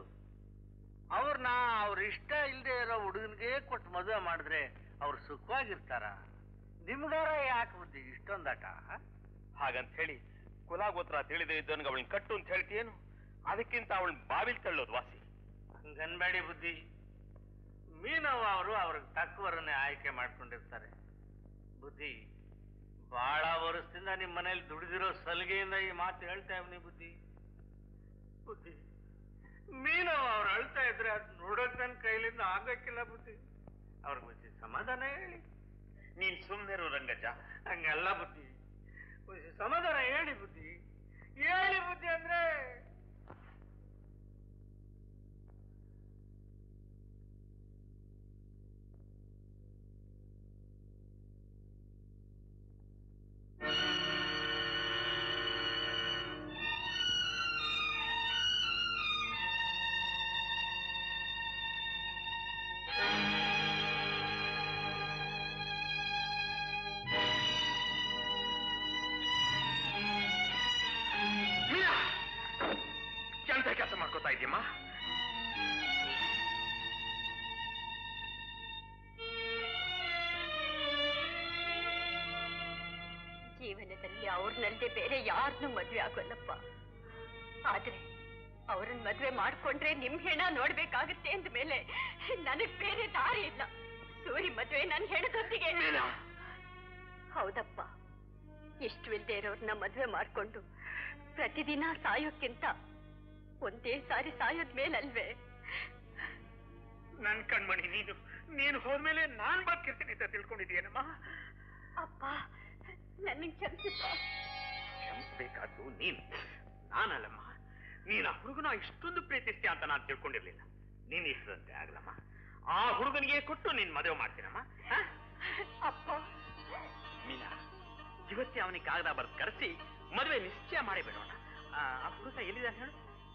ಅವ್ರನ್ನ ಅವ್ರ ಇಷ್ಟ ಇಲ್ದೇ ಇರೋ ಹುಡುಗನ್ಗೆ ಕೊಟ್ಟು ಮದುವೆ ಮಾಡಿದ್ರೆ ಅವ್ರು ಸುಖವಾಗಿರ್ತಾರ? ನಿಮ್ಗಾರ ಯಾಕೆ ಬುದ್ಧಿ ಇಷ್ಟೊಂದಾಟ? ಹಾಗಂತ ಹೇಳಿ ಕುಲಾಗೋತ್ರ ತಿಳಿದೇ ಇದ್ದವನಿಗೆ ಅವಳನ್ನ ಕಟ್ಟು ಅಂತ ಹೇಳ್ತೀಯೇನು? ಅದಕ್ಕಿಂತ ಅವಳನ್ನ ಬಾವಿಲ್ ತಳ್ಳೋದು ವಾಸಿ. ಹಂಗನ್ಬೇಡಿ ಬುದ್ಧಿ. ಮೀನವ್ವ ಅವರು ಅವ್ರಿಗೆ ತಕ್ಕವರನ್ನೇ ಆಯ್ಕೆ ಮಾಡ್ಕೊಂಡಿರ್ತಾರೆ. ಬುದ್ಧಿ, ಬಹಳ ವರ್ಷದಿಂದ ನಿಮ್ ಮನೇಲಿ ದುಡಿದಿರೋ ಸಲಿಗೆಯಿಂದ ಈ ಮಾತು ಹೇಳ್ತಾ ಇವ್ನಿ. ಬುದ್ಧಿ ಬುದ್ಧಿ, ಮೀನವ್ವ ಅವ್ರು ಅಳ್ತಾ ಇದ್ರೆ ಅದು ನೋಡಕ್ ನನ್ನ ಕೈಲಿಂದ ಆಗಕ್ಕಿಲ್ಲ. ಬುದ್ಧಿ, ಅವ್ರಿಗೆ ಬುದ್ಧಿ ಸಮಾಧಾನ ಹೇಳಿ. ನೀನ್ ಸುಮ್ನಿರು ರಂಗಜ್ಜ. ಹಂಗಲ್ಲ ಬುದ್ಧಿ, ಸಮಾಧಾನ ಹೇಳಿ ಬುದ್ಧಿ, ಹೇಳಿ ಬುದ್ಧಿ ಅಂದ್ರೆ. ಕೆಲಸ ಮಾಡ್ಕೋತಾ ಇದೆಯಮ್ಮ? ಜೀವನದಲ್ಲಿ ಅವ್ರನ್ನಲ್ದೆ ಬೇರೆ ಯಾರನ್ನೂ ಮದ್ವೆ ಆಗೋಲ್ಲಪ್ಪ. ಆದ್ರೆ ಅವ್ರನ್ನ ಮದ್ವೆ ಮಾಡ್ಕೊಂಡ್ರೆ ನಿಮ್ ಹೆಣ ನೋಡ್ಬೇಕಾಗತ್ತೆ ಅಂದ ಮೇಲೆ ನನಗ್ ಬೇರೆ ದಾರಿ ಇಲ್ಲ. ಸೂರಿ ಮದ್ವೆ ನನ್ ಹೆಣದೊತ್ತಿಗೆ. ಹೌದಪ್ಪ, ಇಷ್ಟವಿಲ್ದೇ ಇರೋರ್ನ ಮದ್ವೆ ಮಾಡ್ಕೊಂಡು ಪ್ರತಿದಿನ ಸಾಯೋಕ್ಕಿಂತ ಒಂದೇ ಸಾರಿ ಸಾಯೋದ್ ಮೇಲಲ್ವೇ? ನನ್ ಕಣ್ಮಣಿ, ನೀನು ಹೋದ್ಮೇಲೆ ನಾನ್ ಬದುಕಿರ್ತೀನಿ ಅಂತ ತಿಳ್ಕೊಂಡಿದೀಯನಮ್ಮ? ಅಪ್ಪ, ನನಗ್ ಕ್ಷಮಿಸಪ್ಪ. ಕ್ಷಮಿಸ್ಬೇಕಾದ್ದು ನೀನು, ನಾನಲ್ಲಮ್ಮ. ನೀನ್ ಆ ಹುಡುಗನ ಇಷ್ಟೊಂದು ಪ್ರೀತಿಸ್ತೀಯ ಅಂತ ನಾನು ತಿಳ್ಕೊಂಡಿರ್ಲಿಲ್ಲ. ನೀನ್ ಇಷ್ಟಂತೆ ಆಗ್ಲಮ್ಮ. ಆ ಹುಡುಗನಿಗೆ ಕೊಟ್ಟು ನೀನ್ ಮದುವೆ ಮಾಡ್ತೀನಮ್ಮ. ಅಪ್ಪ, ಮೀನಾ, ಇವತ್ತೇ ಅವನಿಗೆ ಕಾಗದ ಬರ್ದು ಕರೆಸಿ ಮದುವೆ ನಿಶ್ಚಯ ಮಾಡಿ ಬಿಡೋಣ. ಆ ಹುಡುಗ ಎಲ್ಲಿದ್ದಾನೆ ಹೇಳು?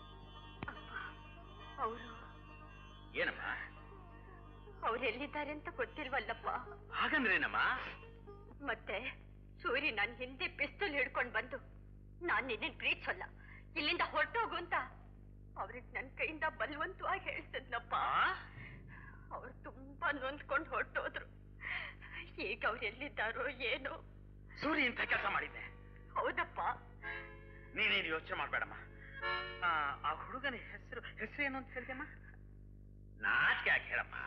ಅವರು ಏನಮ್ಮ? ಅವ್ರೆಲ್ಲಿದ್ದಾರೆ ಅಂತ ಗೊತ್ತಿಲ್ವಲ್ಲಪ್ಪ. ಹಾಗಂದ್ರೇನಮ್ಮ? ಮತ್ತೆ ಸೂರಿ ನನ್ ಹಿಂದೆ ಪಿಸ್ತೂಲ್ ಹಿಡ್ಕೊಂಡ್ ಬಂದು ನಾನ್ ನಿನ್ನೇನ್ ಪ್ರೀತಿಸಲ್ಲ, ಇಲ್ಲಿಂದ ಹೊರಟೋಗು ಅಂತ ಅವ್ರಿಗೆ ನನ್ ಕೈಯಿಂದ ಬಲವಂತವಾಗಿ ಹೇಳ್ತಿದ್ನಪ್ಪ. ಅವ್ರು ತುಂಬಾ ನೊಂದ್ಕೊಂಡು ಹೊರಟೋದ್ರು. ಈಗ ಅವ್ರು ಎಲ್ಲಿದ್ದಾರೋ ಏನೋ. ಸೂರಿ ಇಂಥ ಕೆಲಸ ಮಾಡಿದ್ದೆ? ಹೌದಪ್ಪ. ನೀನೇನು ಯೋಚನೆ ಮಾಡ್ಬೇಡಮ್ಮ. ಆ ಹುಡುಗನ ಹೆಸರೇನು ಅಂತ ಹೇಳ್ದಮ್ಮ? ನಾಚಿಕೆ ಯಾಕೆ ಹೇಳಮ್ಮ?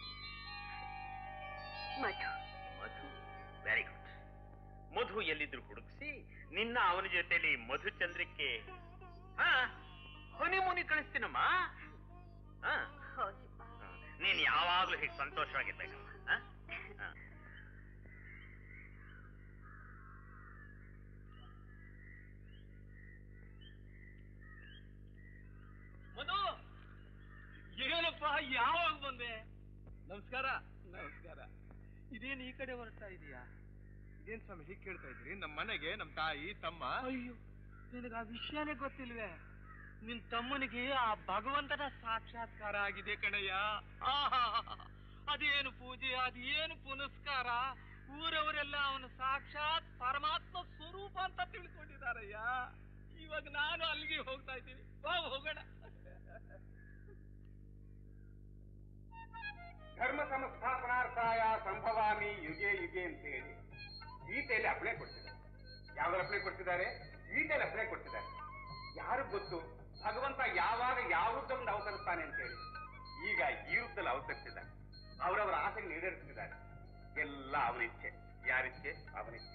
ಮಧು. ಮಧು, ವೆರಿ ಗುಡ್. ಮಧು ಎಲ್ಲಿದ್ರು ಹುಡುಕ್ಸಿ ನಿನ್ನ ಅವನ ಜೊತೆಲಿ ಮಧುಚಂದ್ರಕ್ಕೆ ಹೊನಿಮುನಿ ಕಳಿಸ್ತೀನಮ್ಮ. ನೀನ್ ಯಾವಾಗ್ಲೂ ಹೀಗೆ ಸಂತೋಷವಾಗಿರ್ಬೇಕಮ್ಮ. ಮಧು, ಏನಪ್ಪ ಯಾವಾಗ ಬಂದೆ? ನಮಸ್ಕಾರ. ನಮಸ್ಕಾರ. ಇದೇನು ಈ ಕಡೆ ಹೊರಡ್ತಾ ಇದೀಯಾ? ಇದೇನ್ ಸ್ವಾಮಿ ಹೀಗೆ ಕೇಳ್ತಾ ಇದ್ರಿ? ನಮ್ಮ ಮನೆಗೆ ನಮ್ಮ ತಾಯಿ ತಮ್ಮ. ಅಯ್ಯೋ, ನಿನಗೆ ಆ ವಿಷಯನೇ ಗೊತ್ತಿಲ್ವೇ? ನಿನ್ ತಮ್ಮನಿಗೆ ಆ ಭಗವಂತನ ಸಾಕ್ಷಾತ್ಕಾರ ಆಗಿದೆ ಕಣಯ್ಯ. ಅದೇನು ಪೂಜೆ, ಅದೇನು ಪುನಸ್ಕಾರ. ಊರವರೆಲ್ಲ ಅವನ ಸಾಕ್ಷಾತ್ ಪರಮಾತ್ಮ ಸ್ವರೂಪ ಅಂತ ತಿಳ್ಕೊಂಡಿದಾರಯ್ಯ. ಇವಾಗ ನಾನು ಅಲ್ಲಿಗೆ ಹೋಗ್ತಾ ಇದ್ದೀನಿ. ಬಾ ಹೋಗೋಣ. ಧರ್ಮ ಸಂಸ್ಥಾಪನಾರ್ಥಾಯ ಸಂಭವಾಮಿ ಯುಗೆ ಯುಗೆ ಅಂತ ಹೇಳಿ ಗೀತೆಯಲ್ಲಿ ಅಪ್ಲೈ ಕೊಡ್ತಿದ್ದಾರೆ. ಯಾವ್ದಾರು ಅಪ್ಲೈ ಕೊಡ್ತಿದ್ದಾರೆ? ಗೀತೆಯಲ್ಲಿ ಅಪ್ಲೈ ಕೊಡ್ತಿದ್ದಾರೆ. ಯಾರು ಗೊತ್ತು ಭಗವಂತ ಯಾವಾಗ ಯಾವ ರೂಪದಲ್ಲಿ ಅವತರಿಸ್ತಾನೆ ಅಂತ ಹೇಳಿ. ಈಗ ಈ ರೂಪದಲ್ಲಿ ಅವತರಿಸಿದ್ದಾರೆ. ಅವರವರ ಆಸೆ ಈಡೇರಿಸ್ತಿದ್ದಾರೆ. ಎಲ್ಲ ಅವನಿಚ್ಛೆ. ಯಾರಿಚ್ಛೆ? ಅವನಿಚ್ಛೆ.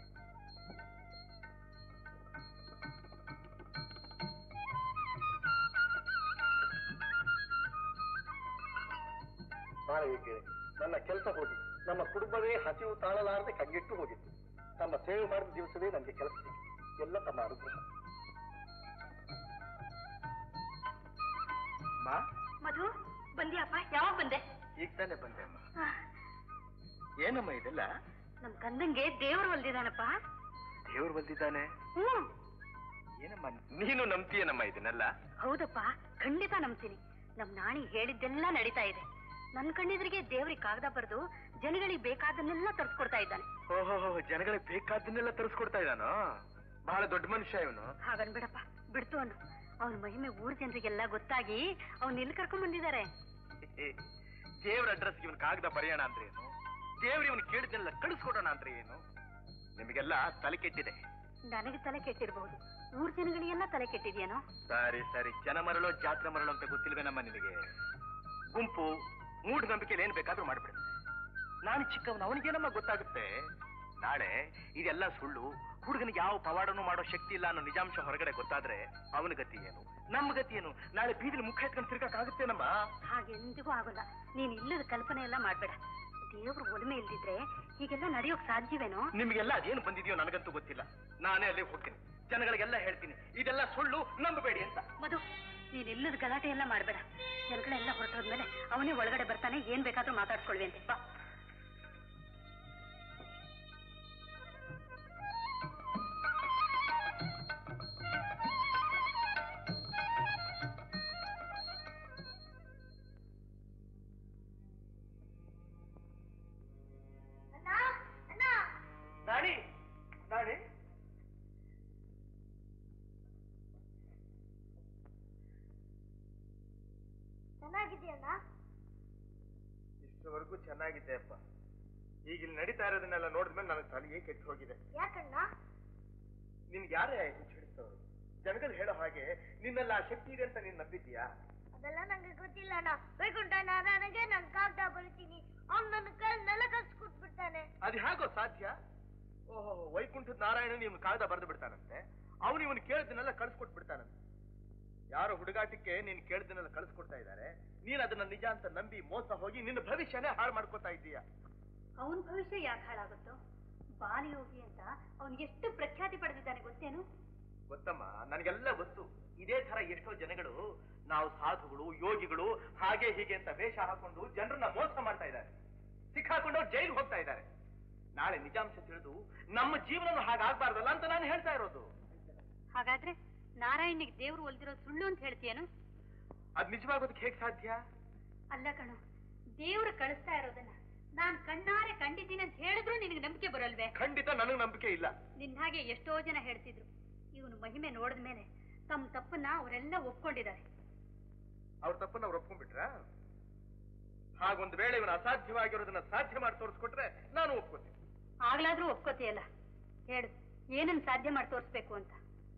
ಮಾನವಿಕೆ, ನನ್ನ ಕೆಲಸ ಹೋಗಿ ನಮ್ಮ ಕುಟುಂಬವೇ ಹಸಿವು ತಾಳಲಾರದೆ ಕಗ್ಗೆಟ್ಟು ಹೋಗಿತ್ತು. ತಮ್ಮ ಸೇವೆ ಮಾಡಿದ ದಿವಸವೇ ನನಗೆ ಕೆಲಸ ಸಿಕ್ಕಿತು. ಎಲ್ಲ ತಮ್ಮ ಅನುಗ್ರಹ. ಮಧು, ಬಂದಿಯಪ್ಪ? ಯಾವಾಗ ಬಂದೆ? ಈಗ ತಾನೇ ಬಂದೆ ಅಮ್ಮ. ಏನಮ್ಮ ಇದೆಲ್ಲ? ನಮ್ ಕಂದಂಗೆ ದೇವ್ರು ಹೊಲ್ದಿದಾನಪ್ಪ. ದೇವ್ರು ಬಂದಿದ್ದಾನೆ? ಏನಮ್ಮ ನೀನು ನಂಬ್ತೀಯನಮ್ಮ ಇದನ್ನೆಲ್ಲ? ಹೌದಪ್ಪ, ಖಂಡಿತ ನಂಬ್ತೀನಿ. ನಮ್ ನಾಣಿ ಹೇಳಿದ್ದೆಲ್ಲ ನಡೀತಾ ಇದೆ. ನನ್ ಕಣ್ಣಿದ್ರಿಗೆ ದೇವ್ರಿಗೆ ಕಾಗದ ಬರೆದು ಜನಗಳಿಗೆ ಬೇಕಾದನ್ನೆಲ್ಲ ತರಿಸ್ಕೊಡ್ತಾ ಇದ್ದಾನೆ. ಓಹೋ, ಜನಗಳಿಗೆ ಬೇಕಾದನ್ನೆಲ್ಲ ತರಿಸ್ಕೊಡ್ತಾ ಇದ್ದಾನೋ? ಬಹಳ ದೊಡ್ಡ ಮನುಷ್ಯ ಇವನು. ಹಾಗನ್ಬಿಡಪ್ಪ, ಬಿಡ್ತು ಅನ್ನು. ಅವನ ಮಹಿಮೆ ಊರ್ ಜನರಿಗೆಲ್ಲ ಗೊತ್ತಾಗಿ ಅವ್ನ ಎಲ್ಲಿ ಕರ್ಕೊಂಡ್ ಬಂದಿದ್ದಾರೆ. ದೇವ್ರ ಅಡ್ರೆಸ್ ಇವನ್ ಕಾಗದ ಬರೆಯೋಣ ಅಂದ್ರೆ ಏನು? ದೇವ್ರ ಇವನ್ ಕೇಳಿದ್ದೆಲ್ಲ ಕಳಿಸ್ಕೊಡೋಣ ಅಂದ್ರೆ ಏನು? ನಿಮಗೆಲ್ಲ ತಲೆ ಕೆಟ್ಟಿದೆ. ನನಗೆ ತಲೆ ಕೆಟ್ಟಿರ್ಬಹುದು, ಊರ್ ಜನಗಳಿಗೆಲ್ಲ ತಲೆ ಕೆಟ್ಟಿದ್ಯೇನೋ? ಸರಿ ಸರಿ, ಜನ ಮರಳು ಜಾತ್ರೆ ಮರಳು ಅಂತ ಗೊತ್ತಿಲ್ವೇನಮ್ಮ ನಿನಗೆ? ಗುಂಪು ಮೂಢನಂಬಿಕೆಯಲ್ಲಿ ಏನ್ ಬೇಕಾದ್ರೂ ಮಾಡ್ಬಿಡುತ್ತೆ. ನಾನು ಚಿಕ್ಕವನು, ಅವನಿಗೇನಮ್ಮ ಗೊತ್ತಾಗುತ್ತೆ? ನಾಳೆ ಇದೆಲ್ಲ ಸುಳ್ಳು, ಹುಡುಗನಿಗೆ ಯಾವ ಪವಾಡನೂ ಮಾಡೋ ಶಕ್ತಿ ಇಲ್ಲ ಅನ್ನೋ ನಿಜಾಂಶ ಹೊರಗಡೆ ಗೊತ್ತಾದ್ರೆ ಅವನ ಗತಿ ಏನು, ನಮ್ಮ ಗತಿ ಏನು? ನಾಳೆ ಬೀದಿಲಿ ಮುಖ ಎತ್ಕೊಂಡು ತಿರ್ಗಕ್ಕಾಗುತ್ತೇನಮ್ಮ? ಹಾಗೆಂದಿಗೂ ಆಗೋಲ್ಲ. ನೀನ್ ಇಲ್ಲದ ಕಲ್ಪನೆ ಎಲ್ಲ ಮಾಡ್ಬೇಡ. ದೇವ್ರು ಒಲಿಮೆ ಇಲ್ದಿದ್ರೆ ಹೀಗೆಲ್ಲ ನಡೆಯೋಕ್ ಸಾಧ್ಯವೇನೋ? ನಿಮ್ಗೆಲ್ಲ ಅದೇನು ಬಂದಿದೆಯೋ ನನಗಂತೂ ಗೊತ್ತಿಲ್ಲ. ನಾನೇ ಅಲ್ಲಿ ಹೋಗ್ತೀನಿ, ಜನಗಳಿಗೆಲ್ಲ ಹೇಳ್ತೀನಿ ಇದೆಲ್ಲ ಸುಳ್ಳು, ನಂಬಬೇಡಿ ಅಂತ. ಮಧು, ನೀನ್ ಇಲ್ಲದ ಗಲಾಟೆ ಎಲ್ಲ ಮಾಡ್ಬೇಡ. ಜನಗಳೆಲ್ಲ ಹೊರಟೋದ್ಮೇಲೆ ಅವನೇ ಒಳಗಡೆ ಬರ್ತಾನೆ, ಏನ್ ಬೇಕಾದ್ರೂ ಮಾತಾಡ್ಸ್ಕೊಳ್ವಿ ಅಂತೆ. ಬಾ. ನಾಣಿ, ನಾಣಿ, ಚೆನ್ನಾಗಿದೆಯಣ್ಣ? ಇಷ್ಟವರೆಗೂ ಚೆನ್ನಾಗಿದ್ದೆ ಅಪ್ಪ. ಈಗ ಇಲ್ಲಿ ನಡೀತಾ ಇರೋದನ್ನೆಲ್ಲ ನೋಡಿದ್ಮೇಲೆ ನನಗೆ ತಲೆಯೇ ಕೆಟ್ಟು ಹೋಗಿದೆ. ಯಾಕಣ್ಣ? ನಿನ್ಗೆ ಯಾರೇ ಹುಚ್ಚಿಡಿಸ್ತವ್ರು? ಜನಗಳು ಹೇಳೋ ಹಾಗೆ ನಿನ್ನೆಲ್ಲ ಆ ಶಕ್ತಿ ಇದೆ ಅಂತ ನೀನ್ ನಂಬಿದ್ದೀಯಾ? ಅದೆಲ್ಲ ನಂಗೆ ಗೊತ್ತಿಲ್ಲ ಅಣ್ಣ. ವೈಕುಂಠ ನಾರಾಯಣಗೆ ನಾನು ಕಾಗದ ಬರೀತೀನಿ, ಅವ್ನು ನನ್ನ ಕೈಯನ್ನೆಲ್ಲ ಕಳ್ಸಿಕೊಟ್ಬಿಡ್ತಾನೆ. ಅದು ಹೇಗೋ ಸಾಧ್ಯ? ಓಹೋ, ವೈಕುಂಠದ ನಾರಾಯಣ ಇವನು ಕಾಗದ ಬರೆದು ಬಿಡ್ತಾನಂತೆ, ಅವನು ಇವನು ಕೇಳಿದ್ದನ್ನೆಲ್ಲ ಕಳ್ಸಿಕೊಟ್ಬಿಡ್ತಾನಂತೆ. ಯಾರೋ ಹುಡುಗಾಟಕ್ಕೆ ನೀನು ಕೇಳಿದ್ದನ್ನೆಲ್ಲ ಕಳ್ಸಿಕೊಡ್ತಾ ಇದ್ದಾರೆ, ನೀನ್ ಅದನ್ನ ನಿಜ ಅಂತ ನಂಬಿ ಮೋಸ ಹೋಗಿ ನಿನ್ನ ಭವಿಷ್ಯನೇ ಹಾಳು ಮಾಡ್ಕೊತಾ ಇದ್ದೀಯ. ಅವನ ಭವಿಷ್ಯ ಯಾಕೆ ಹಾಳಾಗುತ್ತೋ? ಬಾಲಯೋಗಿ ಅಂತ ಅವನ್ ಎಷ್ಟು ಪ್ರಖ್ಯಾತಿ ಪಡೆದಿದ್ದಾನೆ ಗೊತ್ತೇನು? ಗೊತ್ತಮ್ಮ, ನನಗೆಲ್ಲ ಗೊತ್ತು. ಇದೇ ತರ ಎಷ್ಟೋ ಜನಗಳು ನಾವು ಸಾಧುಗಳು, ಯೋಗಿಗಳು, ಹಾಗೆ ಹೀಗೆ ಅಂತ ವೇಷ ಹಾಕೊಂಡು ಜನರನ್ನ ಮೋಸ ಮಾಡ್ತಾ ಇದ್ದಾರೆ, ಸಿಕ್ಕಾಕೊಂಡು ಜೈಲು ಹೋಗ್ತಾ ಇದ್ದಾರೆ. ನಾಳೆ ನಿಜಾಂಶ ತಿಳಿದು ನಮ್ಮ ಜೀವನ ಹಾಗಾಗ್ಬಾರ್ದಲ್ಲ ಅಂತ ನಾನು ಹೇಳ್ತಾ ಇರೋದು. ಹಾಗಾದ್ರೆ ನಾರಾಯಣಿಗೆ ದೇವ್ರು ಒಲ್ದಿರೋ ಸುಳ್ಳು ಅಂತ ಹೇಳ್ತೀಯೇನು? ಅದ್ ನಿಜವಾಗೋದಕ್ಕೆ ಹೇಗ್ ಸಾಧ್ಯ? ಅಲ್ಲ ಕಣು, ದೇವ್ರು ಕಳಿಸ್ತಾ ಇರೋದನ್ನ ನಾನ್ ಕಣ್ಣಾರೆ ಕಂಡಿದ್ದೀನಿ ಅಂತ ಹೇಳಿದ್ರು ನಿನಗೆ ನಂಬಿಕೆ ಬರಲ್ವೇ? ಖಂಡಿತ ನನಗೆ ನಂಬಿಕೆ ಇಲ್ಲ. ನಿನ್ ಹಾಗೆ ಎಷ್ಟೋ ಜನ ಹೇಳ್ತಿದ್ರು, ಇವನು ಮಹಿಮೆ ನೋಡಿದ ಮೇಲೆ ತಮ್ಮ ತಪ್ಪನ್ನ ಅವರೆಲ್ಲ ಒಪ್ಕೊಂಡಿದ್ದಾರೆ. ಅವ್ರ ತಪ್ಪನ್ನ ಅವ್ರು ಒಪ್ಕೊಂಡ್ಬಿಟ್ರ? ಹಾಗೊಂದು ವೇಳೆ ಇವನು ಅಸಾಧ್ಯವಾಗಿರೋದನ್ನ ಸಾಧ್ಯ ಮಾಡಿ ತೋರಿಸ್ಕೊಟ್ರೆ ನಾನು ಒಪ್ಕೋತೀನಿ. ಆಗ್ಲಾದ್ರೂ ಒಪ್ಕೋತೀಯಲ್ಲ, ಹೇಳು ಏನನ್ನ ಸಾಧ್ಯ ಮಾಡಿ ತೋರಿಸ್ಬೇಕು ಅಂತ.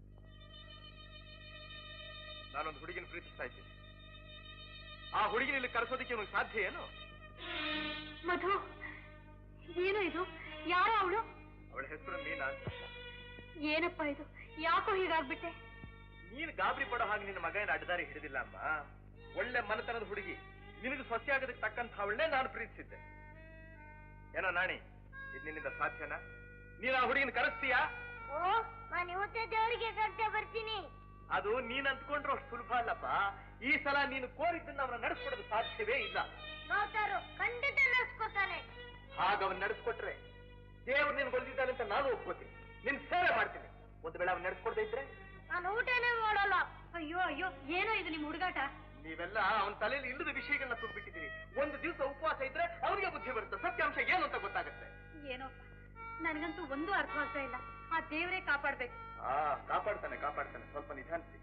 ನಾನೊಂದು ಹುಡುಗಿನ ಪ್ರೀತಿಸ್ತಾ ಇದ್ದೀನಿ. ಆ ಹುಡುಗಿನ ಇಲ್ಲಿ ಕರೆಸೋದಕ್ಕೆ ಇವನು ಸಾಧ್ಯ ಏನು? ಮಧು, ಏನು ಇದು? ಯಾರು ಅವಳು? ಅವಳ ಹೆಸರು ಮೀನಾ ಅಂತ. ಏನಪ್ಪ ಇದು? ಯಾಕೋ ಹೀಗಾಗ್ಬಿಟ್ಟೆ? ನೀನು ಗಾಬರಿ ಪಡೋ ಹಾಗೆ ನಿನ್ನ ಮಗನ ಅಡ್ಡದಾರಿ ಹಿಡಿದಿಲ್ಲ ಅಮ್ಮ. ಒಳ್ಳೆ ಮನತನದ ಹುಡುಗಿ, ನಿನಗೆ ಸೊಸೆ ಆಗೋದಕ್ಕೆ ತಕ್ಕಂತ ಅವಳನ್ನೇ ನಾನು ಪ್ರೀತಿಸಿದ್ದೆ. ಏನೋ ನಾಣಿ, ಇದು ನಿನ್ನಿಂದ ಸಾಧ್ಯನಾ? ನೀನು ಆ ಹುಡುಗಿನ ಕರೆಸ್ತೀಯಾ? ಓ, ನಾನು ಇವತ್ತೇ ದೇವರಿಗೆ ಕರ್ತೆ ಬರ್ತೀನಿ. ಅದು ನೀನ್ ಅಂದ್ಕೊಂಡ್ರು ಅಷ್ಟು ಸುಲಭ ಅಲ್ಲಪ್ಪ. ಈ ಸಲ ನೀನು ಕೋರಿದ್ದನ್ನ ಅವನ ನಡೆಸ್ಕೊಡೋದು ಸಾಧ್ಯವೇ ಇಲ್ಲ. ನೋಡ್ತಾರೋ, ಖಂಡಿತ ನಡೆಸ್ಕೊತಾನೆ. ಹಾಗ ಅವನ್ ನಡೆಸ್ಕೊಟ್ರೆ ದೇವ್ರು ನೀನು ಬಂದಿದ್ದಾನೆ ಅಂತ ನಾನು ಒಪ್ಕೋತೀನಿ, ನಿನ್ ಸೇವೆ ಮಾಡ್ತೀನಿ. ಒಂದು ವೇಳೆ ಅವನ್ ನಡೆಸ್ಕೊಡ್ತಾ ಇದ್ರೆ ನಾನು ಊಟನೇ ಮಾಡಲ್ಲ. ಅಯ್ಯೋ ಅಯ್ಯೋ, ಏನೋ ಇದು ನಿಮ್ ಹುಡುಗಾಟ? ನೀವೆಲ್ಲ ಅವನ ತಲೆಯಲ್ಲಿ ಇಲ್ಲದ ವಿಷಯಗಳನ್ನ ತುಂಬಿಟ್ಟಿದ್ದೀರಿ. ಒಂದು ದಿವಸ ಉಪವಾಸ ಇದ್ರೆ ಅವನಿಗೆ ಬುದ್ಧಿ ಬರುತ್ತೆ, ಸತ್ಯಾಂಶ ಏನು ಅಂತ ಗೊತ್ತಾಗುತ್ತೆ. ಏನೋಪ್ಪ, ನನಗಂತೂ ಒಂದು ಅರ್ಥ ಆಗ್ತಾ ಇಲ್ಲ. ಆ ದೇವರೇ ಕಾಪಾಡ್ಬೇಕು. ಕಾಪಾಡ್ತಾನೆ ಕಾಪಾಡ್ತಾನೆ, ಸ್ವಲ್ಪ ನಿಧಾನಿಸಿ.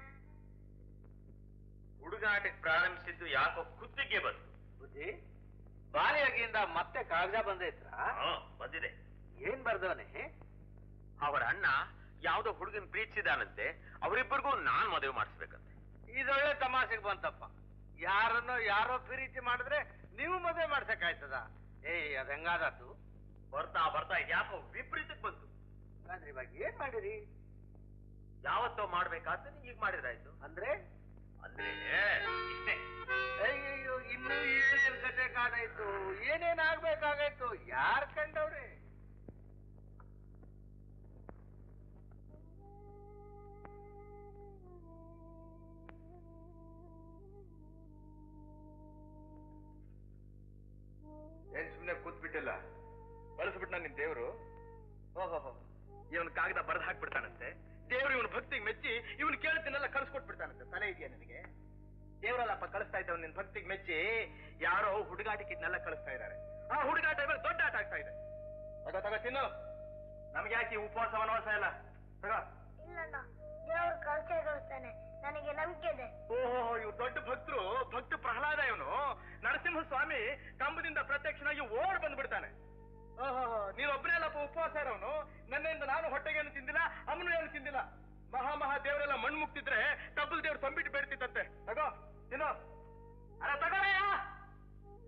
ಹುಡುಗಾಟಕ್ಕೆ ಪ್ರಾರಂಭಿಸಿದ್ದು ಯಾಕೋ ಕುತ್ತಿಗೆ ಬಂತು. ಬುದ್ಧಿ, ಬಾಲಿಯಾಗಿಯಿಂದ ಮತ್ತೆ ಕಾಗದ ಬಂದೈತ್ರ? ಬಂದಿದೆ. ಏನ್ ಬರ್ದವನೇ? ಅವರ ಅಣ್ಣ ಯಾವ್ದೋ ಹುಡುಗನ್ ಪ್ರೀತಿಸಿದಾನಂತೆ, ಅವರಿಬ್ಬರಿಗೂ ನಾನ್ ಮದುವೆ ಮಾಡಿಸ್ಬೇಕಂತೆ. ಇದೊಳ್ಳೆ ತಮಾಷೆಗೆ ಬಂತಪ್ಪ. ಯಾರನ್ನೋ ಯಾರೋ ಪ್ರೀತಿ ಮಾಡಿದ್ರೆ ನೀವು ಮದುವೆ ಮಾಡ್ಸಕ್ಕಾಯ್ತದ? ಅದ್ ಹೆಂಗಾದದ್ದು? ಬರ್ತಾ ಬರ್ತಾ ಯಾಕೋ ವಿಪರೀತಕ್ಕೆ ಬಂತು. ಹಾಗಾದ್ರೆ ಇವಾಗ ಏನ್ ಮಾಡಿರಿ? ಯಾವತ್ತೋ ಮಾಡ್ಬೇಕಾದ್ರೆ ಈಗ ಮಾಡಿದ್ರಾಯ್ತು. ಅಂದ್ರೆ ಅಂದ್ರೆ ಇಷ್ಟೇ. ಅಯ್ಯೋ, ಇನ್ನೂ ಏನೇನ್ ಕತೆ ಕಾದಾಯ್ತು, ಏನೇನ್ ಆಗ್ಬೇಕಾಗಾಯ್ತು, ಯಾರ್ ಕಂಡವ್ರೆ? ಏನ್ ಸುಮ್ನೆ ಕೂತ್ಬಿಟ್ಟಿಲ್ಲ, ಬಳಸ್ಬಿಟ್ಟ ನಿನ್ ದೇವ್ರು. ಓಹೋ, ಇವನ್ ಕಾಗದ ಬರೆದು ಹಾಕ್ಬಿಡ್ತಾನಂತೆ. ದೇವ್ರು ಇವನ್ ಭಕ್ತಿಗೆ ಮೆಚ್ಚಿ ಇವನ್ ಕೇಳ್ತೀನೆಲ್ಲ ಕಳ್ಸ್ಕೊಟ್ಬಿಡ್ತಾನಂತೆ. ತಲೆ ಇದೆಯಾ ನಿನಗೆ? ದೇವರಲ್ಲಪ್ಪ ಕಳಿಸ್ತಾ ಇದ್ದವ್ ನಿನ್ ಭಕ್ತಿಗೆ ಮೆಚ್ಚಿ ಯಾರೋ ಹುಡುಗಾಟಕ್ಕೆ ಇದನ್ನೆಲ್ಲ ಕಳಿಸ್ತಾ ಇದ್ದಾರೆ. ಆ ಹುಡುಗಾಟ ಇವಾಗ ದೊಡ್ಡ ಆಟ ಆಗ್ತಾ ಇದೆ. ತಗೋ ತಿನ್ನು. ನಮ್ಗೆ ಯಾಕೆ ಉಪವಾಸ ವನವಾಸ ಎಲ್ಲ? ತಗೋ. ಇಲ್ಲಣ್ಣ, ದೇವ್ರು ಕಳ್ಸೇ ಕಳಿಸ್ತಾನೆ, ನನಗೆ ನಂಬಿಕೆ ಇದೆ. ಓಹೋ, ಇವ್ ದೊಡ್ಡ ಭಕ್ತರು, ಭಕ್ತ ಪ್ರಹ್ಲಾದ ಇವನು. ನರಸಿಂಹ ಸ್ವಾಮಿ ಕಂಬದಿಂದ ಪ್ರತ್ಯಕ್ಷನಾಗಿ ಓಡ್ ಬಂದ್ಬಿಡ್ತಾನೆ. ಓಹೋ, ನೀನೊಬ್ಬನೇ ಅಲ್ಲಪ್ಪ ಉಪವಾಸ ಇರೋನು. ನನ್ನಿಂದ ನಾನು ಹೊಟ್ಟೆಗೇನು ತಿಂದಿಲ್ಲ, ಅಮ್ಮನು ಏನು ತಿಂದಿಲ್ಲ. ಮಹಾ ದೇವರೆಲ್ಲ ಮಣ್ಣು ಮುಕ್ತಿದ್ರೆ ಟಬ್ಬಲ್ ದೇವ್ರು ತಂಬಿಟ್ಟು ಬೇಡ್ತಿತ್ತಂತೆ. ತಗೋ ತಿನ್ನು. ಅರೆ ತಗೋರಯ್ಯ.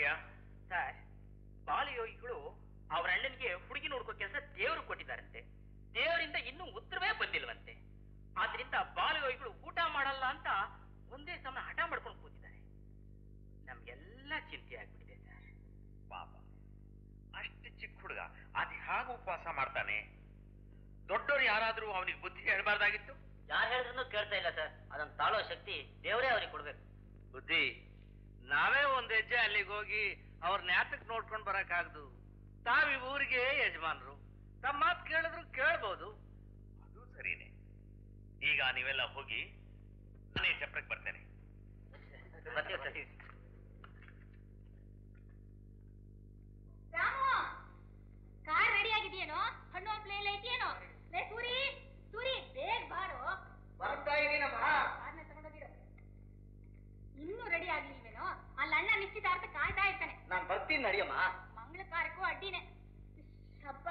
ಮಾಡಿದ್ಯಾ? ಸರ್, ಬಾಲಯೋಗಿಗಳು ಅವ್ರ ಅಣ್ಣನಿಗೆ ಹುಡುಗಿ ನೋಡ್ಕೋ ಕೆಲಸ ದೇವರು ಕೊಟ್ಟಿದ್ದಾರಂತೆ. ದೇವರಿಂದ ಇನ್ನೂ ಉತ್ತರವೇ ಬಂದಿಲ್ವಂತೆ. ಆದ್ರಿಂದ ಬಾಲಯೋಗಿಗಳು ಊಟ ಮಾಡಲ್ಲ ಅಂತ ಒಂದೇ ಸಮಯ ಹಠ ಮಾಡ್ಕೊಂಡು ಕೂತಿದ್ದಾರೆ. ನಮ್ಗೆಲ್ಲ ಚಿಂತೆ ಆಗ್ಬಿಟ್ಟಿದೆ ಸರ್. ಪಾಪ, ಅಷ್ಟು ಚಿಕ್ಕ ಹುಡುಗ ಅದು ಹೇಗೆ ಉಪವಾಸ ಮಾಡ್ತಾನೆ? ದೊಡ್ಡವರು ಯಾರಾದ್ರೂ ಅವನಿಗೆ ಬುದ್ಧಿ ಹೇಳ್ಬಾರ್ದಾಗಿತ್ತು? ಯಾರು ಹೇಳಿದ್ರು ಕೇಳ್ತಾ ಇಲ್ಲ ಸರ್. ಅದನ್ನ ತಾಳೋ ಶಕ್ತಿ ದೇವರೇ ಅವ್ರಿಗೆ ಕೊಡ್ಬೇಕು. ಬುದ್ಧಿ, ನಾವೇ ಒಂದ್ ಹೆಜ್ಜೆ ಅಲ್ಲಿಗೆ ಹೋಗಿ ಅವ್ರ ನ್ಯಾತಕ್ ನೋಡ್ಕೊಂಡ್ ಬರಕಾಗ್ದು. ತಾವಿ ಊರಿಗೆ ಯಜಮಾನ್ರು, ತಮ್ಮ ಮಾತು ಕೇಳಿದ್ರು ಕೇಳ್ಬೋದು. ಅದು ಸರಿನೇ. ಈಗ ನೀವೆಲ್ಲ ಹೋಗಿ, ನಾನೇ ಚಪ್ರಕ್ಕೆ ಬರ್ತೇನೆ. ರಾಮು, ಕಾರ್ ರೆಡಿ ಆಗಿದೆಯೇನೋ? ಹಣ್ಣು ಹಂಪ್ಲೆ ಎಲ್ಲ ಐತಿಯೇನೋ? ಲೇ ಸೂರಿ, ಸೂರಿ ಬೇಗ ಬಾರೋ. ಬರ್ತಾ ಇದೀನಮ್ಮ. ಕಾರ್ನ ತಗೊಂಡೋಗಿಡು. ಇನ್ನೂ ರೆಡಿ ಆಗ್ಲಿಲ್ವೇನೋ? ಅಲ್ಲಿ ಅಣ್ಣ ನಿಶ್ಚಿತಾರ್ಥ ಕಾಯ್ತಾ ಇರ್ತಾನೆ. ನಾನ್ ಬರ್ತೀನಿ ನಡಿಯಮ್ಮ. ಮಂಗಳ ಕಾರ್ಯಕ್ಕೂ ಅಡ್ಡಿನೇ. ಹಬ್ಬ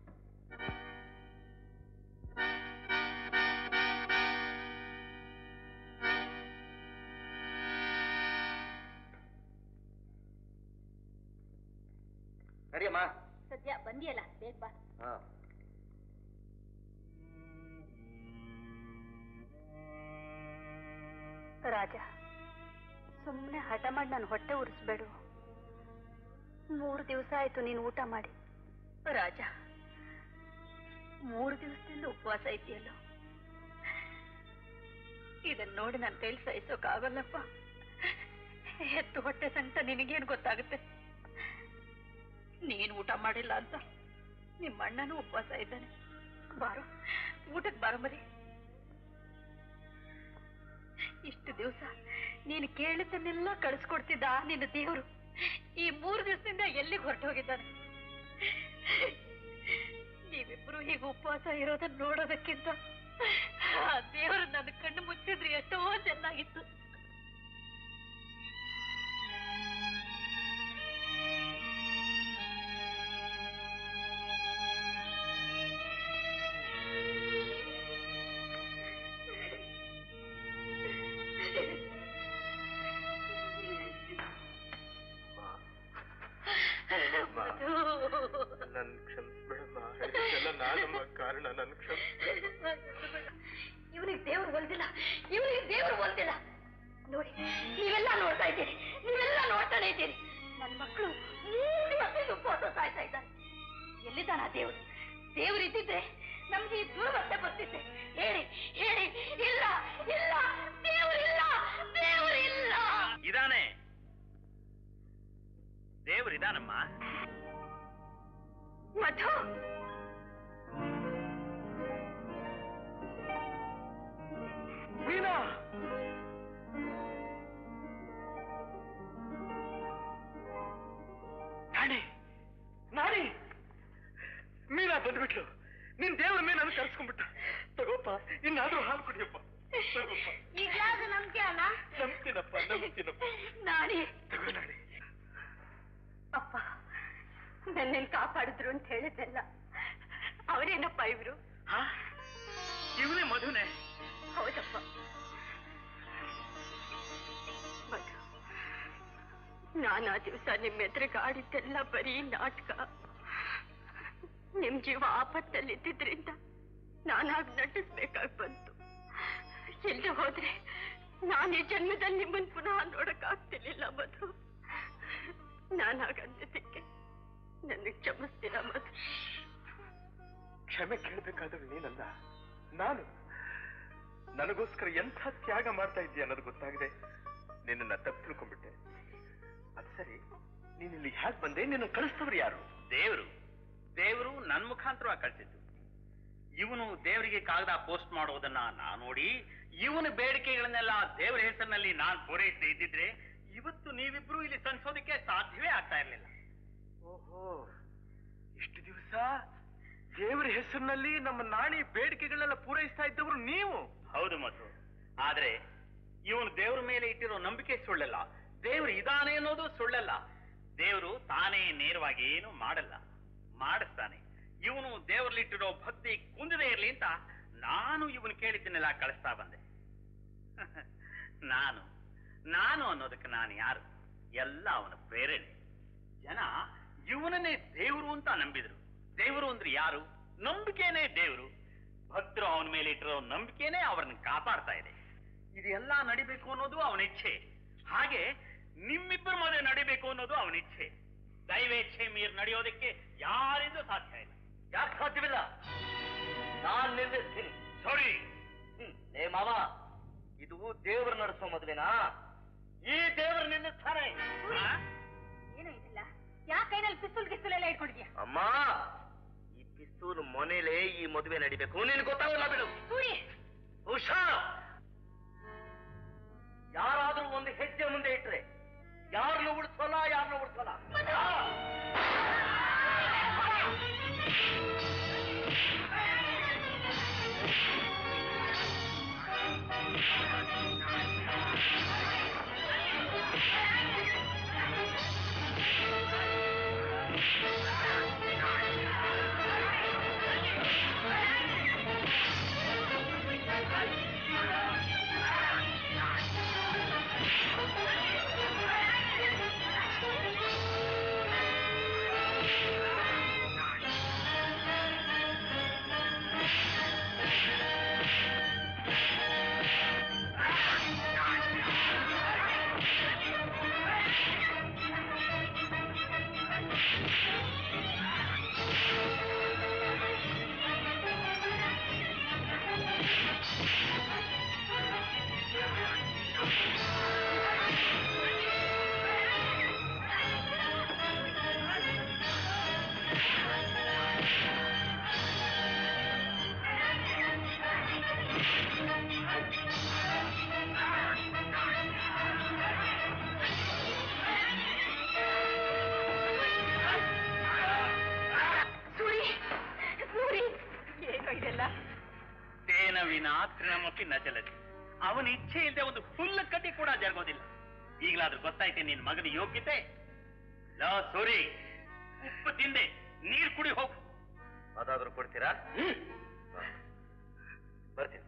ನಡಿಯಮ್ಮ. ಸದ್ಯ ಬಂದಿಯಲ್ಲ, ಬೇಗ ಬಾ. ರಾಜ, ಸುಮ್ಮನೆ ಹಠ ಮಾಡಿ ನಾನು ಹೊಟ್ಟೆ ಉರಿಸ್ಬೇಡು. 3 ದಿವಸ ಆಯ್ತು ನೀನು ಊಟ ಮಾಡಿ. ರಾಜ, 3 ದಿವಸದಿಂದ ಉಪವಾಸ ಇದೆಯಲ್ಲೋ. ಇದನ್ನ ನೋಡಿ ನನ್ನ ಕೈಲಿ ಸಹಿಸೋಕಾಗಲ್ಲಪ್ಪ. ಎತ್ತು ಹೊಟ್ಟೆ ಸಂಕಟ ನಿನಗೇನು ಗೊತ್ತಾಗುತ್ತೆ? ನೀನು ಊಟ ಮಾಡಿಲ್ಲ ಅಂತ ನಿಮ್ಮ ಅಣ್ಣನೂ ಉಪವಾಸ ಇದ್ದಾನೆ. ಬಾರೋ, ಊಟಕ್ಕೆ ಬಾರೋ ಮರಿ. ಇಷ್ಟು ದಿವಸ ನೀನು ಕೇಳಿದ್ದನ್ನೆಲ್ಲ ಕಳಿಸ್ಕೊಡ್ತಿದ್ದ ನಿನ್ನ ದೇವರು ಈ 3 ದಿವಸದಿಂದ ಎಲ್ಲಿಗೆ ಹೊರಟು ಹೋಗಿದ್ದಾನೆ? ನೀವಿಬ್ರು ಹೀಗೆ ಉಪವಾಸ ಇರೋದನ್ನ ನೋಡೋದಕ್ಕಿಂತ ಆ ದೇವರು ನನ್ನ ಕಣ್ಣು ಮುಚ್ಚಿದ್ರೆ ಎಷ್ಟೋ ಚೆನ್ನಾಗಿತ್ತು. ನನ್ ಕ್ಷಮಿಸ್ಬಿಡಮ್ಮ. ಇದಕ್ಕೆಲ್ಲ ನಾನಮ್ಮ ಕಾರಣ. ನನ್ ಇವನಿಗೆ ದೇವರು ಒಲ್ದಿಲ್ಲ, ಇವನಿಗೆ ದೇವರು ಒಲ್ದಿಲ್ಲ. ನೋಡಿ, ನೀವೆಲ್ಲ ನೋಡ್ತಾ ಇದ್ದೀರಿ, ನೀವೆಲ್ಲ ನೋಡ್ತಾನೆ ಇದ್ದೀರಿ. ನನ್ನ ಮಕ್ಕಳು 3 ದಿವಸದಿಂದ ಉಪವಾಸ ಸಾಯ್ತಾ ಇದ್ದಾರೆ. ಎಲ್ಲಿದ್ದಾನ ದೇವರು? ದೇವರು ಇದ್ದಿದ್ರೆ ನಮ್ಗೆ ಈ ದುರ್ವಸ್ಥೆ ಬರ್ತಿದ್ದೆ. ಹೇಳಿ ಹೇಳಿ. ಇಲ್ಲ ಇಲ್ಲ, ದೇವರಿಲ್ಲ, ದೇವರಿಲ್ಲ. ಇದಾನೆ, ದೇವರಿದಾನಮ್ಮ. ಮಧು, ಮೀನಾ, ನಾಣಿ, ನಾಣಿ, ಮೀನಾ ಬಂದ್ಬಿಟ್ಲು. ನಿನ್ ದೇವ್ರ ಮೇಲೆ ನಾನು ಕರ್ಸ್ಕೊಂಡ್ಬಿಟ್ಟ. ತಗೋಪ್ಪ, ಇನ್ನಾದ್ರೂ ಹಾಲು ಕುಡಿಯಪ್ಪ. ತಗೋಪ್ಪ. ಈಗಲಾದ್ರೂ ನಂಬ್ತೀಯ ಅಣ್ಣ? ನಂಬ್ತೀನಪ್ಪ, ನಂಬ್ತೀನಪ್ಪ. ನಾಣಿ, ತಗೋ ನಾಣಿ. ಅಪ್ಪ, ನನ್ನೇನ್ ಕಾಪಾಡಿದ್ರು ಅಂತ ಹೇಳಿದ್ದೆಲ್ಲ ಅವರೇನಪ್ಪ ಇವ್ರು? ಇವನೇ ಮಧುನೇ. ಹೌದಪ್ಪ, ಮಧು. ನಾನು ಆ ದಿವಸ ನಿಮ್ಮ ಎದುರಿಗೆ ಆಡಿದ್ದೆಲ್ಲ ಬರೀ ನಾಟಕ. ನಿಮ್ ಜೀವ ಆಪತ್ತಲ್ಲಿದ್ದಿದ್ರಿಂದ ನಾನಾಗ ನಟಿಸ್ಬೇಕಾಗಿ ಬಂತು. ಎಲ್ಲಿ ಹೋದ್ರೆ ನಾನು ಈ ಜನ್ಮದಲ್ಲಿ ನಿಮ್ಮನ್ನು ಪುನಃ ನೋಡಕ್ಕಾಗ್ತಿರ್ಲಿಲ್ಲ ಮಧು. ನಾನಾಗಂದಿದ್ದಕ್ಕೆ ನನ್ನ ಕ್ಷಮಿಸ್ತೀರ ಮಧು? ಕ್ಷಮೆ ಕೇಳಬೇಕಾದ್ರೆ ನೀನಲ್ಲ, ನಾನು. ನನಗೋಸ್ಕರ ಎಂಥ ತ್ಯಾಗ ಮಾಡ್ತಾ ಇದ್ದೀಯ ಅನ್ನೋದು ಗೊತ್ತಾಗಿದೆ. ನಿನ್ನ ತಪ್ಪು ತಿಳ್ಕೊಂಡ್ಬಿಟ್ಟೆ. ಅದು ಸರಿ, ನೀನಿಲ್ಲಿ ಹ್ಯಾಕ್ ಬಂದೆ? ನಿನ್ನ ಕಳಿಸ್ತವ್ರು ಯಾರು? ದೇವರು. ದೇವರು ನನ್ ಮುಖಾಂತರವಾಗಿ ಕಳಿಸಿದ್ದು. ಇವನು ದೇವರಿಗೆ ಕಾಗದ ಪೋಸ್ಟ್ ಮಾಡೋದನ್ನ ನಾನು ನೋಡಿ, ಇವನ ಬೇಡಿಕೆಗಳನ್ನೆಲ್ಲ ದೇವರ ಹೆಸರಿನಲ್ಲಿ ನಾನು ಪೂರೈಸದೇ ಇದ್ದಿದ್ರೆ ಇವತ್ತು ನೀವಿಬ್ರು ಇಲ್ಲಿ ಸಂಸೋದಕ್ಕೆ ಸಾಧ್ಯವೇ ಆಗ್ತಾ ಇರ್ಲಿಲ್ಲ. ಓಹೋ, ಇಷ್ಟು ದಿವಸ ದೇವರ ಹೆಸರಿನಲ್ಲಿ ನಮ್ಮ ನಾಣಿ ಬೇಡಿಕೆಗಳೆಲ್ಲ ಪೂರೈಸ್ತಾ ಇದ್ದವರು ನೀವು? ಹೌದು ಮಧು. ಆದ್ರೆ ಇವನು ದೇವರ ಮೇಲೆ ಇಟ್ಟಿರೋ ನಂಬಿಕೆ ಸುಳ್ಳಲ್ಲ, ದೇವರು ಇದಾನೆ ಅನ್ನೋದು ಸುಳ್ಳಲ್ಲ. ದೇವರು ತಾನೇ ನೇರವಾಗಿ ಏನು ಮಾಡಲ್ಲ, ಮಾಡಿಸ್ತಾನೆ. ಇವನು ದೇವರಲ್ಲಿಟ್ಟಿರೋ ಭಕ್ತಿ ಕುಂದದೇ ಇರ್ಲಿ ಅಂತ ನಾನು ಇವನು ಕೇಳಿದ್ದನ್ನೆಲ್ಲ ಕಳಿಸ್ತಾ ಬಂದೆ. ನಾನು ಅನ್ನೋದಕ್ಕೆ ನಾನು ಯಾರು? ಎಲ್ಲ ಅವನ ಪ್ರೇರಣೆ. ಜನ ಇವನನ್ನೇ ದೇವರು ಅಂತ ನಂಬಿದ್ರು. ದೇವರು ಅಂದ್ರೆ ಯಾರು? ನಂಬಿಕೆನೇ ದೇವರು. ಭಕ್ತರು ಅವನ ಮೇಲೆ ಇಟ್ಟಿರೋ ನಂಬಿಕೆನೇ ಅವ್ರನ್ನ ಕಾಪಾಡ್ತಾ ಇದೆ. ಇದೆಲ್ಲ ನಡಿಬೇಕು ಅನ್ನೋದು ಅವನ ಇಚ್ಛೆ. ಹಾಗೆ ನಿಮ್ಮಿಬ್ಬರ ಮದುವೆ ನಡಿಬೇಕು ಅನ್ನೋದು ಅವನ ಇಚ್ಛೆ. ದೈವೇಚ್ಛೆ ಮೀರ್ ನಡೆಯೋದಕ್ಕೆ ಯಾರಿಂದೂ ಸಾಧ್ಯ ಇಲ್ಲ. ಯಾಕೆ ಸಾಧ್ಯವಿಲ್ಲ? ನಾನ್ ನಿರ್ಧರಿಸ್ತೀನಿ. ಸಾರಿ ಏ ಮಾವ, ಇದು ದೇವರು ನಡೆಸೋ ಮದುವೆನಾ? ಈ ದೇವರು ನಿಲ್ಲಿಸ್ತಾನೆ. ಏನು ಇದಿಲ್ಲ? ಯಾಕೆ ಕೈನಲ್ಲಿ ಪಿಸ್ತೂಲ್ ಗಿಸ್ತೂಲೆಲ್ಲ ಇಟ್ಕೊಂಡಿದ್ಯಾ? ಅಮ್ಮ, ಈ ಪಿಸ್ತೂಲ್ ಮೊನೆಲೇ ಈ ಮದುವೆ ನಡಿಬೇಕು. ನೀನು ಗೊತ್ತಾಗಲ್ಲ ಬಿಡು. ಉಷಾ, ಯಾರಾದ್ರೂ ಒಂದು ಹೆಜ್ಜೆ ಮುಂದೆ ಇಟ್ರೆ ಯಾರನ್ನು ಉಳಿಸೋಲ್ಲ, ಯಾರನ್ನು ಉಳಿಸೋಲ್ಲ. ತೃಣಮುಖಿ ನ ಚಲತಿ. ಅವನ ಇಚ್ಛೆ ಇಲ್ಲದೆ ಒಂದು ಹುಲ್ಲ ಕಡ್ಡಿ ಕೂಡ ಜರುಗೋದಿಲ್ಲ. ಈಗಲಾದ್ರೂ ಗೊತ್ತಾಯ್ತೆ ನಿನ್ ಮಗನ ಯೋಗ್ಯತೆ. ಲೋ ಸೂರಿ, ಉಪ್ಪು ತಿಂದೆ ನೀರು ಕುಡಿ ಹೋಗು. ಅದಾದ್ರೂ ಕೊಡ್ತೀರಾ? ಬರ್ತೀನಿ.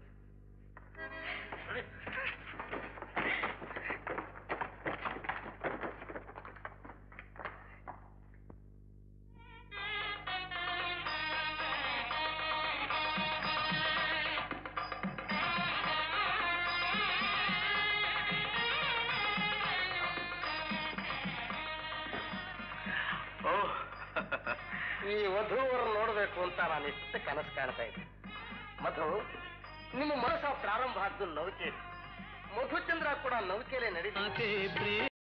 ಈ ವಧುವರು ನೋಡ್ಬೇಕು ಅಂತ ನಾನು ಎಷ್ಟು ಕನಸು ಕಾಣ್ತಾ ಇದ್ದೆ. ಮಧು, ನಿಮ್ಮ ಮನಸ್ಸು ಪ್ರಾರಂಭ ಆದ್ದು ನೌಕೆಯಲ್ಲಿ. ಮಧುಚಂದ್ರ ಕೂಡ ನೌಕೆಯಲ್ಲೇ ನಡೀತಾ